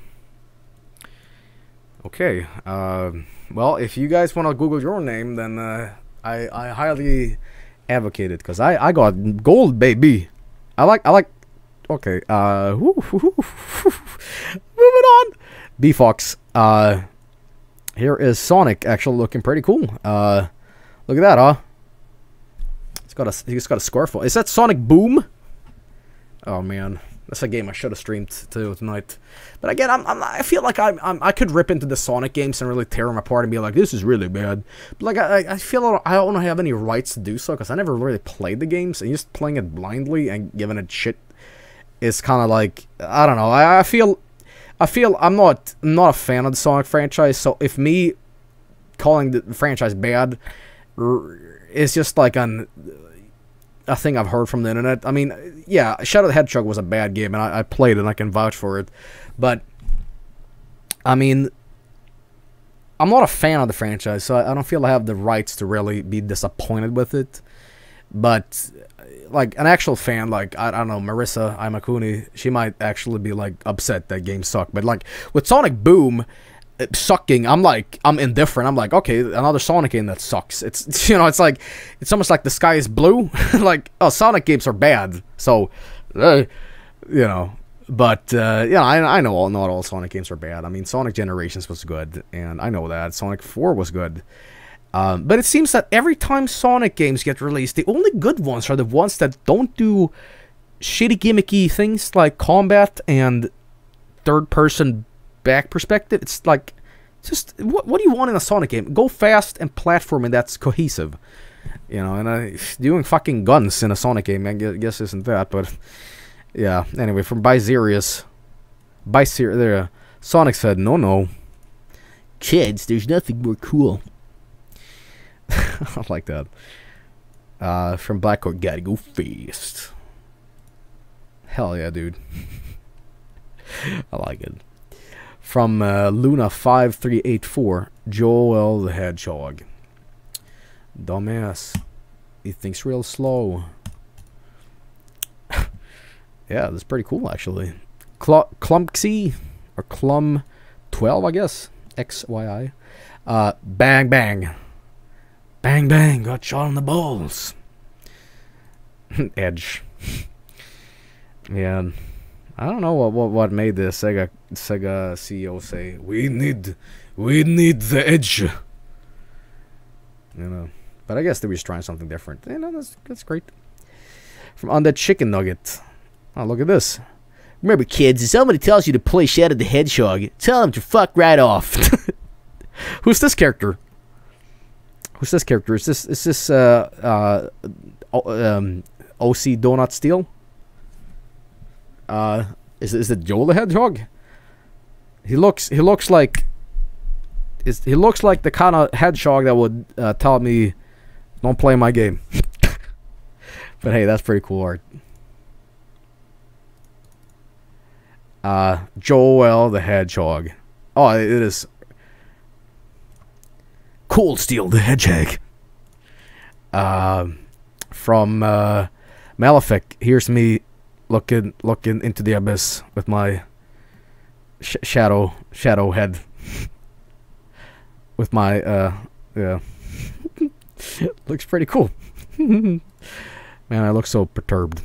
Okay, uh, well, if you guys want to Google your name, then uh, I, I highly advocate it, because I, I got gold, baby. I like, I like, okay, uh, woo, woo, woo, moving on. B-Fox, uh, here is Sonic, actually looking pretty cool. Uh, look at that, huh? It's got a, he's got a scarf on. Is that Sonic Boom? Oh, man. That's a game I should have streamed too tonight. But again, I'm, I'm, I feel like I'm, I'm, I could rip into the Sonic games and really tear them apart and be like, this is really bad. But like, I, I feel I don't have any rights to do so, because I never really played the games. And just playing it blindly and giving it shit is kind of like, I don't know. I, I feel, I feel I'm not, I'm not a fan of the Sonic franchise. So if me calling the franchise bad is just like an a thing I've heard from the internet. I mean, yeah, Shadow the Hedgehog was a bad game, and I, I played it, and I can vouch for it. But I mean, I'm not a fan of the franchise, so I, I don't feel I have the rights to really be disappointed with it. But like an actual fan, like I, I don't know, Marissa Imakuni, she might actually be like upset that game sucked. But like with Sonic Boom sucking, I'm like I'm indifferent. I'm like, okay, another Sonic game that sucks. It's you know, it's like it's almost like the sky is blue. Like, oh, Sonic games are bad, so uh, you know. But uh, yeah, I I know all not all Sonic games are bad. I mean, Sonic Generations was good, and I know that Sonic four was good. Um, but it seems that every time Sonic games get released, the only good ones are the ones that don't do shitty gimmicky things like combat and third-person back perspective. It's like, just, what, what do you want in a Sonic game? Go fast and platforming that's cohesive. You know, and uh, doing fucking guns in a Sonic game, I guess isn't that, but yeah. Anyway, from Bizerius. Bizerius, there, Sonic said, no, no. Kids, there's nothing more cool. I like that. Uh, from Blackcourt, gotta go fast. Hell yeah, dude. I like it. From uh, Luna five three eight four, Joel the Hedgehog. Dumbass. He thinks real slow. Yeah, that's pretty cool, actually. Cl Clumpsy, or Clum twelve, I guess. X Y I. Uh, bang, bang. Bang, bang, got shot in the balls. Edge. Yeah, I don't know what, what what made the Sega Sega C E O say, we need, we need the Edge. You know, but I guess they were just trying something different. You know, that's, that's great. From Undead Chicken Nugget. Oh, look at this. Remember, kids, if somebody tells you to play Shadow the Hedgehog, tell them to fuck right off. Who's this character? Who's this character? Is this is this uh uh um O C Donut Steel? Uh, is is it Joel the Hedgehog? He looks he looks like is he looks like the kind of hedgehog that would uh, tell me don't play my game. But hey, that's pretty cool art. Uh, Joel the Hedgehog. Oh, it is. Cold Steel the Hedgehog. Uh, from uh, Malefic. Here's me looking looking into the abyss with my sh shadow shadow head. With my uh yeah. Looks pretty cool. Man, I look so perturbed.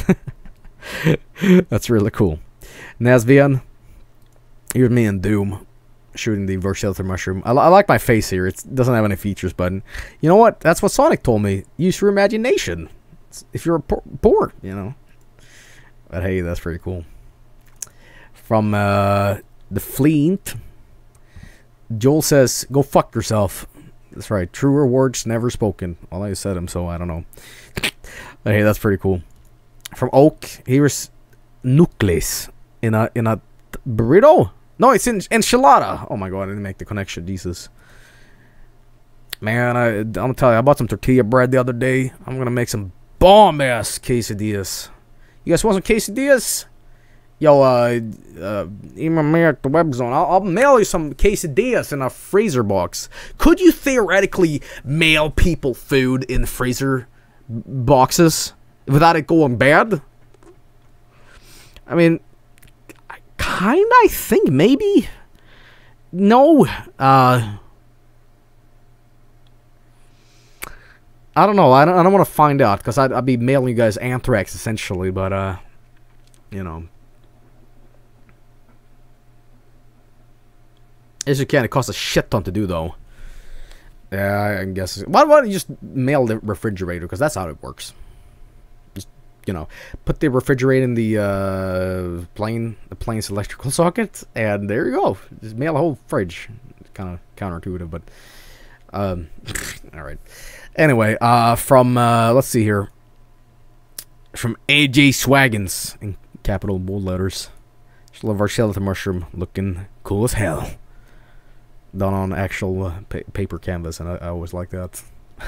That's really cool. Nazvian. Here's me in Doom. Shooting the Versilther Mushroom. I, li I like my face here. It doesn't have any features, but you know what? That's what Sonic told me. Use your imagination. It's, if you're poor, poor, you know. But hey, that's pretty cool. From uh, the Fleet. Joel says, go fuck yourself. That's right. Truer words never spoken. Well, I said them, so I don't know. But hey, that's pretty cool. From Oak. Here's Nucleus. In a, in a burrito? No, it's in enchilada. Oh my god, I didn't make the connection. Jesus. Man, I, I'm gonna tell you, I bought some tortilla bread the other day. I'm gonna make some bomb-ass quesadillas. You guys want some quesadillas? Yo, uh, uh, email me at the web zone. I'll, I'll mail you some quesadillas in a freezer box. Could you theoretically mail people food in freezer boxes without it going bad? I mean, kind of, I think, maybe. No. Uh, I don't know. I don't, I don't want to find out, because I'd, I'd be mailing you guys anthrax, essentially, but, uh, you know. As you can, it costs a shit ton to do, though. Yeah, I guess. Why, why don't you just mail the refrigerator, because that's how it works. You know, put the refrigerator in the uh, plane, the plane's electrical socket, and there you go. Just mail a whole fridge. It's kind of counterintuitive, but um, all right. Anyway, uh, from uh, let's see here, from A J Swaggins in capital bold letters. Just love our Skeleton Mushroom, looking cool as hell. done on actual uh, pa paper canvas, and I, I always like that.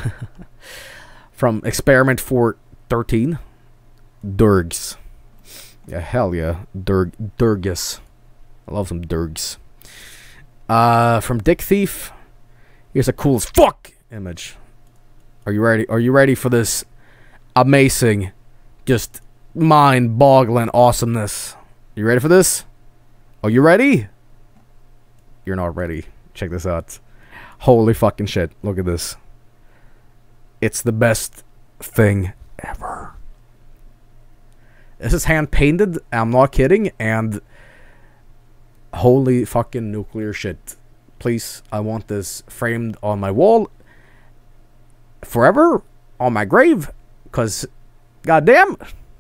From Experiment four thirteen, Durgs. Yeah, hell yeah, Durg Durgus. I love some Durgs. Uh, from Dick Thief, here's a cool as fuck image. Are you ready? Are you ready for this amazing, just mind-boggling awesomeness? You ready for this? Are you ready? You're not ready. Check this out. Holy fucking shit. Look at this. It's the best thing ever. This is hand-painted. I'm not kidding. And holy fucking nuclear shit. Please, I want this framed on my wall forever, on my grave, because goddamn,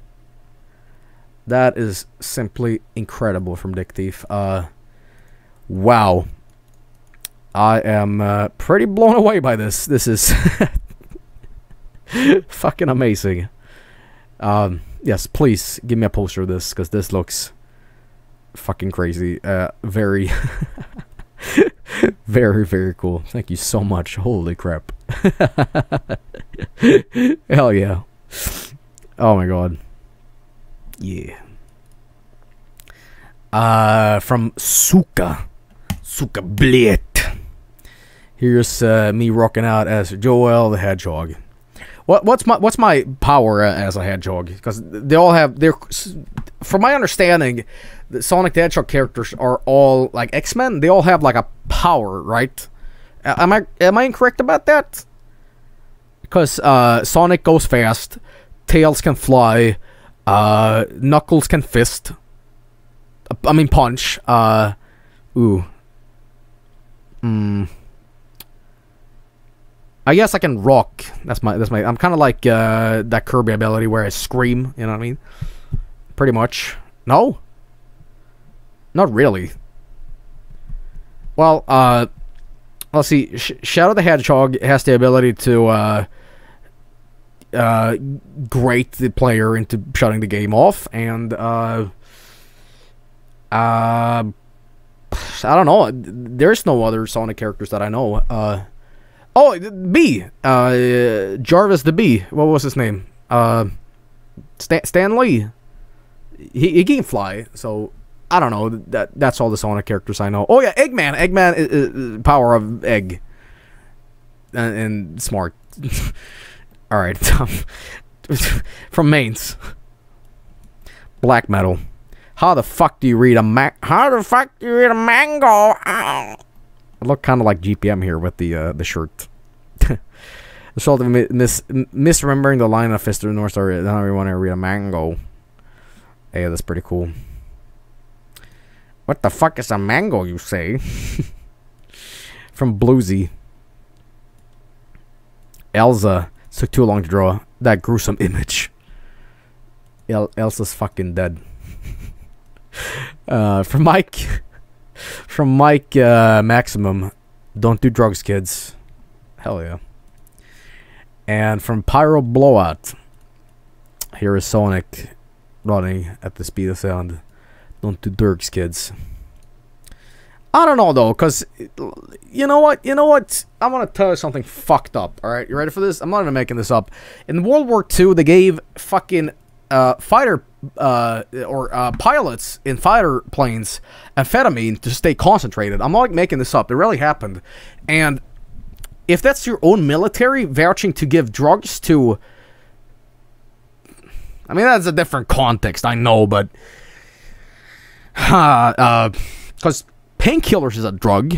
that is simply incredible from Dick Thief. Uh, wow. I am uh, pretty blown away by this. This is fucking amazing. Um, yes, please give me a poster of this, because this looks fucking crazy. Uh, very, very, very cool. Thank you so much. Holy crap. Hell yeah. Oh my god. Yeah. Uh, from Suka. Suka Blit. Here's uh, me rocking out as Joel the Hedgehog. What what's my what's my power uh, as a hedgehog? Because they all have their. From my understanding, the Sonic the Hedgehog characters are all like X-Men. They all have like a power, right? Uh, am I am I incorrect about that? Because uh, Sonic goes fast, Tails can fly, uh, Knuckles can fist. I mean punch. Uh, ooh. Hmm. I guess I can rock. That's my. That's my. I'm kind of like uh, that Kirby ability where I scream. You know what I mean? Pretty much. No. Not really. Well, uh, let's see. Sh Shadow the Hedgehog has the ability to uh, uh, grate the player into shutting the game off, and uh, uh, I don't know. There's no other Sonic characters that I know. Uh, oh, B. Uh, Jarvis the Bee. What was his name? Uh, Stan, Stan Lee. He, he can fly, so I don't know. That that's all the Sonic characters I know. Oh yeah, Eggman. Eggman is, is power of egg and, and smart. All right, from Mainz. Black Metal. How the fuck do you read a ma- How the fuck do you read a mango? Ow. I look kind of like G P M here with the uh, the shirt. The sort of mis misremembering the line of Fist of the North Star. I don't really want to read a mango. Hey, that's pretty cool. What the fuck is a mango, you say? From Bluesy. Elsa. It took too long to draw that gruesome image. El Elsa's fucking dead. uh, from Mike. From Mike uh, Maximum. Don't do drugs, kids. Hell yeah. And from Pyro Blowout. Here is Sonic running at the speed of sound. Don't do drugs, kids. I don't know though, cause you know what, you know what? I want to tell you something fucked up. All right, you ready for this? I'm not even making this up. In World War Two, they gave fucking uh, fighter uh, or uh, pilots in fighter planes amphetamine to stay concentrated. I'm not making this up. It really happened. And if that's your own military vouching to give drugs to, I mean, that's a different context, I know, but uh, uh, because painkillers is a drug.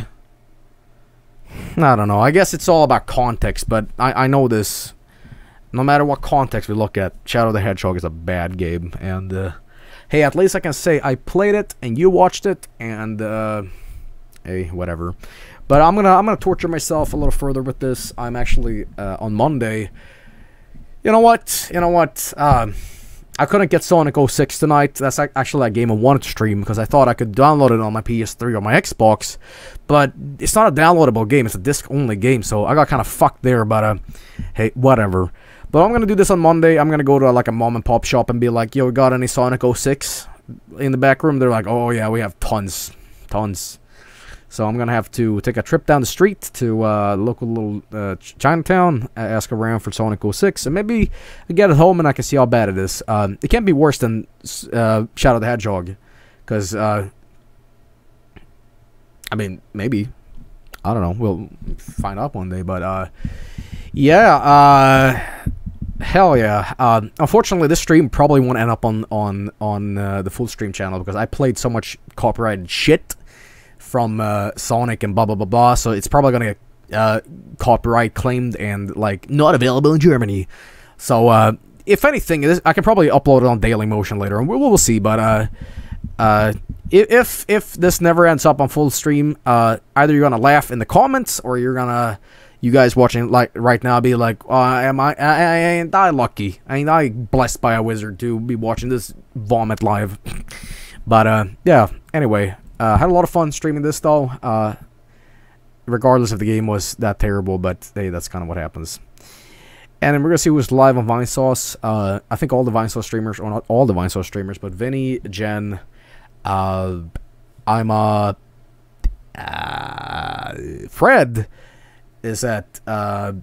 I don't know. I guess it's all about context, but I, I know this. No matter what context we look at, Shadow the Hedgehog is a bad game. And, uh, hey, at least I can say I played it and you watched it, and, uh, hey, whatever. But I'm gonna, I'm gonna torture myself a little further with this. I'm actually, uh, on Monday. You know what? You know what? Um... I couldn't get Sonic oh six tonight. That's actually a game I wanted to stream because I thought I could download it on my P S three or my Xbox. But it's not a downloadable game. It's a disc-only game, so I got kind of fucked there, but uh, hey, whatever. But I'm going to do this on Monday. I'm going to go to like a mom-and-pop shop and be like, yo, got any Sonic oh six in the back room? They're like, oh, yeah, we have tons. Tons. So I'm gonna have to take a trip down the street to uh, local little uh, Chinatown, ask around for Sonic oh six, and maybe I get it home and I can see how bad it is. Um, it can't be worse than uh, Shadow the Hedgehog, because uh, I mean, maybe, I don't know. We'll find out one day, but uh, yeah, uh, hell yeah. Uh, unfortunately, this stream probably won't end up on on on uh, the full stream channel because I played so much copyrighted shit from uh, Sonic and blah blah blah blah. So it's probably gonna get uh, copyright claimed and like not available in Germany. So uh, if anything, this, I can probably upload it on Daily Motion later, and we'll, we'll see. But uh, uh, if if this never ends up on full stream, uh, either you're gonna laugh in the comments or you're gonna, you guys watching like right now, be like, oh, am I, I, I ain't I lucky? Ain't I blessed by a wizard to be watching this vomit live? But uh, yeah. Anyway, uh, had a lot of fun streaming this though. Uh, regardless if the game was that terrible, but hey, that's kind of what happens. And then we're gonna see who's live on Vinesauce. Uh, I think all the Vinesauce streamers, or not all the Vinesauce streamers, but Vinny, Jen, uh, I'm uh, uh, Fred is at uh,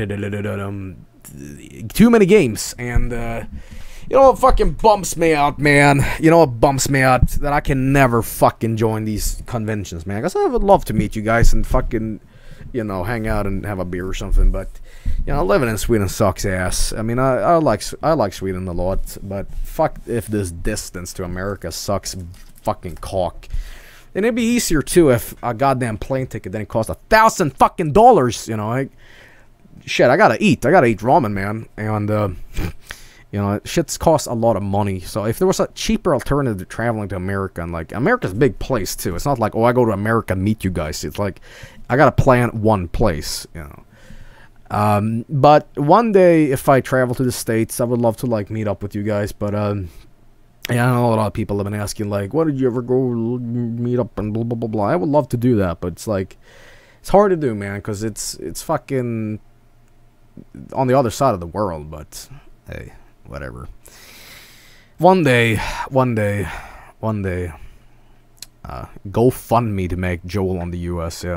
too many games, and uh, you know what fucking bumps me out, man. You know what bumps me out? That I can never fucking join these conventions, man. Because I would love to meet you guys and fucking, you know, hang out and have a beer or something, but you know, living in Sweden sucks ass. I mean, I, I like I like Sweden a lot, but fuck if this distance to America sucks fucking cock. And it'd be easier too if a goddamn plane ticket didn't cost a thousand fucking dollars. You know, like, shit, I gotta eat. I gotta eat ramen, man, and uh, you know, shit's costs a lot of money. So if there was a cheaper alternative to traveling to America, and like America's a big place too. It's not like, oh, I go to America and meet you guys. It's like I gotta plan one place, you know. Um, but one day, if I travel to the States, I would love to, like, meet up with you guys, but, um, yeah, I know a lot of people have been asking, like, what did you ever go meet up and blah, blah, blah, blah. I would love to do that, but it's, like, it's hard to do, man, because it's, it's fucking on the other side of the world, but, hey, whatever. One day, one day, one day, uh, go fund me to make Joel on the U S, yeah.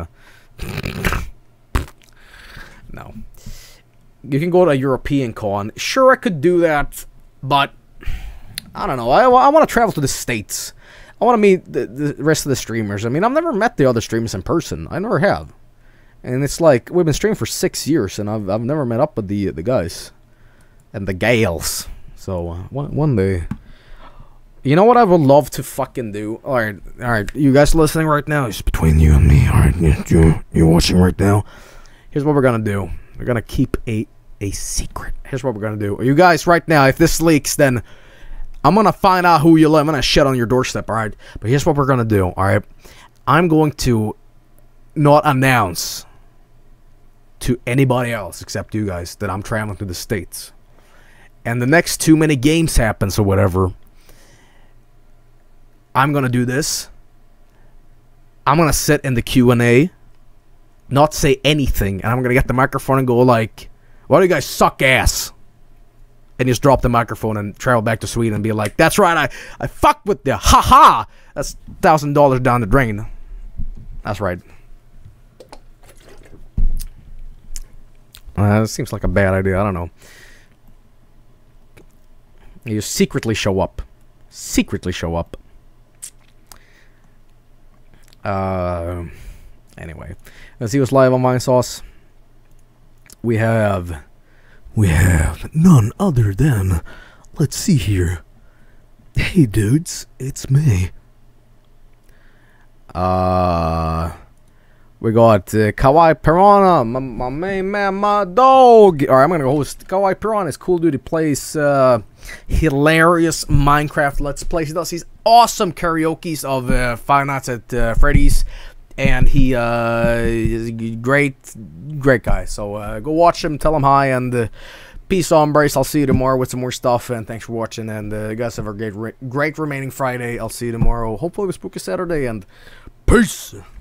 No. You can go to a European con. Sure, I could do that, but I don't know. I, I want to travel to the States. I want to meet the, the rest of the streamers. I mean, I've never met the other streamers in person. I never have. And it's like, we've been streaming for six years, and I've, I've never met up with the, the guys. And the gals. So, uh, one, one day. You know what I would love to fucking do? Alright, alright. You guys listening right now? It's between you and me. Alright, you, you, you're watching right now. Here's what we're gonna do. We're gonna keep a a secret. Here's what we're gonna do. You guys, right now, if this leaks, then I'm gonna find out who you live. I'm gonna shit on your doorstep, alright? But here's what we're gonna do, alright? I'm going to not announce to anybody else except you guys that I'm traveling to the States. And the next too many games happens or whatever, I'm gonna do this. I'm gonna sit in the Q and A, not say anything, and I'm gonna get the microphone and go like, why do you guys suck ass? And just drop the microphone and travel back to Sweden and be like, that's right, I, I fucked with you, ha ha! That's one thousand dollars down the drain. That's right. Uh, that seems like a bad idea, I don't know. You secretly show up. Secretly show up. Uh, anyway. Let's see what's live on Vinesauce. We have... We have none other than... Let's see here. Hey dudes, it's me. Uh... We got uh, Kawaii Piranha, my, my main man, my dog. Alright, I'm gonna host Kawaii Piranha. It's cool dude. He plays uh, hilarious Minecraft Let's Plays. He does these awesome karaoke's of uh, Five Nights at uh, Freddy's. And he uh, is a great, great guy. So uh, go watch him, tell him hi, and uh, peace, embrace. I'll see you tomorrow with some more stuff. And thanks for watching. And uh, you guys have a great, great remaining Friday. I'll see you tomorrow. Hopefully with Spooky Saturday. And peace.